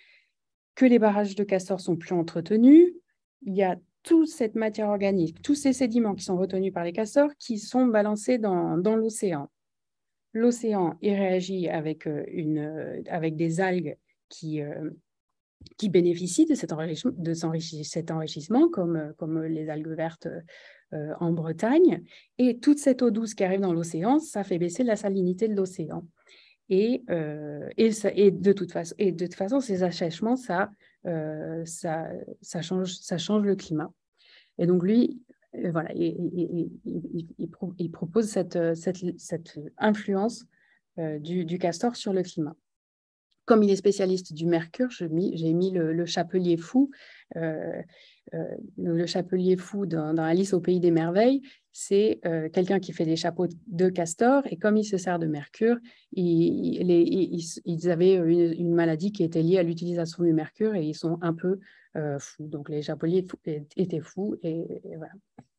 que les barrages de castors sont plus entretenus, il y a toute cette matière organique, tous ces sédiments qui sont retenus par les castors qui sont balancés dans, dans l'océan. L'océan, il réagit avec, une, avec des algues qui, euh, qui bénéficient de cet enrichissement, de cet enrichissement comme, comme les algues vertes euh, en Bretagne. Et toute cette eau douce qui arrive dans l'océan, ça fait baisser la salinité de l'océan. Et, euh, et, ça, et, de toute façon, et de toute façon, ces assèchements, ça, euh, ça, ça, change, ça change le climat. Et donc, lui, euh, voilà, il, il, il, il, il propose cette, cette, cette influence euh, du, du castor sur le climat. Comme il est spécialiste du mercure, j'ai mis, j'ai mis le, le chapelier fou. Euh, euh, le chapelier fou dans, dans Alice au pays des merveilles, c'est euh, quelqu'un qui fait des chapeaux de castor, et comme il se sert de mercure, il, il, ils, ils avaient une, une maladie qui était liée à l'utilisation du mercure, et ils sont un peu euh, fous. Donc les chapeliers fous, étaient fous, et, et voilà.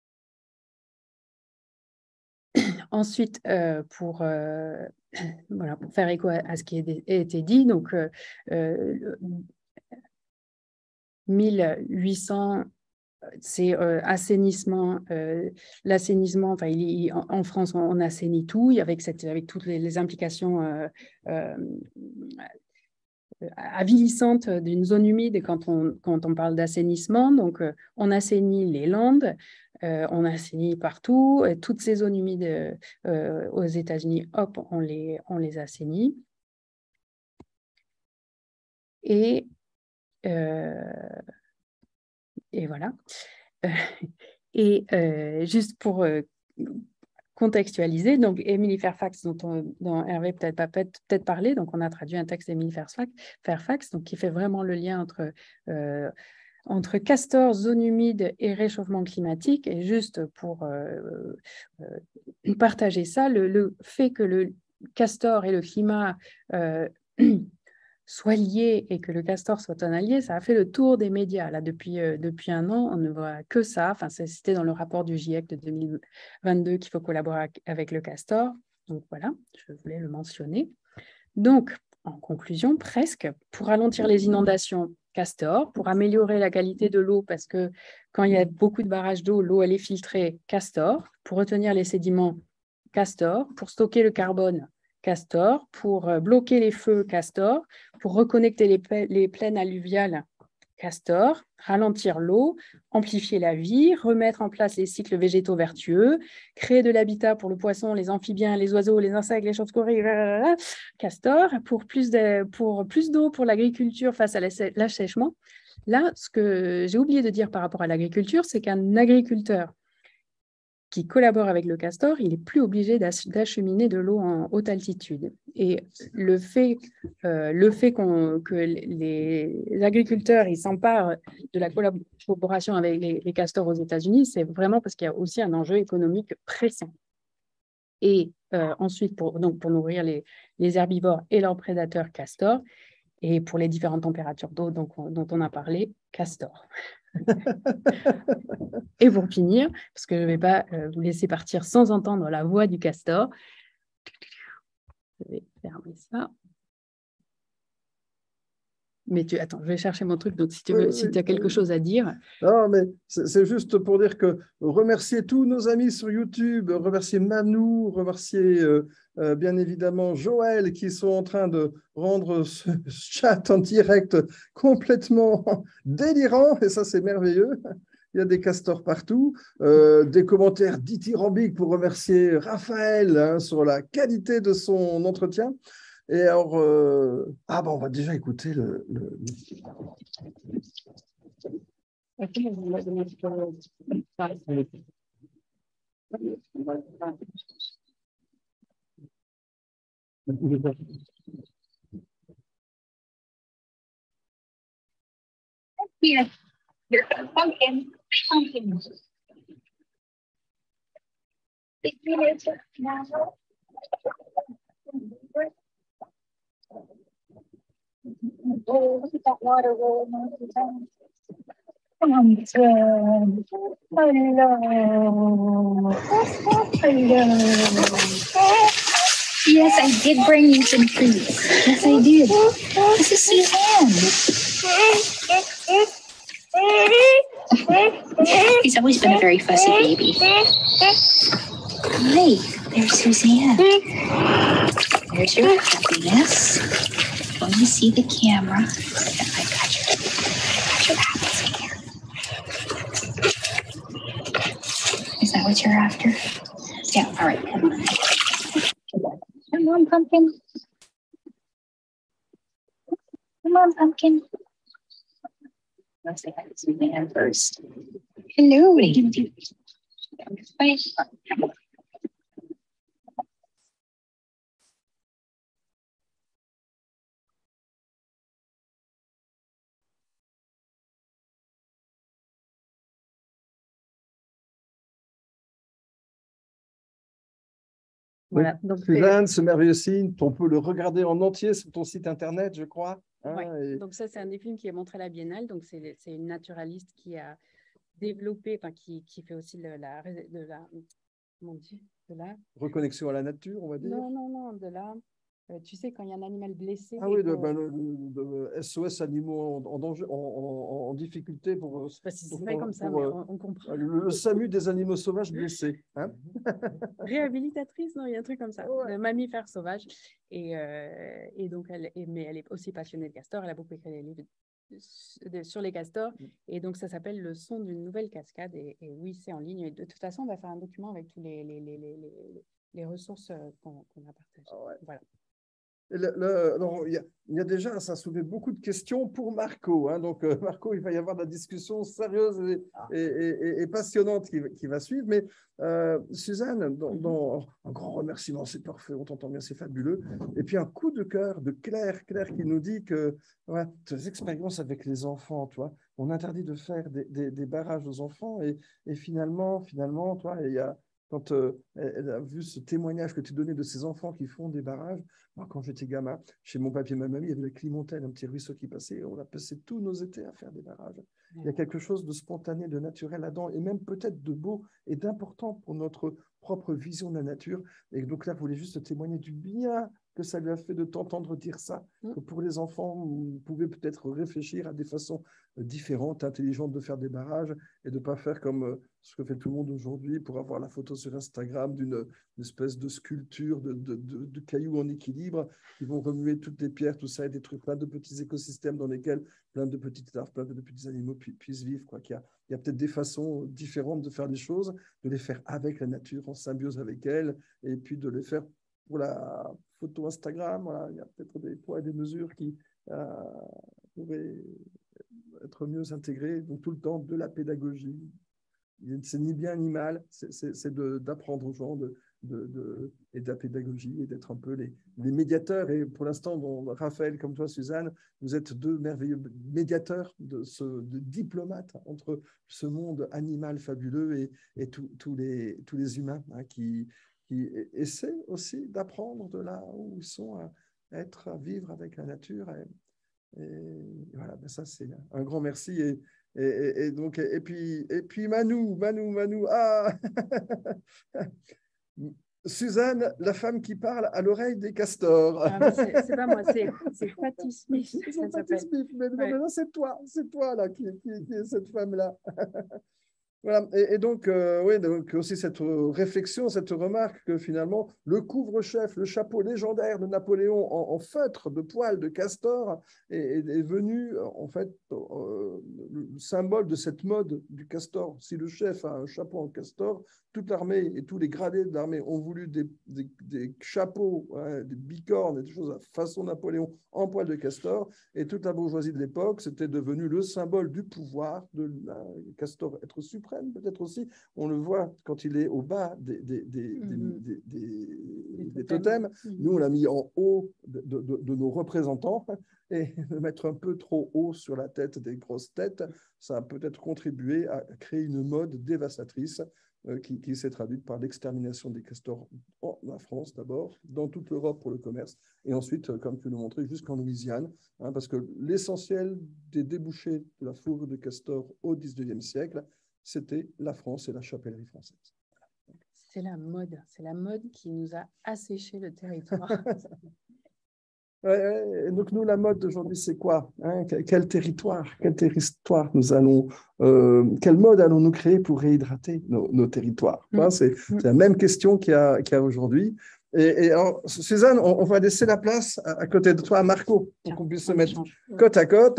Ensuite, euh, pour, euh, voilà, pour faire écho à, à ce qui a été dit, donc euh, euh, mille huit cents, c'est euh, assainissement, euh, l'assainissement, enfin, il, il, en, en France, on, on assainit tout, avec, cette, avec toutes les, les implications euh, euh, avilissantes d'une zone humide quand on, quand on parle d'assainissement. Donc, euh, on assainit les landes, euh, on assainit partout. Et toutes ces zones humides euh, aux États-Unis, hop, on les, on les assainit. Et, euh, et voilà. Et euh, juste pour euh, contextualiser, donc Emily Fairfax, dont, on, dont Hervé peut-être pas peut-être parlé, donc on a traduit un texte d'Emily Fairfax, Fairfax, donc qui fait vraiment le lien entre, euh, entre castor, zone humide et réchauffement climatique. Et juste pour euh, euh, partager ça, le, le fait que le castor et le climat euh, soient liés et que le castor soit un allié, ça a fait le tour des médias. Là, depuis, euh, depuis un an, on ne voit que ça. Enfin, c'est cité dans le rapport du GIEC de deux mille vingt-deux qu'il faut collaborer avec le castor. Donc voilà, je voulais le mentionner. Donc, en conclusion, presque, pour ralentir les inondations, castor, pour améliorer la qualité de l'eau, parce que quand il y a beaucoup de barrages d'eau, l'eau, elle est filtrée, castor, pour retenir les sédiments, castor, pour stocker le carbone, castor, pour bloquer les feux, castor, pour reconnecter les, pla les plaines alluviales, castor, ralentir l'eau, amplifier la vie, remettre en place les cycles végétaux vertueux, créer de l'habitat pour le poisson, les amphibiens, les oiseaux, les insectes, les chauves-souris, castor, pour plus de, pour plus d'eau pour l'agriculture face à l'assèchement. Là, ce que j'ai oublié de dire par rapport à l'agriculture, c'est qu'un agriculteur qui collabore avec le castor, il n'est plus obligé d'acheminer de l'eau en haute altitude. Et le fait, euh, le fait qu'on, que les agriculteurs s'emparent de la collaboration avec les, les castors aux États-Unis, c'est vraiment parce qu'il y a aussi un enjeu économique pressant. Et euh, ensuite, pour, donc pour nourrir les, les herbivores et leurs prédateurs castors, et pour les différentes températures d'eau dont on a parlé, castor. Et pour finir, parce que je ne vais pas euh, vous laisser partir sans entendre la voix du castor, je vais fermer ça. Mais tu, attends, je vais chercher mon truc, donc si tu veux, oui, si tu as quelque oui. chose à dire. Non, mais c'est juste pour dire que remercier tous nos amis sur YouTube, remercier Manou, remercier euh, euh, bien évidemment Joël, qui sont en train de rendre ce chat en direct complètement délirant, et ça c'est merveilleux. Il y a des castors partout, euh, des commentaires dithyrambiques pour remercier Raphaël hein, sur la qualité de son entretien. Et alors, euh... ah bon, on va déjà écouter le... le... Here, here's a pumpkin, pumpkin. Big minutes now. Oh, look at that water rolling on the ground. Pumpkin. Hello. Hello. Yes, I did bring you some treats. Yes, I did. This is Suzanne. He's always been a very fussy baby. Hi, there's Suzanne. There's your happiness. When you see the camera, I got your, I got your apples here. Is that what you're after? Yeah, all right, come on. Come on, pumpkin. Come on, pumpkin. Let's say hi to Suzanne first. Hello. What are you going to do? Bye. Voilà, donc Suzanne, ce merveilleux signe, on peut le regarder en entier sur ton site internet, je crois. Hein, ouais. et... Donc ça, c'est un des films qui est montré à la Biennale. Donc c'est une naturaliste qui a développé, enfin qui, qui fait aussi de la, de la, comment dire, de la reconnexion à la nature, on va dire. Non, non, non, de la. Euh, tu sais, quand il y a un animal blessé. Ah oui, de, ben, le, de S O S animaux en, en danger, en, en, en difficulté pour. Je sais pas si c'est pour, pas comme ça, pour, mais euh, on, on comprend. Le, le SAMU des animaux sauvages blessés. Hein. Réhabilitatrice, non, il y a un truc comme ça, ouais. de mammifères sauvages. Et, euh, et donc, elle, et, mais elle est aussi passionnée de castors. Elle a beaucoup écrit des livres de, de, sur les castors. Mm. Et donc, ça s'appelle Le son d'une nouvelle cascade. Et, et oui, c'est en ligne. Et de toute façon, on va faire un document avec tous les, les, les, les, les, les ressources qu'on qu'on a partagées. Oh, ouais. Voilà. Le, le, alors, il, y a, il y a déjà, ça a soulevé beaucoup de questions pour Marco. Hein, donc, euh, Marco, il va y avoir de la discussion sérieuse et, ah. et, et, et passionnante qui, qui va suivre. Mais euh, Suzanne, dans, dans, un grand remerciement, c'est parfait, on t'entend bien, c'est fabuleux. Et puis, un coup de cœur de Claire, Claire qui nous dit que ouais, tes expériences avec les enfants, toi, on interdit de faire des, des, des barrages aux enfants et, et finalement, finalement, toi, il y a. Quand euh, elle a vu ce témoignage que tu donnais de ces enfants qui font des barrages, moi, quand j'étais gamin, chez mon papier et ma mamie, il y avait le Climontel, un petit ruisseau qui passait, et on a passé tous nos étés à faire des barrages. Mmh. Il y a quelque chose de spontané, de naturel là-dedans, et même peut-être de beau et d'important pour notre propre vision de la nature. Et donc là, vous voulez juste témoigner du bien que ça lui a fait de t'entendre dire ça, mmh. que pour les enfants, vous pouvez peut-être réfléchir à des façons différentes, intelligentes de faire des barrages et de ne pas faire comme euh, ce que fait tout le monde aujourd'hui pour avoir la photo sur Instagram d'une espèce de sculpture de, de, de, de cailloux en équilibre qui vont remuer toutes les pierres, tout ça, et des trucs, plein de petits écosystèmes dans lesquels plein de petites larves, plein de petits animaux pu, puissent vivre. Quoi. Qu'il y a, il y a peut-être des façons différentes de faire les choses, de les faire avec la nature, en symbiose avec elle, et puis de les faire pour la photo Instagram. Voilà. Il y a peut-être des poids et des mesures qui euh, pourraient être mieux intégrés. Donc tout le temps de la pédagogie, c'est ni bien ni mal, c'est d'apprendre aux gens de, de, de, et de la pédagogie et d'être un peu les, les médiateurs. Et pour l'instant, bon, Raphaël, comme toi, Suzanne, vous êtes deux merveilleux médiateurs, de, ce, de diplomates entre ce monde animal fabuleux et, et tous les, tous les humains hein, qui, qui essaient aussi d'apprendre de là où ils sont à être, à vivre avec la nature. Et, et voilà, ben ça, c'est un grand merci. Et, Et, et, et, donc, et, puis, et puis Manou, Manou, Manou, ah Suzanne, la femme qui parle à l'oreille des castors. Ah, c'est pas moi, c'est Fatih Smith. C'est Fatih Smith, mais non, ouais. non c'est toi, c'est toi là qui, qui, qui est cette femme-là. Voilà. Et, et donc, euh, oui, donc aussi cette réflexion, cette remarque que finalement, le couvre-chef, le chapeau légendaire de Napoléon en, en feutre de poils de castor est, est, est venu, en fait, euh, le symbole de cette mode du castor. Si le chef a un chapeau en castor, toute l'armée et tous les gradés de l'armée ont voulu des, des, des chapeaux, hein, des bicornes et des choses à façon Napoléon en poils de castor. Et toute la bourgeoisie de l'époque, c'était devenu le symbole du pouvoir, de la castor être suprême, peut-être aussi. On le voit quand il est au bas des, des, des, mm-hmm. des, des, des, des totems. Mm-hmm. Nous, on l'a mis en haut de, de, de, de nos représentants. Et de mettre un peu trop haut sur la tête des grosses têtes, ça a peut-être contribué à créer une mode dévastatrice euh, qui, qui s'est traduite par l'extermination des castors en la France d'abord, dans toute l'Europe pour le commerce, et ensuite, comme tu le montrais, jusqu'en Louisiane, hein, parce que l'essentiel des débouchés de la fourrure de castor au dix-neuvième siècle, c'était la France et la chapellerie française. C'est la mode, c'est la mode qui nous a asséché le territoire. Ouais, donc nous, la mode d'aujourd'hui, c'est quoi hein? Quel territoire, quel territoire nous allons, euh, quelle mode allons-nous créer pour réhydrater nos, nos territoires mmh. C'est la même question qu'il y a, qu'il y a aujourd'hui. Et, et alors, Suzanne, on, on va laisser la place à, à côté de toi à Marco, pour qu'on puisse se mettre côte à côte.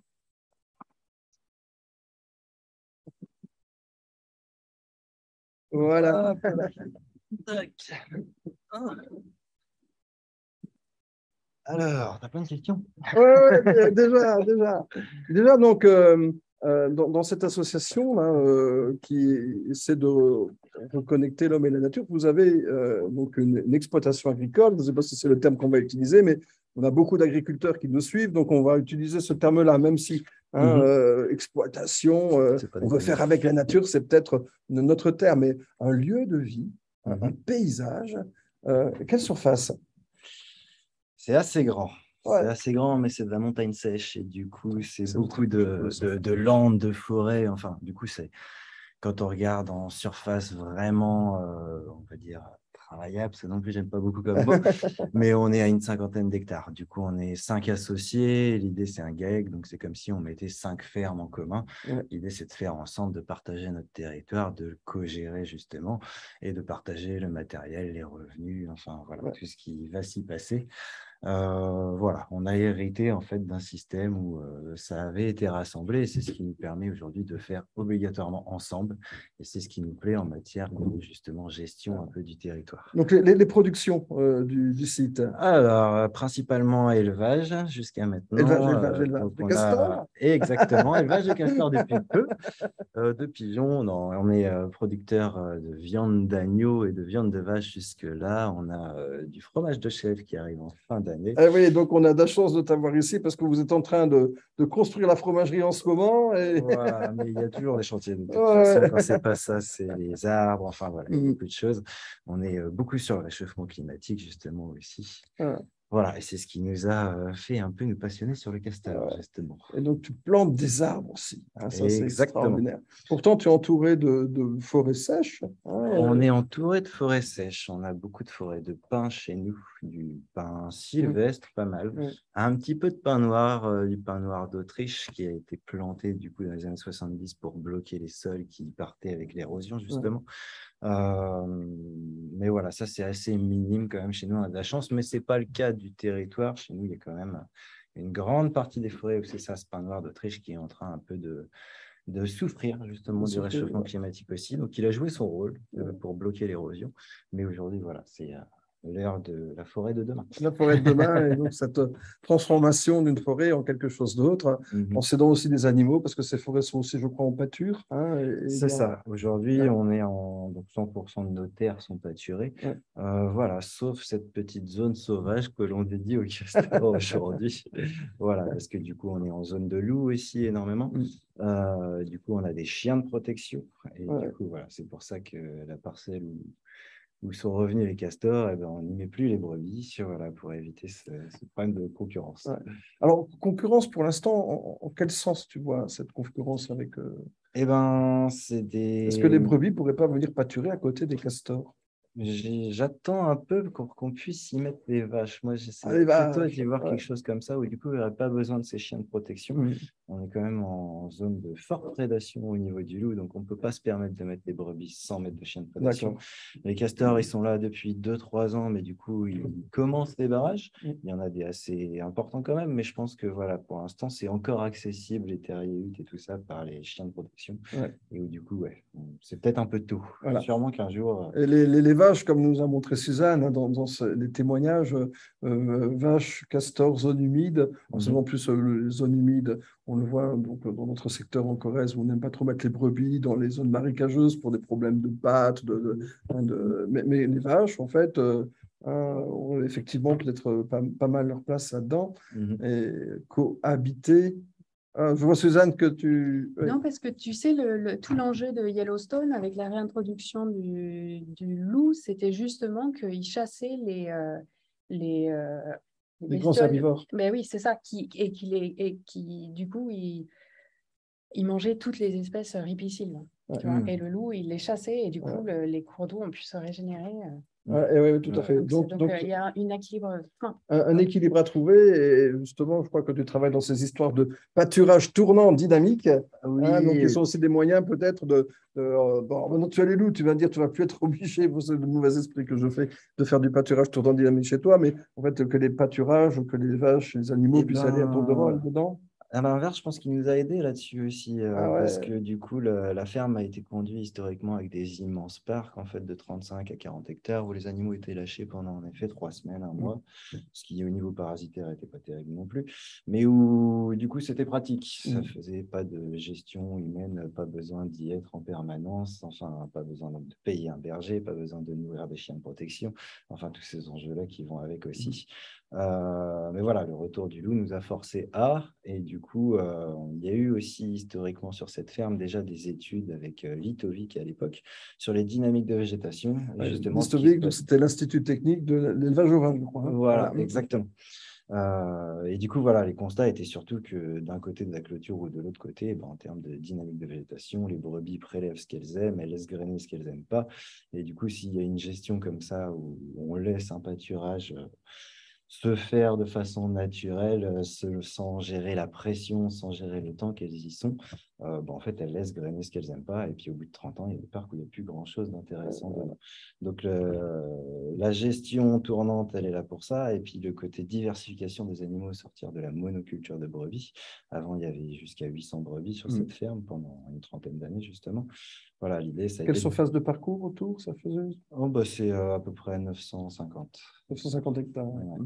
Voilà. Alors, tu as plein de questions. Oui, ouais, déjà, déjà. Déjà, donc, euh, euh, dans, dans cette association là, euh, qui essaie de reconnecter l'homme et la nature, vous avez euh, donc une, une exploitation agricole. Je ne sais pas si c'est le terme qu'on va utiliser, mais on a beaucoup d'agriculteurs qui nous suivent, donc on va utiliser ce terme-là, même si hein, mm-hmm. euh, exploitation, euh, on veut faire avec la nature, c'est peut-être notre terme, mais un lieu de vie, mm-hmm. un paysage. Euh, quelle surface? C'est assez grand. Ouais. C'est assez grand, mais c'est de la montagne sèche. Et du coup, c'est beaucoup de, de, de landes, de forêts. Enfin, du coup, c'est quand on regarde en surface vraiment, euh, on va dire, travaillable, ça non plus, j'aime pas beaucoup comme mot, mais on est à une cinquantaine d'hectares. Du coup, on est cinq associés. L'idée, c'est un G A E C, donc c'est comme si on mettait cinq fermes en commun. Ouais. L'idée, c'est de faire ensemble, de partager notre territoire, de le co-gérer justement, et de partager le matériel, les revenus, enfin, voilà, ouais. tout ce qui va s'y passer. Euh, voilà, on a hérité en fait d'un système où euh, ça avait été rassemblé et c'est ce qui nous permet aujourd'hui de faire obligatoirement ensemble et c'est ce qui nous plaît en matière de justement gestion un peu du territoire. Donc les, les productions euh, du, du site. Alors euh, principalement élevage jusqu'à maintenant. Élevage, élevage, élevage. Euh, de castors. Exactement, élevage de castors depuis peu. Euh, de pigeons, non, on est euh, producteur euh, de viande d'agneau et de viande de vache jusque-là. On a euh, du fromage de chèvre qui arrive en fin d'année. Eh oui, donc on a de la chance de t'avoir ici parce que vous êtes en train de, de construire la fromagerie en ce moment. Et... Voilà, mais il y a toujours des chantiers. De toute ouais. façon, quand c'est pas ça, c'est les arbres. Enfin voilà, il y a beaucoup de choses. On est beaucoup sur le réchauffement climatique justement aussi. Ouais. Voilà, et c'est ce qui nous a fait un peu nous passionner sur le castor, ouais. justement. Et donc, tu plantes des arbres aussi. Hein, ça, c'est extraordinaire. Pourtant, tu es entouré de, de forêts sèches. Hein, on est entouré de forêts sèches. On a beaucoup de forêts de pins chez nous, du pin sylvestre, mmh. pas mal. Mmh. Un petit peu de pin noir, euh, du pin noir d'Autriche qui a été planté du coup dans les années soixante-dix pour bloquer les sols qui partaient avec l'érosion, justement. Mmh. Euh, mais voilà, ça c'est assez minime quand même chez nous, on a de la chance, mais ce n'est pas le cas du territoire. Chez nous, il y a quand même une grande partie des forêts où c'est ça, ce pin noir d'Autriche qui est en train un peu de, de souffrir justement de du réchauffement ouais. climatique aussi. Donc il a joué son rôle euh, pour bloquer l'érosion, mais aujourd'hui, voilà, c'est... Euh, l'ère de la forêt de demain. La forêt de demain, et donc cette transformation d'une forêt en quelque chose d'autre, Mhm. en cédant aussi des animaux, parce que ces forêts sont aussi, je crois, en pâture. Hein, et, et C'est bien, ça. Aujourd'hui, ouais, on est en donc cent pour cent de nos terres sont pâturées. ouais. Euh, voilà, sauf cette petite zone sauvage que l'on dédie aux castors aujourd'hui. Voilà, parce que du coup, on est en zone de loup ici énormément. Mm. Euh, du coup, on a des chiens de protection. Et Ouais. du coup, voilà, c'est pour ça que la parcelle où, où sont revenus les castors, eh ben, on n'y met plus les brebis, voilà, pour éviter ce, ce problème de concurrence. Ouais. Alors, concurrence, pour l'instant, en, en quel sens tu vois cette concurrence avec... euh, Eh ben, c'est Est-ce que des... les brebis ne pourraient pas venir pâturer à côté des castors? J'ai- J'attends un peu qu'on qu'on puisse y mettre des vaches. Moi, j'essaie Allez, plutôt vache, d'y voir ouais. quelque chose comme ça, où du coup, il n'y aurait pas besoin de ces chiens de protection. Mm. On est quand même en zone de forte prédation au niveau du loup, donc on ne peut pas se permettre de mettre des brebis sans mettre de chiens de protection. D'accord. Les castors, ils sont là depuis deux trois ans, mais du coup, ils commencent les barrages. Mm. Il y en a des assez importants quand même, mais je pense que voilà, pour l'instant, c'est encore accessible, les terriers huttes et tout ça, par les chiens de protection. Ouais. Et où du coup, ouais, c'est peut-être un peu tôt. Voilà. Sûrement qu'un jour... Et les, les, les vaches, comme nous a montré Suzanne hein, dans, dans ce- les témoignages, euh, vaches, castors, zones humides, en Mhm. en plus euh, les zones humides, on le voit donc, dans notre secteur en Corrèze, où on n'aime pas trop mettre les brebis dans les zones marécageuses pour des problèmes de pattes, de, de, hein, de, mais, mais les vaches, en fait, euh, hein, ont effectivement peut-être pas, pas mal leur place là-dedans, Mhm. et cohabiter. Ah, je vois Suzanne que tu... Oui. Non, parce que tu sais, le, le- tout l'enjeu de Yellowstone avec la réintroduction du, du loup, c'était justement qu'il chassait les, euh, les, euh, Les grands bestioles. herbivores. Ben oui, c'est ça, qui, et, qui les, et qui, du coup, il, il mangeait toutes les espèces ripiciles. Ouais. Tu vois, Mm. et le loup, il les chassait, et du coup, Ouais. le- les cours d'eau ont pu se régénérer. euh. Ouais, et oui, tout à Ouais. fait. Donc, c'est- Donc, donc, donc, euh, il y a un équilibre fin. un, un équilibre à trouver. Et justement, je crois que tu travailles dans ces histoires de pâturage tournant dynamique. Oui, Hein, donc, ils sont aussi des moyens peut-être de. de euh, bon, maintenant, tu as les loups, tu vas me dire, tu vas plus être obligé, c'est le mauvais esprit que je fais, de faire du pâturage tournant dynamique chez toi, mais en fait, que les pâturages, que les vaches, les animaux eh puissent aller à ton devant, ben, dedans. à l'inverse, je pense qu'il nous a aidés là-dessus aussi, euh, Ah parce ouais. que du coup, le- la ferme a été conduite historiquement avec des immenses parcs, en fait, de trente-cinq à quarante hectares, où les animaux étaient lâchés pendant, en effet, trois semaines, un mois, ce qui, au niveau parasitaire, n'était pas terrible non plus, mais où, du coup, c'était pratique. Ça Mm. faisait pas de gestion humaine, pas besoin d'y être en permanence, enfin, pas besoin de payer un berger, pas besoin de nourrir des chiens de protection, enfin, tous ces enjeux-là qui vont avec aussi. Euh, mais voilà, le retour du loup nous a forcé à, et du coup, euh, il y a eu aussi historiquement sur cette ferme déjà des études avec euh, Litovic à l'époque sur les dynamiques de végétation. Et Ouais, justement, ce qui se Listovic, donc passe- c'était l'Institut technique de l'élevage ovin, je crois. Hein. Voilà, Voilà. exactement. Euh, et du coup, voilà, les constats étaient surtout que d'un côté de la clôture ou de l'autre côté, ben, en termes de dynamique de végétation, les brebis prélèvent ce qu'elles aiment, elles laissent grainer ce qu'elles n'aiment pas. Et du coup, s'il y a une gestion comme ça où on laisse un pâturage euh, se faire de façon naturelle, euh, se- sans gérer la pression, sans gérer le temps qu'elles y sont, euh, ben, en fait, elles laissent grainer ce qu'elles n'aiment pas. Et puis, au bout de trente ans, il y a des parcs où il n'y a plus grand-chose d'intéressant dedans. Donc, le- la gestion tournante, elle est là pour ça. Et puis, le côté diversification des animaux, sortir de la monoculture de brebis. Avant, il y avait jusqu'à huit cents brebis sur Mm. cette ferme pendant une trentaine d'années, justement. Voilà, l'idée, ça a Quelle été... surface de parcours autour ça faisait? Oh, bah, c'est euh, à peu près neuf cent cinquante. neuf cent cinquante hectares. Ouais. Ouais.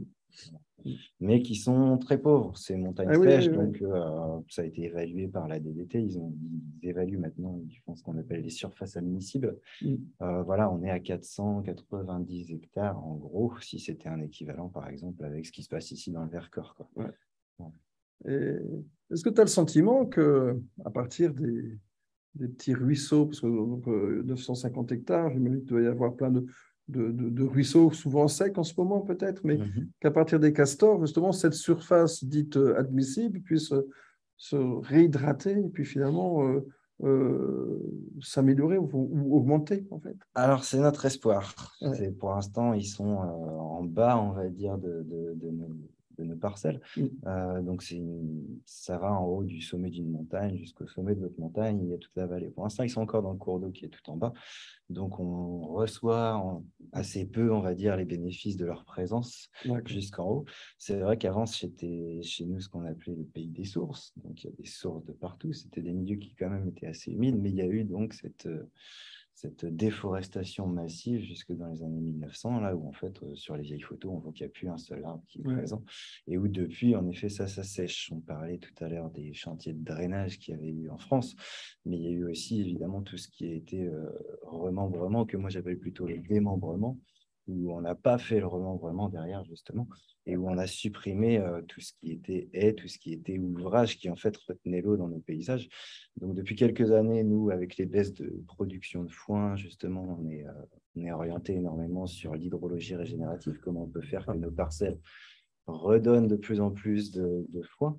Mais qui sont très pauvres. C'est montagne Ah oui, sèche, oui, oui. donc euh, ça a été évalué par la D D T. Ils, ont, ils évaluent maintenant, ils font ce qu'on appelle les surfaces admissibles. Mm. Euh, voilà, on est à quatre cent quatre-vingt-dix hectares, en gros, si c'était un équivalent, par exemple, avec ce qui se passe ici dans le Vercors, quoi. Ouais. Ouais. Et est-ce que tu as le sentiment que à partir des, des petits ruisseaux, parce que donc, euh, neuf cent cinquante hectares, j'imagine qu'il doit y avoir plein de, de, de, de ruisseaux, souvent secs en ce moment peut-être, mais Mhm. qu'à partir des castors, justement, cette surface dite euh, admissible puisse se, se réhydrater et puis finalement euh, euh, s'améliorer ou, ou augmenter en fait. Alors, c'est notre espoir. Ouais. C'est, pour l'instant, ils sont euh, en bas, on va dire, de, de, de nos, de nos parcelles. Mm. Euh, donc, c'est une- ça va en haut du sommet d'une montagne jusqu'au sommet de l'autre montagne. Il y a toute la vallée. Pour l'instant, ils sont encore dans le cours d'eau qui est tout en bas. Donc, on reçoit en- assez peu, on va dire, les bénéfices de leur présence D'accord. jusqu'en haut. C'est vrai qu'avant, c'était chez nous ce qu'on appelait le pays des sources. Donc, il y a des sources de partout. C'était des milieux qui, quand même, étaient assez humides. Mais il y a eu donc cette... euh, cette déforestation massive jusque dans les années mille neuf cents, là où en fait, euh, sur les vieilles photos, on voit qu'il n'y a plus un seul arbre qui est Ouais. présent, et où depuis, en effet, ça, ça sèche. On parlait tout à l'heure des chantiers de drainage qu'il y avait eu en France, mais il y a eu aussi évidemment tout ce qui a été euh, remembrement, que moi j'appelle plutôt le démembrement, où on n'a pas fait le remembrement derrière, justement, et où on a supprimé euh, tout ce qui était haies, tout ce qui était ouvrage, qui en fait retenait l'eau dans nos paysages. Donc depuis quelques années, nous, avec les baisses de production de foin, justement, on est, euh, on est orienté énormément sur l'hydrologie régénérative, comment on peut faire que nos parcelles redonnent de plus en plus de, de foin.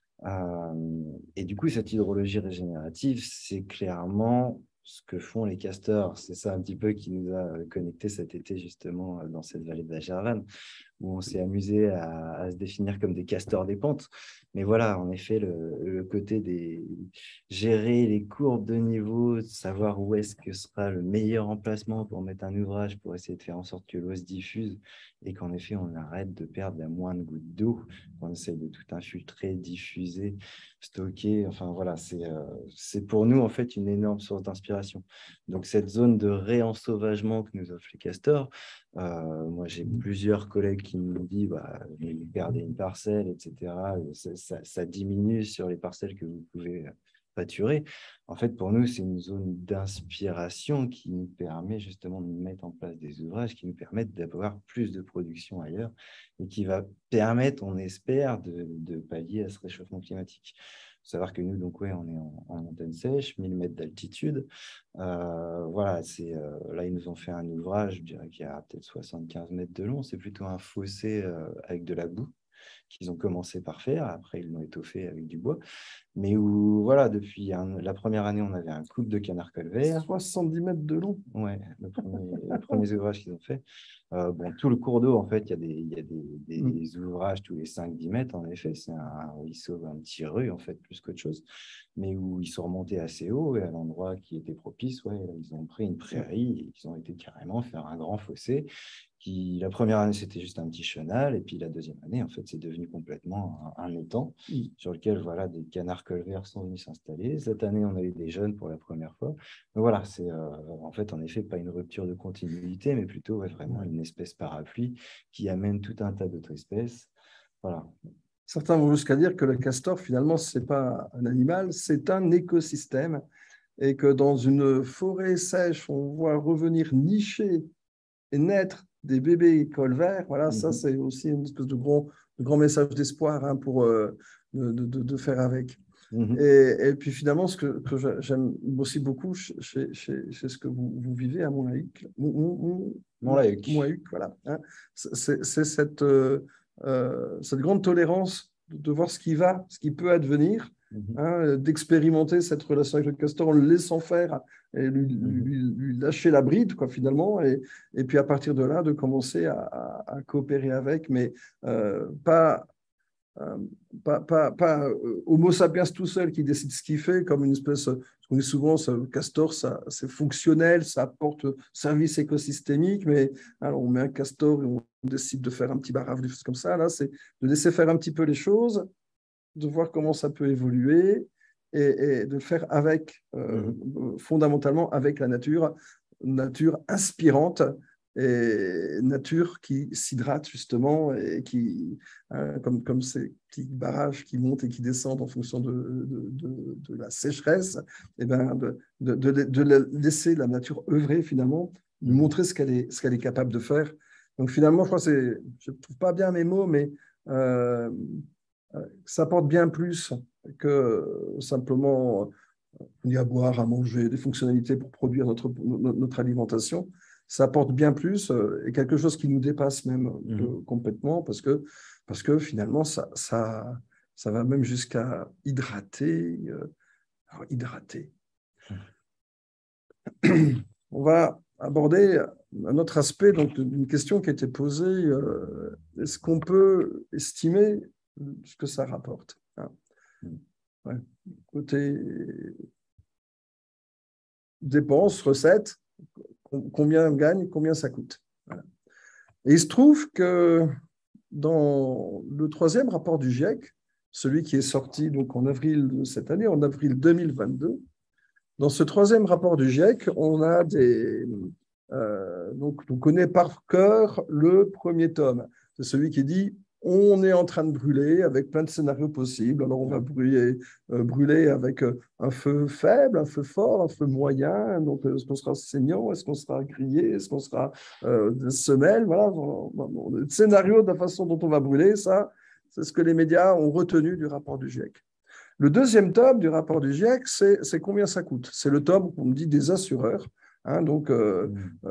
Euh, et du coup, cette hydrologie régénérative, c'est clairement ce que font les castors. C'est ça un petit peu qui nous a connectés cet été, justement, dans cette vallée de la Gervanne, où on s'est amusé à, à se définir comme des castors des pentes. Mais voilà, en effet, le, le côté des gérer les courbes de niveau, savoir où est-ce que sera le meilleur emplacement pour mettre un ouvrage, pour essayer de faire en sorte que l'eau se diffuse et qu'en effet, on arrête de perdre la moindre goutte d'eau, qu'on essaye de tout infiltrer, diffuser, stocker. Enfin, voilà, c'est euh, c'est pour nous, en fait, une énorme source d'inspiration. Donc, cette zone de réensauvagement que nous offrent les castors, euh, moi, j'ai plusieurs collègues qui me disent bah, vous perdez une parcelle, et cetera. Ça, ça, ça diminue sur les parcelles que vous pouvez pâturer. En fait, pour nous, c'est une zone d'inspiration qui nous permet justement de mettre en place des ouvrages qui nous permettent d'avoir plus de production ailleurs et qui va permettre, on espère, de, de pallier à ce réchauffement climatique. Il faut savoir que nous, donc, ouais, on est en, en montagne sèche, mille mètres d'altitude. Euh, voilà, c'est, euh, là, ils nous ont fait un ouvrage, je dirais qu'il y a peut-être soixante-quinze mètres de long. C'est plutôt un fossé euh, avec de la boue qu'ils ont commencé par faire. Après, ils l'ont étoffé avec du bois. Mais où, voilà, depuis un, la première année, on avait un couple de canard colvert. soixante-dix mètres de long. Ouais, le premier, le premier ouvrage qu'ils ont fait. Euh, bon, tout le cours d'eau, en fait, il y a des, il y a des, des mm. ouvrages tous les cinq dix mètres, en effet. C'est un ruisseau, un petit rue, en fait, plus qu'autre chose. Mais où ils sont remontés assez haut et à l'endroit qui était propice, ouais, ils ont pris une prairie et ils ont été carrément faire un grand fossé. Qui, la première année, c'était juste un petit chenal, et puis la deuxième année, en fait, c'est devenu complètement un, un étang mmh. sur lequel, voilà, des canards colverts sont venus s'installer. Cette année, on a eu des jeunes pour la première fois. Donc voilà, c'est euh, en fait, en effet, pas une rupture de continuité, mais plutôt ouais, vraiment une espèce parapluie qui amène tout un tas d'autres espèces. Voilà. Certains vont jusqu'à dire que le castor, finalement, ce n'est pas un animal, c'est un écosystème, et que dans une forêt sèche, on voit revenir nicher et naître des bébés colverts, voilà, mmh. ça c'est aussi une espèce de grand, de grand message d'espoir hein, pour euh, de, de, de faire avec. Mmh. Et, et puis finalement, ce que, que j'aime aussi beaucoup chez, chez, chez ce que vous, vous vivez à Montlahuc, Montlahuc, voilà, hein, c'est cette, euh, euh, cette grande tolérance de voir ce qui va, ce qui peut advenir, mmh. hein, d'expérimenter cette relation avec le castor en le laissant faire et lui, lui, lui lâcher la bride, quoi, finalement, et, et puis à partir de là, de commencer à, à, à coopérer avec, mais euh, pas, euh, pas, pas, pas euh, Homo sapiens tout seul qui décide ce qu'il fait, comme une espèce, ce qu'on dit souvent, ça, le castor, c'est fonctionnel, ça apporte service écosystémique, mais alors on met un castor et on décide de faire un petit barrage, des choses comme ça, là, c'est de laisser faire un petit peu les choses, de voir comment ça peut évoluer, et, et de le faire avec, euh, mmh. fondamentalement avec la nature, nature inspirante et nature qui s'hydrate justement et qui, hein, comme, comme ces petits barrages qui montent et qui descendent en fonction de, de, de, de la sécheresse, et ben de, de, de, de laisser la nature œuvrer finalement, lui montrer ce qu'elle est, ce qu'elle est capable de faire. Donc finalement, je crois que je ne trouve pas bien mes mots, mais euh, ça apporte bien plus que simplement à boire, à manger, des fonctionnalités pour produire notre, notre alimentation. Ça apporte bien plus et quelque chose qui nous dépasse même mmh. complètement parce que, parce que finalement, ça, ça, ça va même jusqu'à hydrater. Alors, hydrater. Mmh. On va aborder un autre aspect, donc une question qui a été posée. Euh, est-ce qu'on peut estimer ce que ça rapporte hein. Ouais. Côté dépenses, recettes, combien on gagne, combien ça coûte. Voilà. Et il se trouve que dans le troisième rapport du GIEC, celui qui est sorti donc en avril de cette année, en avril deux mille vingt-deux, Dans ce troisième rapport du GIEC, on a des… Euh, donc, on connaît par cœur le premier tome. C'est celui qui dit « On est en train de brûler avec plein de scénarios possibles. Alors, on va brûler, euh, brûler avec un feu faible, un feu fort, un feu moyen. Donc, est-ce qu'on sera saignant? Est-ce qu'on sera grillé? Est-ce qu'on sera euh, des semelles ?» Voilà, le scénario de la façon dont on va brûler, ça, c'est ce que les médias ont retenu du rapport du GIEC. Le deuxième tome du rapport du GIEC, c'est combien ça coûte. C'est le tome, on dit, des assureurs. Hein, donc, euh,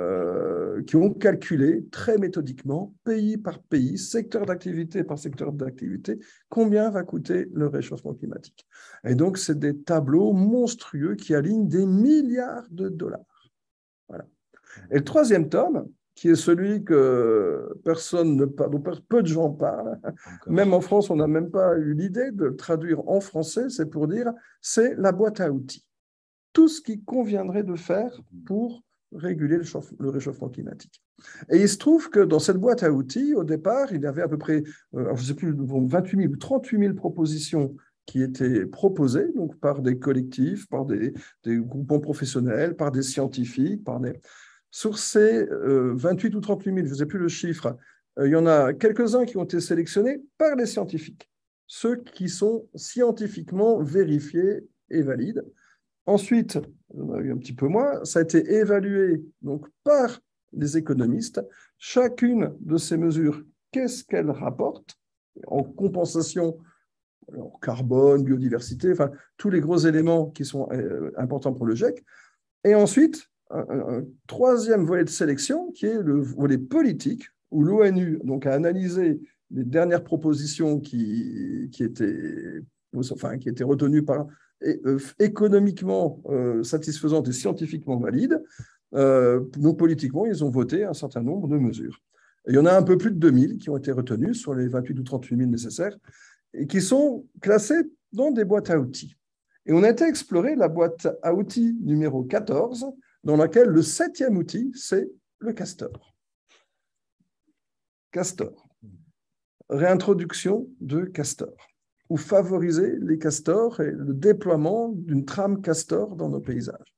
euh, qui ont calculé très méthodiquement, pays par pays, secteur d'activité par secteur d'activité, combien va coûter le réchauffement climatique. Et donc, c'est des tableaux monstrueux qui alignent des milliards de dollars. Voilà. Et le troisième tome, qui est celui que personne ne parle, dont peu de gens parlent, même en France, on n'a même pas eu l'idée de le traduire en français, c'est pour dire, c'est la boîte à outils. Tout ce qu'il conviendrait de faire pour réguler le, le réchauffement climatique. Et il se trouve que dans cette boîte à outils, au départ, il y avait à peu près, euh, je ne sais plus, vingt-huit mille ou trente-huit mille propositions qui étaient proposées donc par des collectifs, par des, des groupements professionnels, par des scientifiques. Par des... Sur ces euh, vingt-huit ou trente-huit mille, je ne sais plus le chiffre, euh, il y en a quelques-uns qui ont été sélectionnés par les scientifiques, ceux qui sont scientifiquement vérifiés et valides. Ensuite, on a eu un petit peu moins, ça a été évalué donc, par les économistes. Chacune de ces mesures, qu'est-ce qu'elle rapporte en compensation en carbone, biodiversité, enfin, tous les gros éléments qui sont euh, importants pour le GIEC. Et ensuite, un, un troisième volet de sélection qui est le volet politique, où l'ONU donc, a analysé les dernières propositions qui, qui, étaient, enfin, qui étaient retenues par Et, euh, économiquement euh, satisfaisantes et scientifiquement valides, euh, donc politiquement, ils ont voté un certain nombre de mesures. Et il y en a un peu plus de deux mille qui ont été retenues sur les vingt-huit ou trente-huit mille nécessaires et qui sont classées dans des boîtes à outils. Et on a été explorer la boîte à outils numéro quatorze, dans laquelle le septième outil, c'est le castor. Castor. Réintroduction de castor, ou favoriser les castors et le déploiement d'une trame castor dans nos paysages.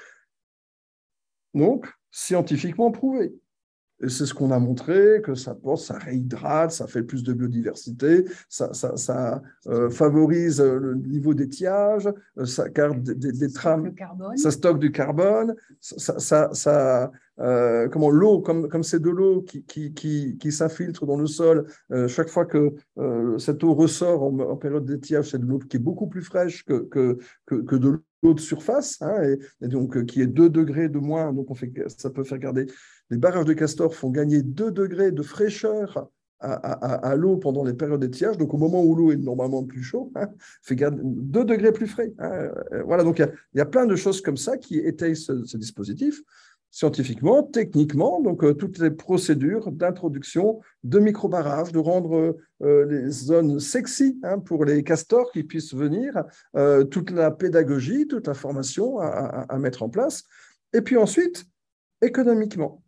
Donc, scientifiquement prouvé. Et c'est ce qu'on a montré, que ça porte, ça réhydrate, ça fait plus de biodiversité, ça, ça, ça euh, favorise le niveau d'étiage, ça garde des, des, des trames, ça stocke du carbone, ça, ça, ça euh, comment l'eau, comme comme c'est de l'eau qui qui qui, qui s'infiltre dans le sol, euh, chaque fois que euh, cette eau ressort en, en période d'étiage, c'est de l'eau qui est beaucoup plus fraîche que que que, que de l'eau de surface, hein, et, et donc euh, qui est deux degrés de moins, donc on fait, ça peut faire garder. Les barrages de castor font gagner deux degrés de fraîcheur à, à, à l'eau pendant les périodes d'étiage, donc au moment où l'eau est normalement plus chaude, hein, fait garder deux degrés plus frais. Hein, voilà, donc il y, y a plein de choses comme ça qui étayent ce, ce dispositif, scientifiquement, techniquement, donc euh, toutes les procédures d'introduction de micro-barrages, de rendre euh, les zones sexy hein, pour les castors qui puissent venir, euh, toute la pédagogie, toute la formation à, à, à mettre en place. Et puis ensuite, économiquement,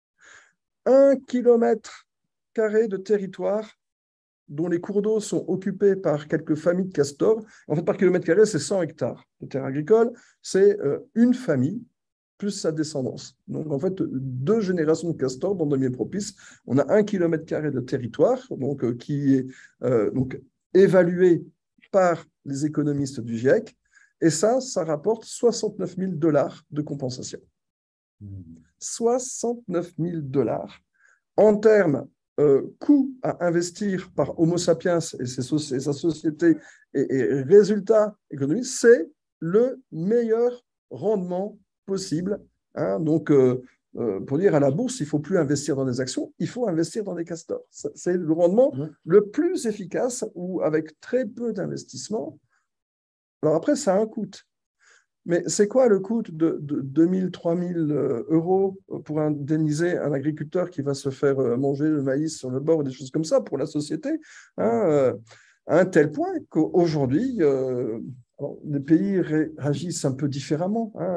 un kilomètre carré de territoire dont les cours d'eau sont occupés par quelques familles de castors. En fait, par kilomètre carré, c'est cent hectares de terre agricole. C'est euh, une famille plus sa descendance. Donc, en fait, deux générations de castors dans des milieux propices. On a un kilomètre carré de territoire donc, euh, qui est euh, donc, évalué par les économistes du GIEC. Et ça, ça rapporte soixante-neuf mille dollars de compensation. soixante-neuf mille dollars en termes euh, coût à investir par Homo sapiens et, ses so et sa société et, et résultat économique, c'est le meilleur rendement possible. Hein. Donc, euh, euh, pour dire à la bourse, il ne faut plus investir dans des actions, il faut investir dans des castors. C'est le rendement mmh. le plus efficace ou avec très peu d'investissement. Alors après, ça a un coût. Mais c'est quoi le coût de, de deux mille, trois mille euros pour indemniser un agriculteur qui va se faire manger le maïs sur le bord ou des choses comme ça pour la société, hein, euh, à un tel point qu'aujourd'hui, euh, les pays réagissent un peu différemment. Hein.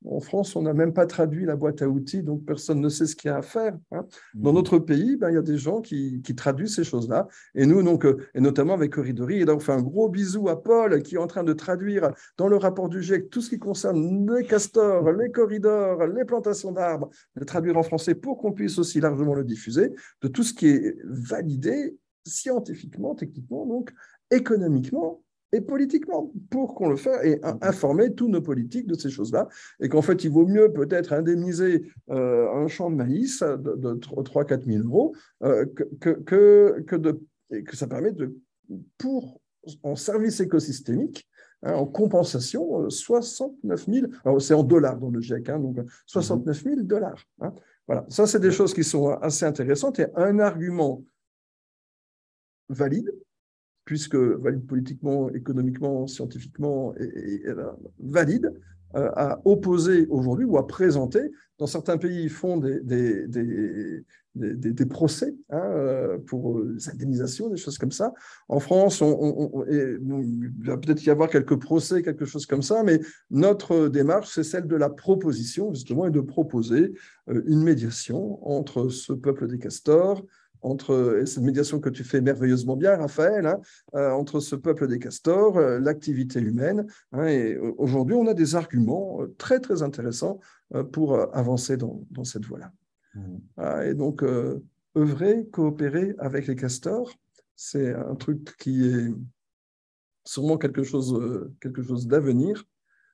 En France, on n'a même pas traduit la boîte à outils, donc personne ne sait ce qu'il y a à faire. Hein. Dans notre pays, ben, il y a des gens qui, qui traduisent ces choses-là. Et nous, donc, et notamment avec Corridori, et donc on fait un gros bisou à Paul qui est en train de traduire dans le rapport du G I E C tout ce qui concerne les castors, les corridors, les plantations d'arbres, de traduire en français pour qu'on puisse aussi largement le diffuser, de tout ce qui est validé scientifiquement, techniquement, donc économiquement et politiquement, pour qu'on le fasse et informer tous nos politiques de ces choses-là, et qu'en fait, il vaut mieux peut-être indemniser euh, un champ de maïs de, de trois à quatre mille euros euh, que, que, que, de, et que ça permet de, pour, en service écosystémique, hein, en compensation, soixante-neuf mille, alors c'est en dollars dans le G I E C, hein, donc soixante-neuf mille dollars. Hein, voilà, ça, c'est des choses qui sont assez intéressantes et un argument valide, puisque valide politiquement, économiquement, scientifiquement, et, et, et valide, euh, à opposer aujourd'hui ou à présenter. Dans certains pays, ils font des, des, des, des, des procès hein, pour des indemnisations, des choses comme ça. En France, on, on, on, et, il va peut-être y avoir quelques procès, quelque chose comme ça, mais notre démarche, c'est celle de la proposition, justement, et de proposer une médiation entre ce peuple des castors, entre cette médiation que tu fais merveilleusement bien, Raphaël, hein, euh, entre ce peuple des castors, euh, l'activité humaine. Hein, et aujourd'hui, on a des arguments euh, très, très intéressants euh, pour euh, avancer dans, dans cette voie-là. Mmh. Ah, et donc, euh, œuvrer, coopérer avec les castors, c'est un truc qui est sûrement quelque chose, euh, quelque chose d'avenir.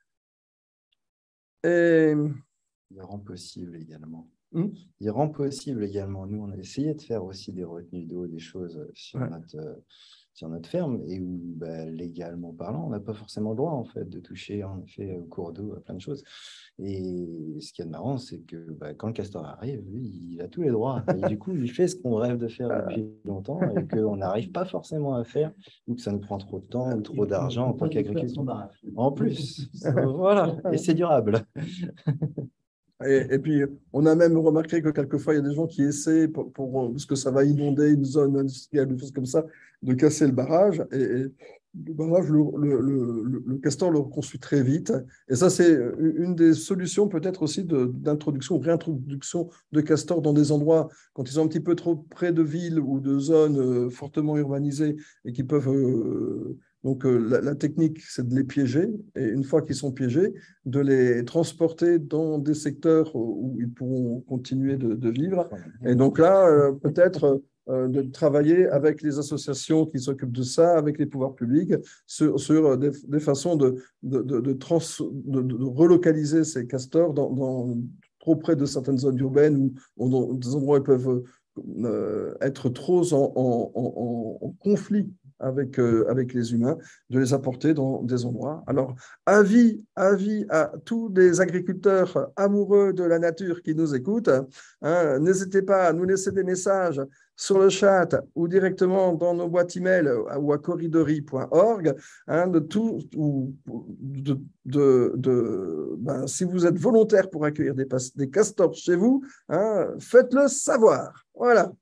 Et... Il rend possible également. Mmh. Il rend possible également. Nous, on a essayé de faire aussi des retenues d'eau, des choses sur, ouais. notre, euh, sur notre ferme, et où, bah, légalement parlant, on n'a pas forcément le droit, en fait, de toucher, en effet, au cours d'eau, à plein de choses. Et ce qui est marrant, c'est que bah, quand le castor arrive, lui, il a tous les droits. Et du coup, il fait ce qu'on rêve de faire depuis longtemps et qu'on n'arrive pas forcément à faire, ou que ça nous prend trop de temps ou trop d'argent en tant qu'agriculteur. En plus, voilà, et c'est durable. Et, et puis, on a même remarqué que quelquefois, il y a des gens qui essaient, pour, pour, parce que ça va inonder une zone industrielle, des choses comme ça, de casser le barrage. Et, et le barrage, le, le, le, le castor le reconstruit très vite. Et ça, c'est une des solutions peut-être aussi d'introduction ou réintroduction de castors dans des endroits, quand ils sont un petit peu trop près de villes ou de zones fortement urbanisées et qui peuvent... Euh, Donc, euh, la, la technique, c'est de les piéger, et une fois qu'ils sont piégés, de les transporter dans des secteurs où ils pourront continuer de, de vivre. Et donc là, euh, peut-être euh, de travailler avec les associations qui s'occupent de ça, avec les pouvoirs publics, sur, sur des, des façons de, de, de, de, trans, de, de relocaliser ces castors dans, dans, trop près de certaines zones urbaines ou, ou dans des endroits où ils peuvent euh, être trop en, en, en, en conflit Avec, euh, avec les humains, de les apporter dans des endroits. Alors, avis, avis à tous les agriculteurs amoureux de la nature qui nous écoutent, hein, n'hésitez pas à nous laisser des messages sur le chat ou directement dans nos boîtes email ou à corridori point org, hein, de tout, ou de, de, de, ben, si vous êtes volontaire pour accueillir des, des castors chez vous, hein, faites-le savoir. Voilà.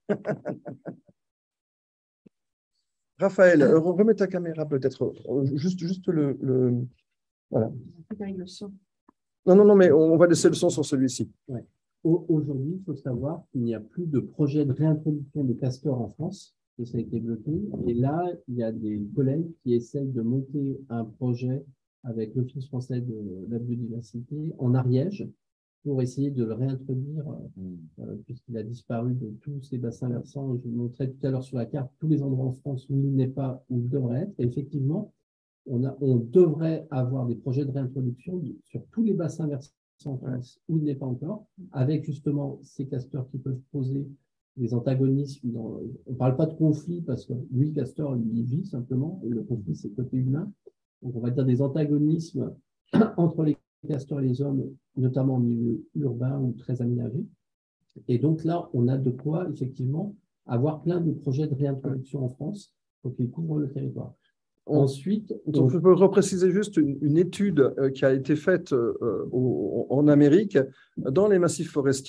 Raphaël, remets ta caméra peut-être, juste, juste le, le... Voilà. Le son. Non, non, non, mais on va laisser le son sur celui-ci. Ouais. Aujourd'hui, il faut savoir qu'il n'y a plus de projet de réintroduction de castors en France, que ça a été bloqué. Et là, il y a des collègues qui essayent de monter un projet avec l'Office français de la biodiversité en Ariège, pour essayer de le réintroduire, euh, puisqu'il a disparu de tous ces bassins versants. Je vous montrais tout à l'heure sur la carte tous les endroits en France où il n'est pas, où il devrait être. Et effectivement, on, a, on devrait avoir des projets de réintroduction sur tous les bassins versants en France où il n'est pas encore, avec justement ces castors qui peuvent poser des antagonismes. Dans, on ne parle pas de conflit, parce que lui, castor, il vit simplement, et le conflit, c'est côté humain. Donc, on va dire des antagonismes entre les castors et les hommes, notamment en milieu urbain ou très aménagé. Et donc là, on a de quoi, effectivement, avoir plein de projets de réintroduction en France pour qu'ils couvrent le territoire. On, Ensuite, donc, on... je peux repréciser juste une, une étude euh, qui a été faite euh, au, en Amérique dans les massifs forestiers.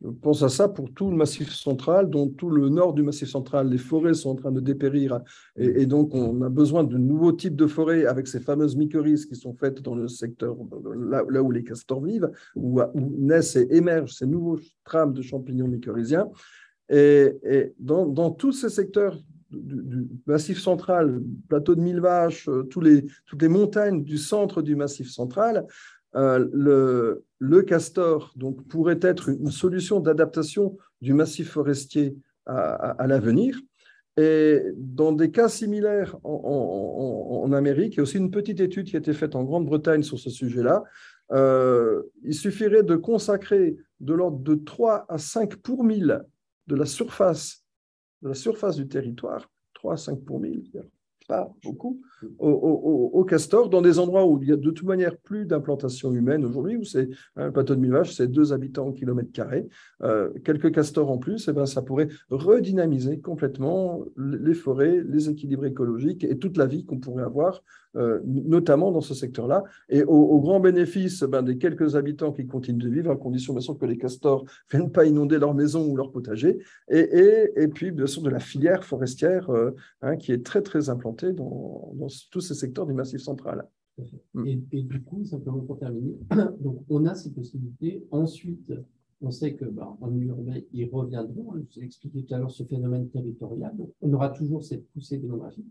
pense à ça pour tout le Massif central, dont tout le nord du Massif central, les forêts sont en train de dépérir et, et donc on a besoin de nouveaux types de forêts avec ces fameuses mycorhizes qui sont faites dans le secteur là, là où les castors vivent, où, où naissent et émergent ces nouveaux trames de champignons mycorhiziens. Et, et dans, dans tous ces secteurs du, du Massif central, plateau de Mille Vaches, tous les, toutes les montagnes du centre du Massif central, Euh, le, le castor donc, pourrait être une solution d'adaptation du massif forestier à, à, à l'avenir. Et dans des cas similaires en, en, en Amérique, il y a aussi une petite étude qui a été faite en Grande-Bretagne sur ce sujet-là. Euh, il suffirait de consacrer de l'ordre de trois à cinq pour mille de la surface, de la surface du territoire, trois à cinq pour mille, pas beaucoup, au, au, au castor, dans des endroits où il y a de toute manière plus d'implantation humaine aujourd'hui, où c'est un hein, plateau de Mille Vaches, c'est deux habitants au kilomètre carré, euh, quelques castors en plus, et ben, ça pourrait redynamiser complètement les forêts, les équilibres écologiques et toute la vie qu'on pourrait avoir, euh, notamment dans ce secteur-là, et au, au grand bénéfice ben, des quelques habitants qui continuent de vivre, à condition bien sûr que les castors ne viennent pas inonder leur maison ou leur potager, et, et, et puis bien sûr de la filière forestière euh, hein, qui est très très implantée Dans, dans tous ces secteurs du Massif central. Et, et du coup, simplement pour terminer, donc on a ces possibilités. Ensuite, on sait que bah, en urbain, ils reviendront. Je vous ai expliqué tout à l'heure ce phénomène territorial. Donc, on aura toujours cette poussée démographique.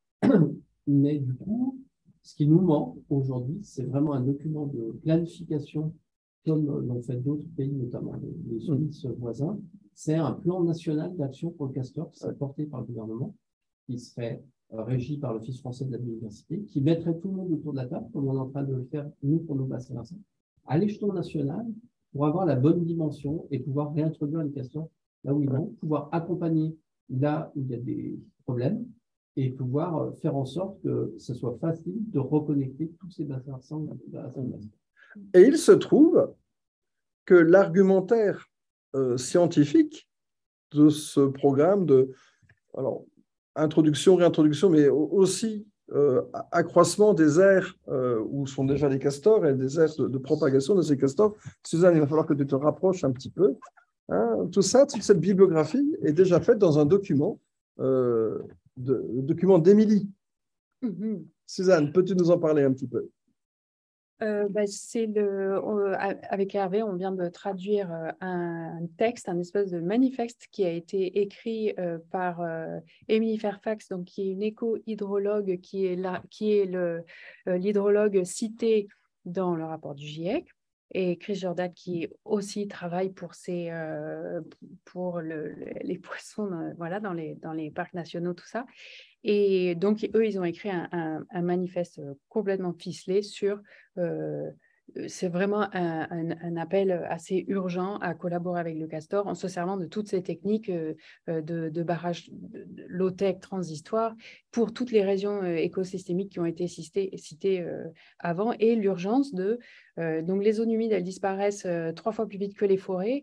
Mais du coup, ce qui nous manque aujourd'hui, c'est vraiment un document de planification, comme l'ont fait d'autres pays, notamment les, les Suisses voisins. C'est un plan national d'action pour le castor qui serait porté par le gouvernement, qui serait régi par l'Office français de la biodiversité, qui mettrait tout le monde autour de la table, comme on est en train de le faire, nous, pour nos bassins versants, à l'échelon national, pour avoir la bonne dimension et pouvoir réintroduire les castors là où ils vont, pouvoir accompagner là où il y a des problèmes et pouvoir faire en sorte que ce soit facile de reconnecter tous ces bassins versants. Et il se trouve que l'argumentaire euh, scientifique de ce programme de... Alors, introduction, réintroduction, mais aussi euh, accroissement des aires euh, où sont déjà les castors et des aires de, de propagation de ces castors. Suzanne, il va falloir que tu te rapproches un petit peu. Hein, tout ça, toute cette bibliographie est déjà faite dans un document, euh, de, le document d'Émilie. Mm-hmm. Suzanne, peux-tu nous en parler un petit peu? Euh, bah, c'est le, on, avec Hervé, on vient de traduire euh, un, un texte, un espèce de manifeste qui a été écrit euh, par euh, Émilie Fairfax, donc qui est une éco-hydrologue, qui est là, qui est le euh, l'hydrologue cité dans le rapport du GIEC, et Chris Jordan qui aussi travaille pour ces, euh, pour le, le, les poissons, dans, voilà, dans les dans les parcs nationaux, tout ça. Et donc, eux, ils ont écrit un, un, un manifeste complètement ficelé sur... Euh, c'est vraiment un, un, un appel assez urgent à collaborer avec le castor en se servant de toutes ces techniques euh, de, de barrage low-tech transitoire pour toutes les régions euh, écosystémiques qui ont été citées, citées euh, avant, et l'urgence de... Euh, donc, les zones humides, elles disparaissent euh, trois fois plus vite que les forêts.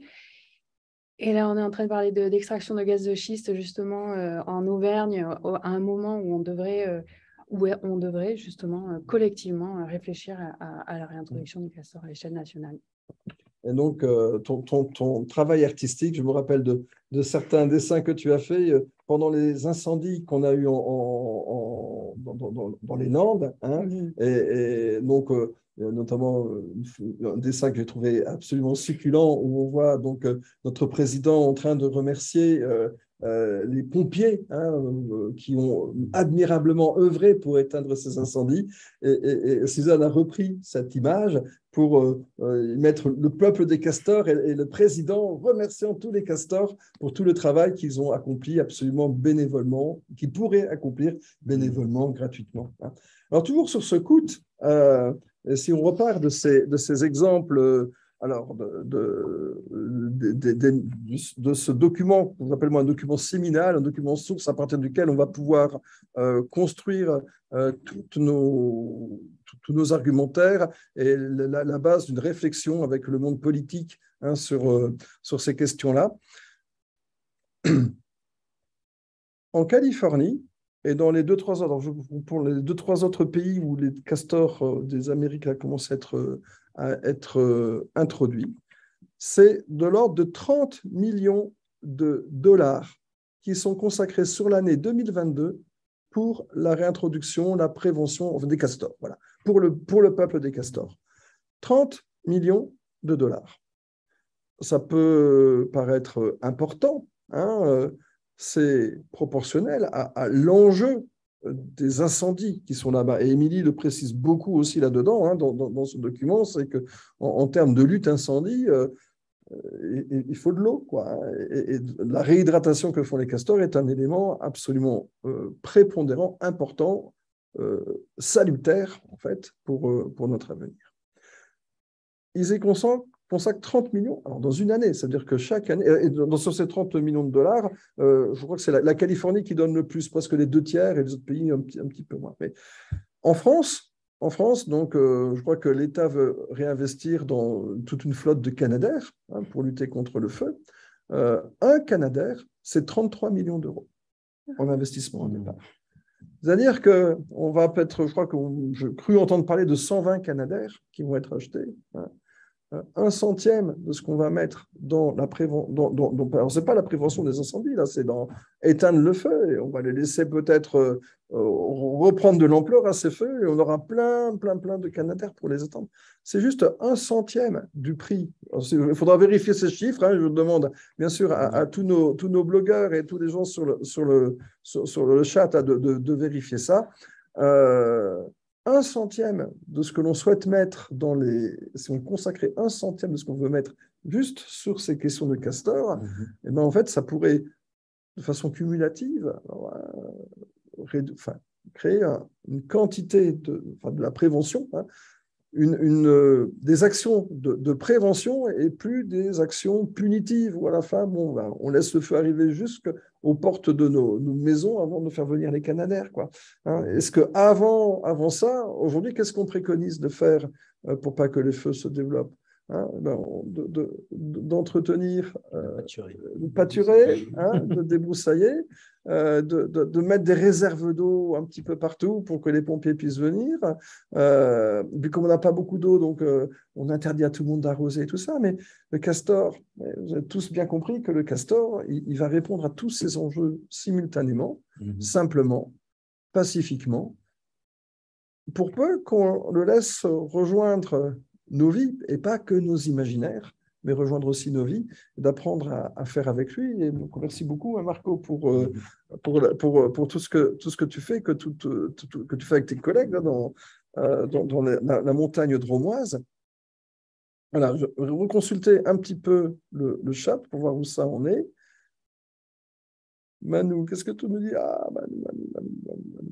Et là, on est en train de parler de, d'extraction de gaz de schiste, justement, euh, en Auvergne, euh, à un moment où on devrait, euh, où on devrait justement, euh, collectivement, euh, réfléchir à, à, à la réintroduction du castor à l'échelle nationale. Et donc, euh, ton, ton, ton travail artistique, je me rappelle de, de certains dessins que tu as faits euh, pendant les incendies qu'on a eus en, en, en, dans, dans, dans les Landes. Hein, mm-hmm. et, et donc, euh, notamment un dessin que j'ai trouvé absolument succulent où on voit donc euh, notre président en train de remercier euh, euh, les pompiers hein, euh, qui ont admirablement œuvré pour éteindre ces incendies. Et, et, et Suzanne a repris cette image pour euh, euh, mettre le peuple des castors et, et le président remerciant tous les castors pour tout le travail qu'ils ont accompli absolument bénévolement, qu'ils pourraient accomplir bénévolement, gratuitement. Hein. Alors, toujours sur ce coût, euh, si on repart de ces, de ces exemples, alors de, de, de, de, de ce document, qu'on appelle moi un document séminal, un document source à partir duquel on va pouvoir euh, construire euh, toutes nos, tous nos argumentaires et la, la base d'une réflexion avec le monde politique hein, sur, euh, sur ces questions-là. En Californie, et dans les deux, trois autres, pour les deux, trois autres pays où les castors des Amériques commencent à être, à être introduits, c'est de l'ordre de trente millions de dollars qui sont consacrés sur l'année deux mille vingt-deux pour la réintroduction, la prévention des castors, voilà, pour le, pour le peuple des castors. trente millions de dollars. Ça peut paraître important, hein, c'est proportionnel à, à l'enjeu des incendies qui sont là-bas. Et Émilie le précise beaucoup aussi là-dedans, hein, dans, dans, dans ce document, c'est qu'en en termes de lutte incendie, euh, il, il faut de l'eau, quoi. Et, et la réhydratation que font les castors est un élément absolument euh, prépondérant, important, euh, salutaire, en fait, pour, euh, pour notre avenir. Ils y consacrent consacre trente millions alors dans une année, c'est-à-dire que chaque année, et dans, sur ces trente millions de dollars, euh, je crois que c'est la, la Californie qui donne le plus, presque les deux tiers, et les autres pays un petit, un petit peu moins. Mais en France, en France donc, euh, je crois que l'État veut réinvestir dans toute une flotte de Canadair, hein, pour lutter contre le feu. Euh, un Canadair, c'est trente-trois millions d'euros en investissement au départ. C'est-à-dire qu'on va peut-être, je crois que je cru entendre parler de cent vingt Canadair qui vont être achetés, hein. Un centième de ce qu'on va mettre dans la prévention, alors ce n'est pas la prévention des incendies, là, c'est dans éteindre le feu, et on va les laisser peut-être euh, reprendre de l'ampleur à ces feux, et on aura plein, plein, plein de Canadair pour les éteindre. C'est juste un centième du prix. Alors, il faudra vérifier ces chiffres, hein, je demande bien sûr à, à tous, nos, tous nos blogueurs et tous les gens sur le, sur le, sur, sur le chat de, de, de vérifier ça. Euh, un centième de ce que l'on souhaite mettre dans les... Si on consacrait un centième de ce qu'on veut mettre juste sur ces questions de castor, mm-hmm. et ben en fait, ça pourrait, de façon cumulative, alors, euh, enfin, créer un, une quantité de, enfin, de la prévention, hein, une, une, euh, des actions de, de prévention et plus des actions punitives où à la fin, bon, ben, on laisse le feu arriver jusqu'aux portes de nos, nos maisons avant de faire venir les Canadair, quoi. Hein, est-ce qu'avant avant ça, aujourd'hui, qu'est-ce qu'on préconise de faire euh, pour pas que les feux se développent, hein, ben, de, de, d'entretenir, euh, de pâturer, hein, de débroussailler, euh, de, de, de mettre des réserves d'eau un petit peu partout pour que les pompiers puissent venir. Euh, puis comme on n'a pas beaucoup d'eau, donc euh, on interdit à tout le monde d'arroser et tout ça, mais le castor, vous avez tous bien compris que le castor, il, il va répondre à tous ces enjeux simultanément, mmh. simplement, pacifiquement, pour peu qu'on le laisse rejoindre nos vies, et pas que nos imaginaires, mais rejoindre aussi nos vies, d'apprendre à, à faire avec lui. Et donc, merci beaucoup, hein, Marco, pour, euh, pour, pour, pour tout, ce que, tout ce que tu fais, que, tout, tout, tout, que tu fais avec tes collègues là, dans, euh, dans, dans la, la montagne drômoise. Voilà, je vais reconsulter un petit peu le, le chat pour voir où ça en est. Manu, qu'est-ce que tu nous dis? Ah, Manu, Manu, Manu, Manu, Manu.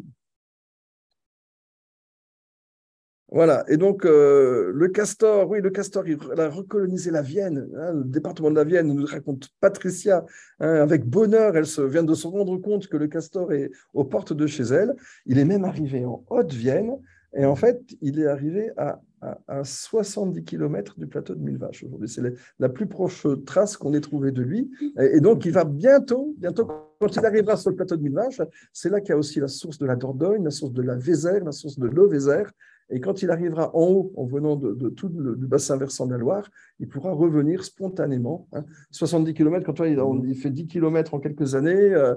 Voilà, et donc euh, le castor, oui, le castor, il a recolonisé la Vienne, hein, le département de la Vienne, nous raconte Patricia, hein, avec bonheur, elle se, vient de se rendre compte que le castor est aux portes de chez elle. Il est même arrivé en Haute-Vienne, et en fait, il est arrivé à, à, à soixante-dix kilomètres du plateau de Mille Vaches aujourd'hui. C'est la, la plus proche trace qu'on ait trouvée de lui, et, et donc il va bientôt, bientôt, quand il arrivera sur le plateau de Mille Vaches, c'est là qu'il y a aussi la source de la Dordogne, la source de la Vézère, la source de l'Eau-Vézère. Et quand il arrivera en haut, en venant de, de tout le du bassin versant de la Loire, il pourra revenir spontanément. Hein. soixante-dix kilomètres, quand il, on, il fait dix kilomètres en quelques années, euh,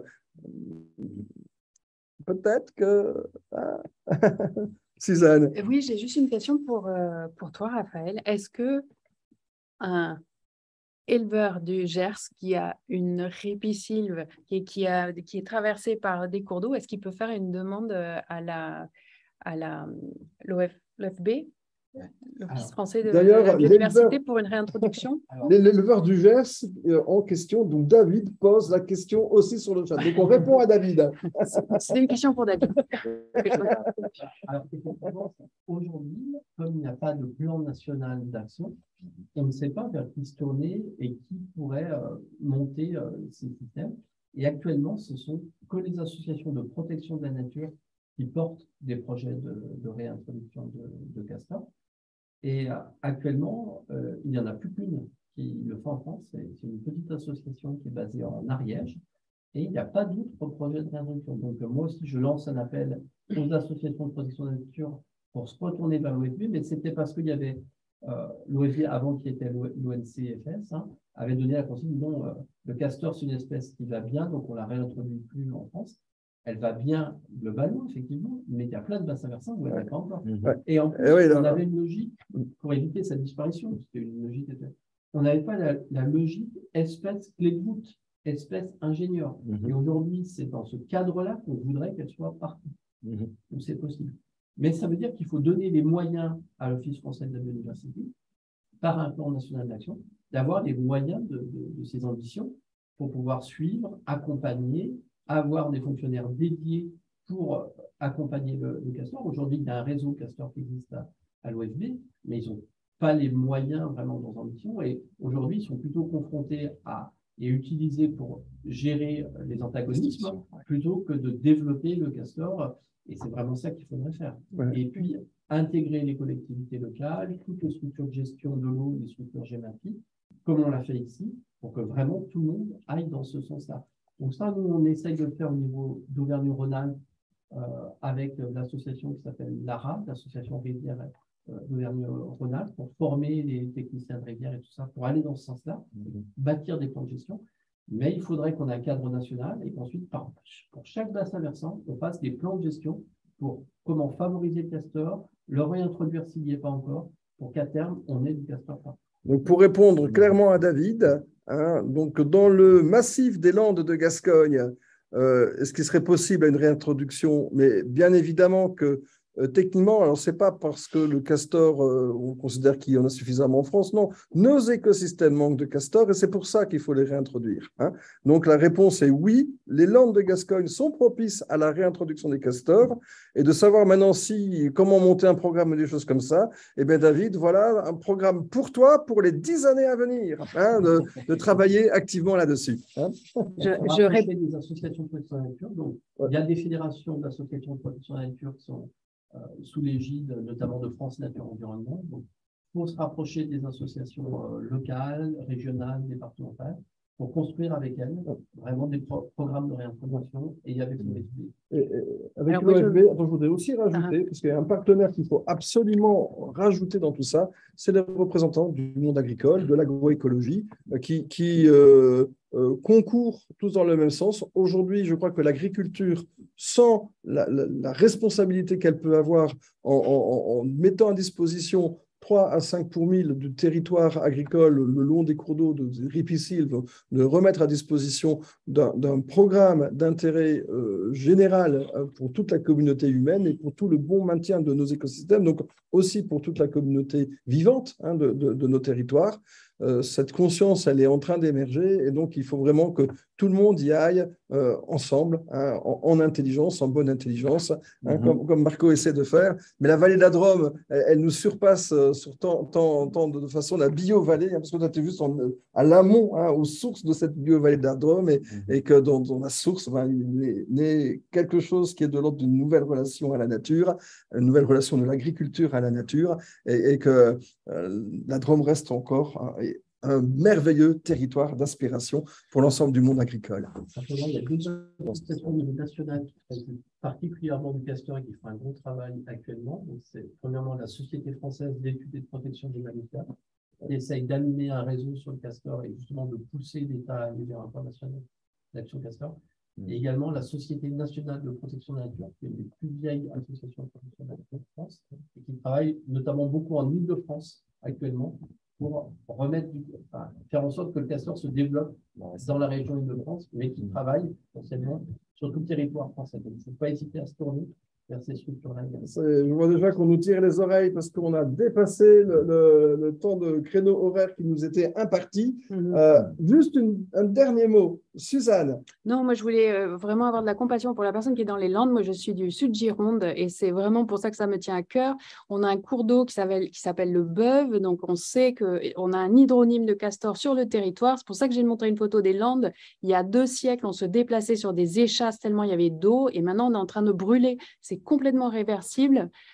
peut-être que... Ah. Suzanne. Oui, j'ai juste une question pour, euh, pour toi, Raphaël. Est-ce que un éleveur du Gers qui a une ripisylve qui, qui, a, qui est traversée par des cours d'eau, est-ce qu'il peut faire une demande à la... à la, l'O F B, l'Office français de, de la biodiversité, pour une réintroduction? L'éleveur du Gers en question, donc David pose la question aussi sur le chat. Donc on répond à David. C'est une question pour David. Alors effectivement, aujourd'hui, comme il n'y a pas de plan national d'action, on ne sait pas vers qui se tourner et qui pourrait euh, monter euh, ces systèmes. Et actuellement, ce sont que les associations de protection de la nature qui portent des projets de, de réintroduction de, de castors. Et euh, actuellement, euh, il n'y en a plus qu'une qui le fait en France. C'est une petite association qui est basée en Ariège. Et il n'y a pas d'autres projets de réintroduction. Donc, euh, moi aussi, je lance un appel aux associations de protection de la nature pour se retourner vers l'O F B, mais c'était parce qu'il y avait euh, l'O F B, avant qui était l'O N C F S, hein, avait donné la consigne, non, euh, le castor, c'est une espèce qui va bien, donc on ne la réintroduit plus en France. Elle va bien globalement, effectivement, mais il y a plein de bassins versants où elle n'est pas encore. Ouais. Et en plus, Et oui, on là, avait une logique pour éviter sa disparition. C'était une logique. On n'avait pas la, la logique espèce clé de voûte, espèce ingénieur. Mhm. Et aujourd'hui, c'est dans ce cadre-là qu'on voudrait qu'elle soit partout. Mhm. Donc c'est possible. Mais ça veut dire qu'il faut donner les moyens à l'Office français de la biodiversité, par un plan national d'action, d'avoir les moyens de, de, de ces ambitions pour pouvoir suivre, accompagner, avoir des fonctionnaires dédiés pour accompagner le, le castor. Aujourd'hui, il y a un réseau castor qui existe à, à l'O F B, mais ils n'ont pas les moyens vraiment dans leur mission. Et aujourd'hui, ils sont plutôt confrontés à et utilisés pour gérer les antagonismes plutôt que de développer le castor. Et c'est vraiment ça qu'il faudrait faire. Ouais. Et puis, intégrer les collectivités locales, toutes les structures de gestion de l'eau, les structures GEMAPI, comme on l'a fait ici, pour que vraiment tout le monde aille dans ce sens-là. Donc ça, nous, on essaye de le faire au niveau d'Auvergne-Rhône-Alpes euh, avec l'association qui s'appelle l'ARA, l'association rivière euh, d'Auvergne-Rhône-Alpes, pour former les techniciens de rivière et tout ça, pour aller dans ce sens-là, mm-hmm. bâtir des plans de gestion. Mais il faudrait qu'on ait un cadre national et qu'ensuite, pour chaque bassin versant, on fasse des plans de gestion pour comment favoriser le castor, le réintroduire s'il n'y est pas encore, pour qu'à terme, on ait du castor partout. Donc, pour répondre clairement à David, hein, donc dans le massif des Landes de Gascogne, euh, est-ce qu'il serait possible à une réintroduction? Mais bien évidemment que euh, techniquement, alors c'est pas parce que le castor, euh, on considère qu'il y en a suffisamment en France, non. Nos écosystèmes manquent de castor et c'est pour ça qu'il faut les réintroduire. Hein. Donc la réponse est oui, les Landes de Gascogne sont propices à la réintroduction des castors et de savoir maintenant si, comment monter un programme et des choses comme ça. Eh bien David, voilà un programme pour toi pour les dix années à venir, hein, de, de travailler activement là-dessus. Hein. Je, je répète des associations de protection de la nature. Donc, ouais. Il y a des fédérations d'associations de protection de la nature qui sont euh, sous l'égide notamment de France Nature Environnement. Donc, il faut se rapprocher des associations euh, locales, régionales, départementales, pour construire avec elles vraiment des pro programmes de réintroduction et avec l'O F B. Avec l'O F B, je... je voudrais aussi rajouter, ah. parce qu'il y a un partenaire qu'il faut absolument rajouter dans tout ça, c'est les représentants du monde agricole, de l'agroécologie, qui, qui euh, euh, concourent tous dans le même sens. Aujourd'hui, je crois que l'agriculture, sans la, la, la responsabilité qu'elle peut avoir en, en, en mettant à disposition trois à cinq pour mille du territoire agricole le long des cours d'eau de ripisylves, de remettre à disposition d'un programme d'intérêt euh, général pour toute la communauté humaine et pour tout le bon maintien de nos écosystèmes, donc aussi pour toute la communauté vivante hein, de, de, de nos territoires. Euh, cette conscience, elle est en train d'émerger et donc il faut vraiment que tout le monde y aille euh, ensemble, hein, en, en intelligence, en bonne intelligence, hein, mm-hmm. comme, comme Marco essaie de faire. Mais la vallée de la Drôme, elle, elle nous surpasse euh, sur tant, tant, tant de, de façon la bio-vallée, hein, parce que tu es juste en, à l'amont, hein, aux sources de cette bio-vallée de la Drôme et, mm-hmm. et que dans, dans la source, ben, il est né quelque chose qui est de l'ordre d'une nouvelle relation à la nature, une nouvelle relation de l'agriculture à la nature et, et que euh, la Drôme reste encore hein, un merveilleux territoire d'inspiration pour l'ensemble du monde agricole. Simplement, il y a deux associations au niveau national qui traitent particulièrement du castor et qui font un gros travail actuellement. C'est premièrement la Société française d'études et de protection des mammifères qui essaye d'animer un réseau sur le castor et justement de pousser l'État à aller vers un plan national d'action castor. Mmh. Et également la Société nationale de protection de la nature, qui est une des plus vieilles associations de protection de la nature de France et qui travaille notamment beaucoup en Île-de-France actuellement pour remettre du, enfin, faire en sorte que le castor se développe dans la région Île-de-France, mais qui travaille essentiellement sur tout le territoire français. Donc, il ne faut pas hésiter à se tourner vers ces structures-là. Je vois déjà qu'on nous tire les oreilles parce qu'on a dépassé le, le, le temps de créneau horaire qui nous était imparti. Mm-hmm. euh, juste une, un dernier mot. Suzanne. Non, moi, je voulais euh, vraiment avoir de la compassion pour la personne qui est dans les Landes. Moi, je suis du sud Gironde et c'est vraiment pour ça que ça me tient à cœur. On a un cours d'eau qui s'appelle qui s'appelle le Beuve. Donc, on sait qu'on a un hydronyme de castor sur le territoire. C'est pour ça que j'ai montré une photo des Landes. Il y a deux siècles, on se déplaçait sur des échasses tellement il y avait d'eau et maintenant, on est en train de brûler. C'est complètement réversible.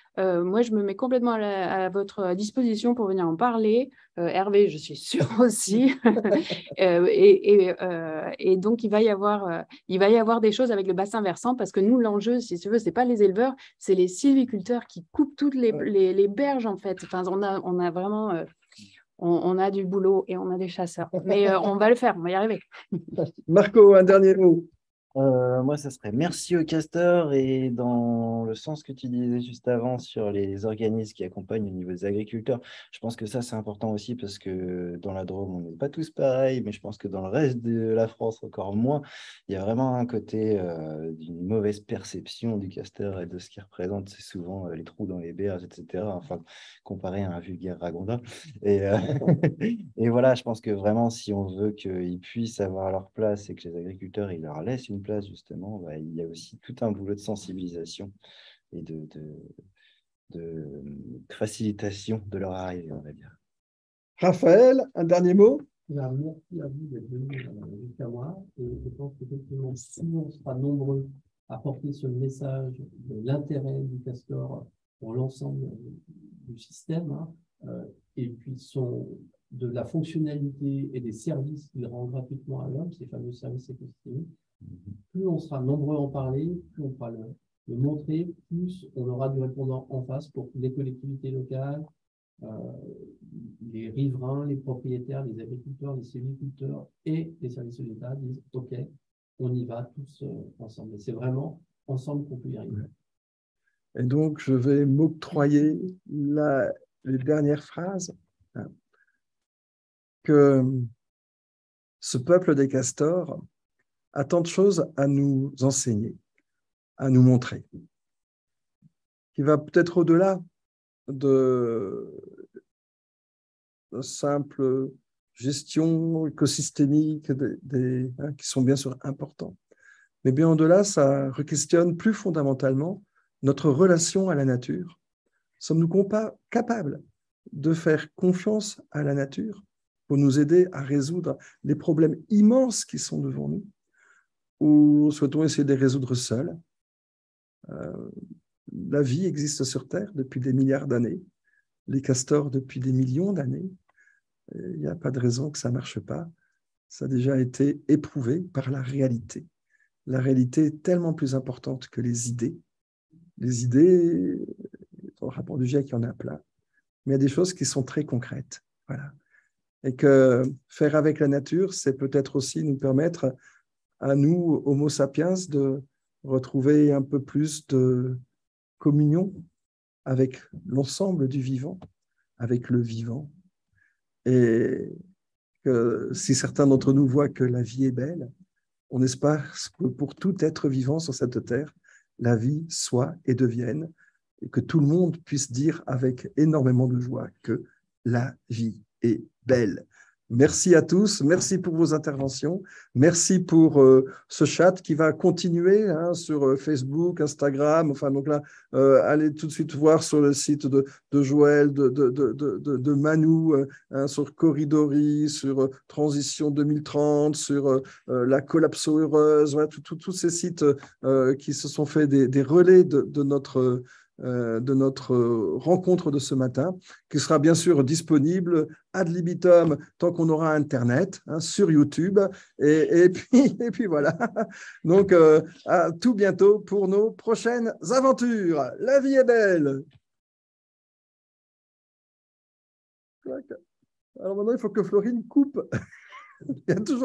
Euh, moi, je me mets complètement à, la, à votre disposition pour venir en parler. Euh, Hervé, je suis sûre aussi. euh, et, et, euh, et donc, il va, y avoir, euh, il va y avoir des choses avec le bassin versant parce que nous, l'enjeu, si tu veux, ce n'est pas les éleveurs, c'est les sylviculteurs qui coupent toutes les, les, les berges, en fait. Enfin, on a, on a vraiment... Euh, on, on a du boulot et on a des chasseurs. Mais euh, on va le faire, on va y arriver. Marco, un dernier mot. Euh, moi, ça serait merci au castor et dans le sens que tu disais juste avant sur les organismes qui accompagnent au niveau des agriculteurs, je pense que ça, c'est important aussi parce que dans la Drôme, on n'est pas tous pareils, mais je pense que dans le reste de la France, encore moins, il y a vraiment un côté euh, d'une mauvaise perception du castor et de ce qu'il représente. C'est souvent euh, les trous dans les berges, et cetera. Enfin, comparé à un vulgaire ragondin. Et, euh, et voilà, je pense que vraiment, si on veut qu'ils puissent avoir leur place et que les agriculteurs, ils leur laissent une place, justement, bah, il y a aussi tout un boulot de sensibilisation et de, de, de, de facilitation de leur arrivée, on va dire. Raphaël, un dernier mot. Alors, merci à vous d'être venu jusqu'à moi. Et je pense qu'effectivement, si on sera nombreux à porter ce message de l'intérêt du castor pour l'ensemble du système, hein, euh, et puis son, de la fonctionnalité et des services qu'il rend gratuitement à l'homme, ces fameux services écosystémiques, plus on sera nombreux à en parler, plus on pourra le, le montrer, plus on aura du répondant en face pour que les collectivités locales, euh, les riverains, les propriétaires, les agriculteurs, les sylviculteurs et les services de l'État disent « Ok, on y va tous euh, ensemble ». Et c'est vraiment ensemble qu'on peut y arriver. Et donc, je vais m'octroyer la, les dernières phrases. Hein, que ce peuple des castors a tant de choses à nous enseigner, à nous montrer, qui va peut-être au-delà de, de simple gestion écosystémique des, des, hein, qui sont bien sûr importants. Mais bien au-delà, ça re-questionne plus fondamentalement notre relation à la nature. Sommes-nous capables de faire confiance à la nature pour nous aider à résoudre les problèmes immenses qui sont devant nous, ou souhaitons essayer de les résoudre seuls? euh, La vie existe sur Terre depuis des milliards d'années, les castors depuis des millions d'années. Il n'y a pas de raison que ça ne marche pas. Ça a déjà été éprouvé par la réalité. La réalité est tellement plus importante que les idées. Les idées, dans le rapport du GIEC, il y en a plein, mais il y a des choses qui sont très concrètes. Voilà. Et que faire avec la nature, c'est peut-être aussi nous permettre à nous, Homo sapiens, de retrouver un peu plus de communion avec l'ensemble du vivant, avec le vivant. Et que si certains d'entre nous voient que la vie est belle, on espère que pour tout être vivant sur cette terre, la vie soit et devienne, et que tout le monde puisse dire avec énormément de joie que la vie est belle. Merci à tous, merci pour vos interventions, merci pour euh, ce chat qui va continuer hein, sur euh, Facebook, Instagram, enfin donc là, euh, allez tout de suite voir sur le site de, de Joël, de, de, de, de, de Manu, euh, hein, sur Corridori, sur euh, Transition deux mille trente, sur euh, la Collapso Heureuse, voilà, tous ces sites euh, qui se sont fait des, des relais de, de notre... Euh, de notre rencontre de ce matin, qui sera bien sûr disponible ad libitum tant qu'on aura Internet, hein, sur YouTube. Et, et, puis, et puis voilà. Donc, euh, à tout bientôt pour nos prochaines aventures. La vie est belle. Alors maintenant, il faut que Florine coupe. Il y a toujours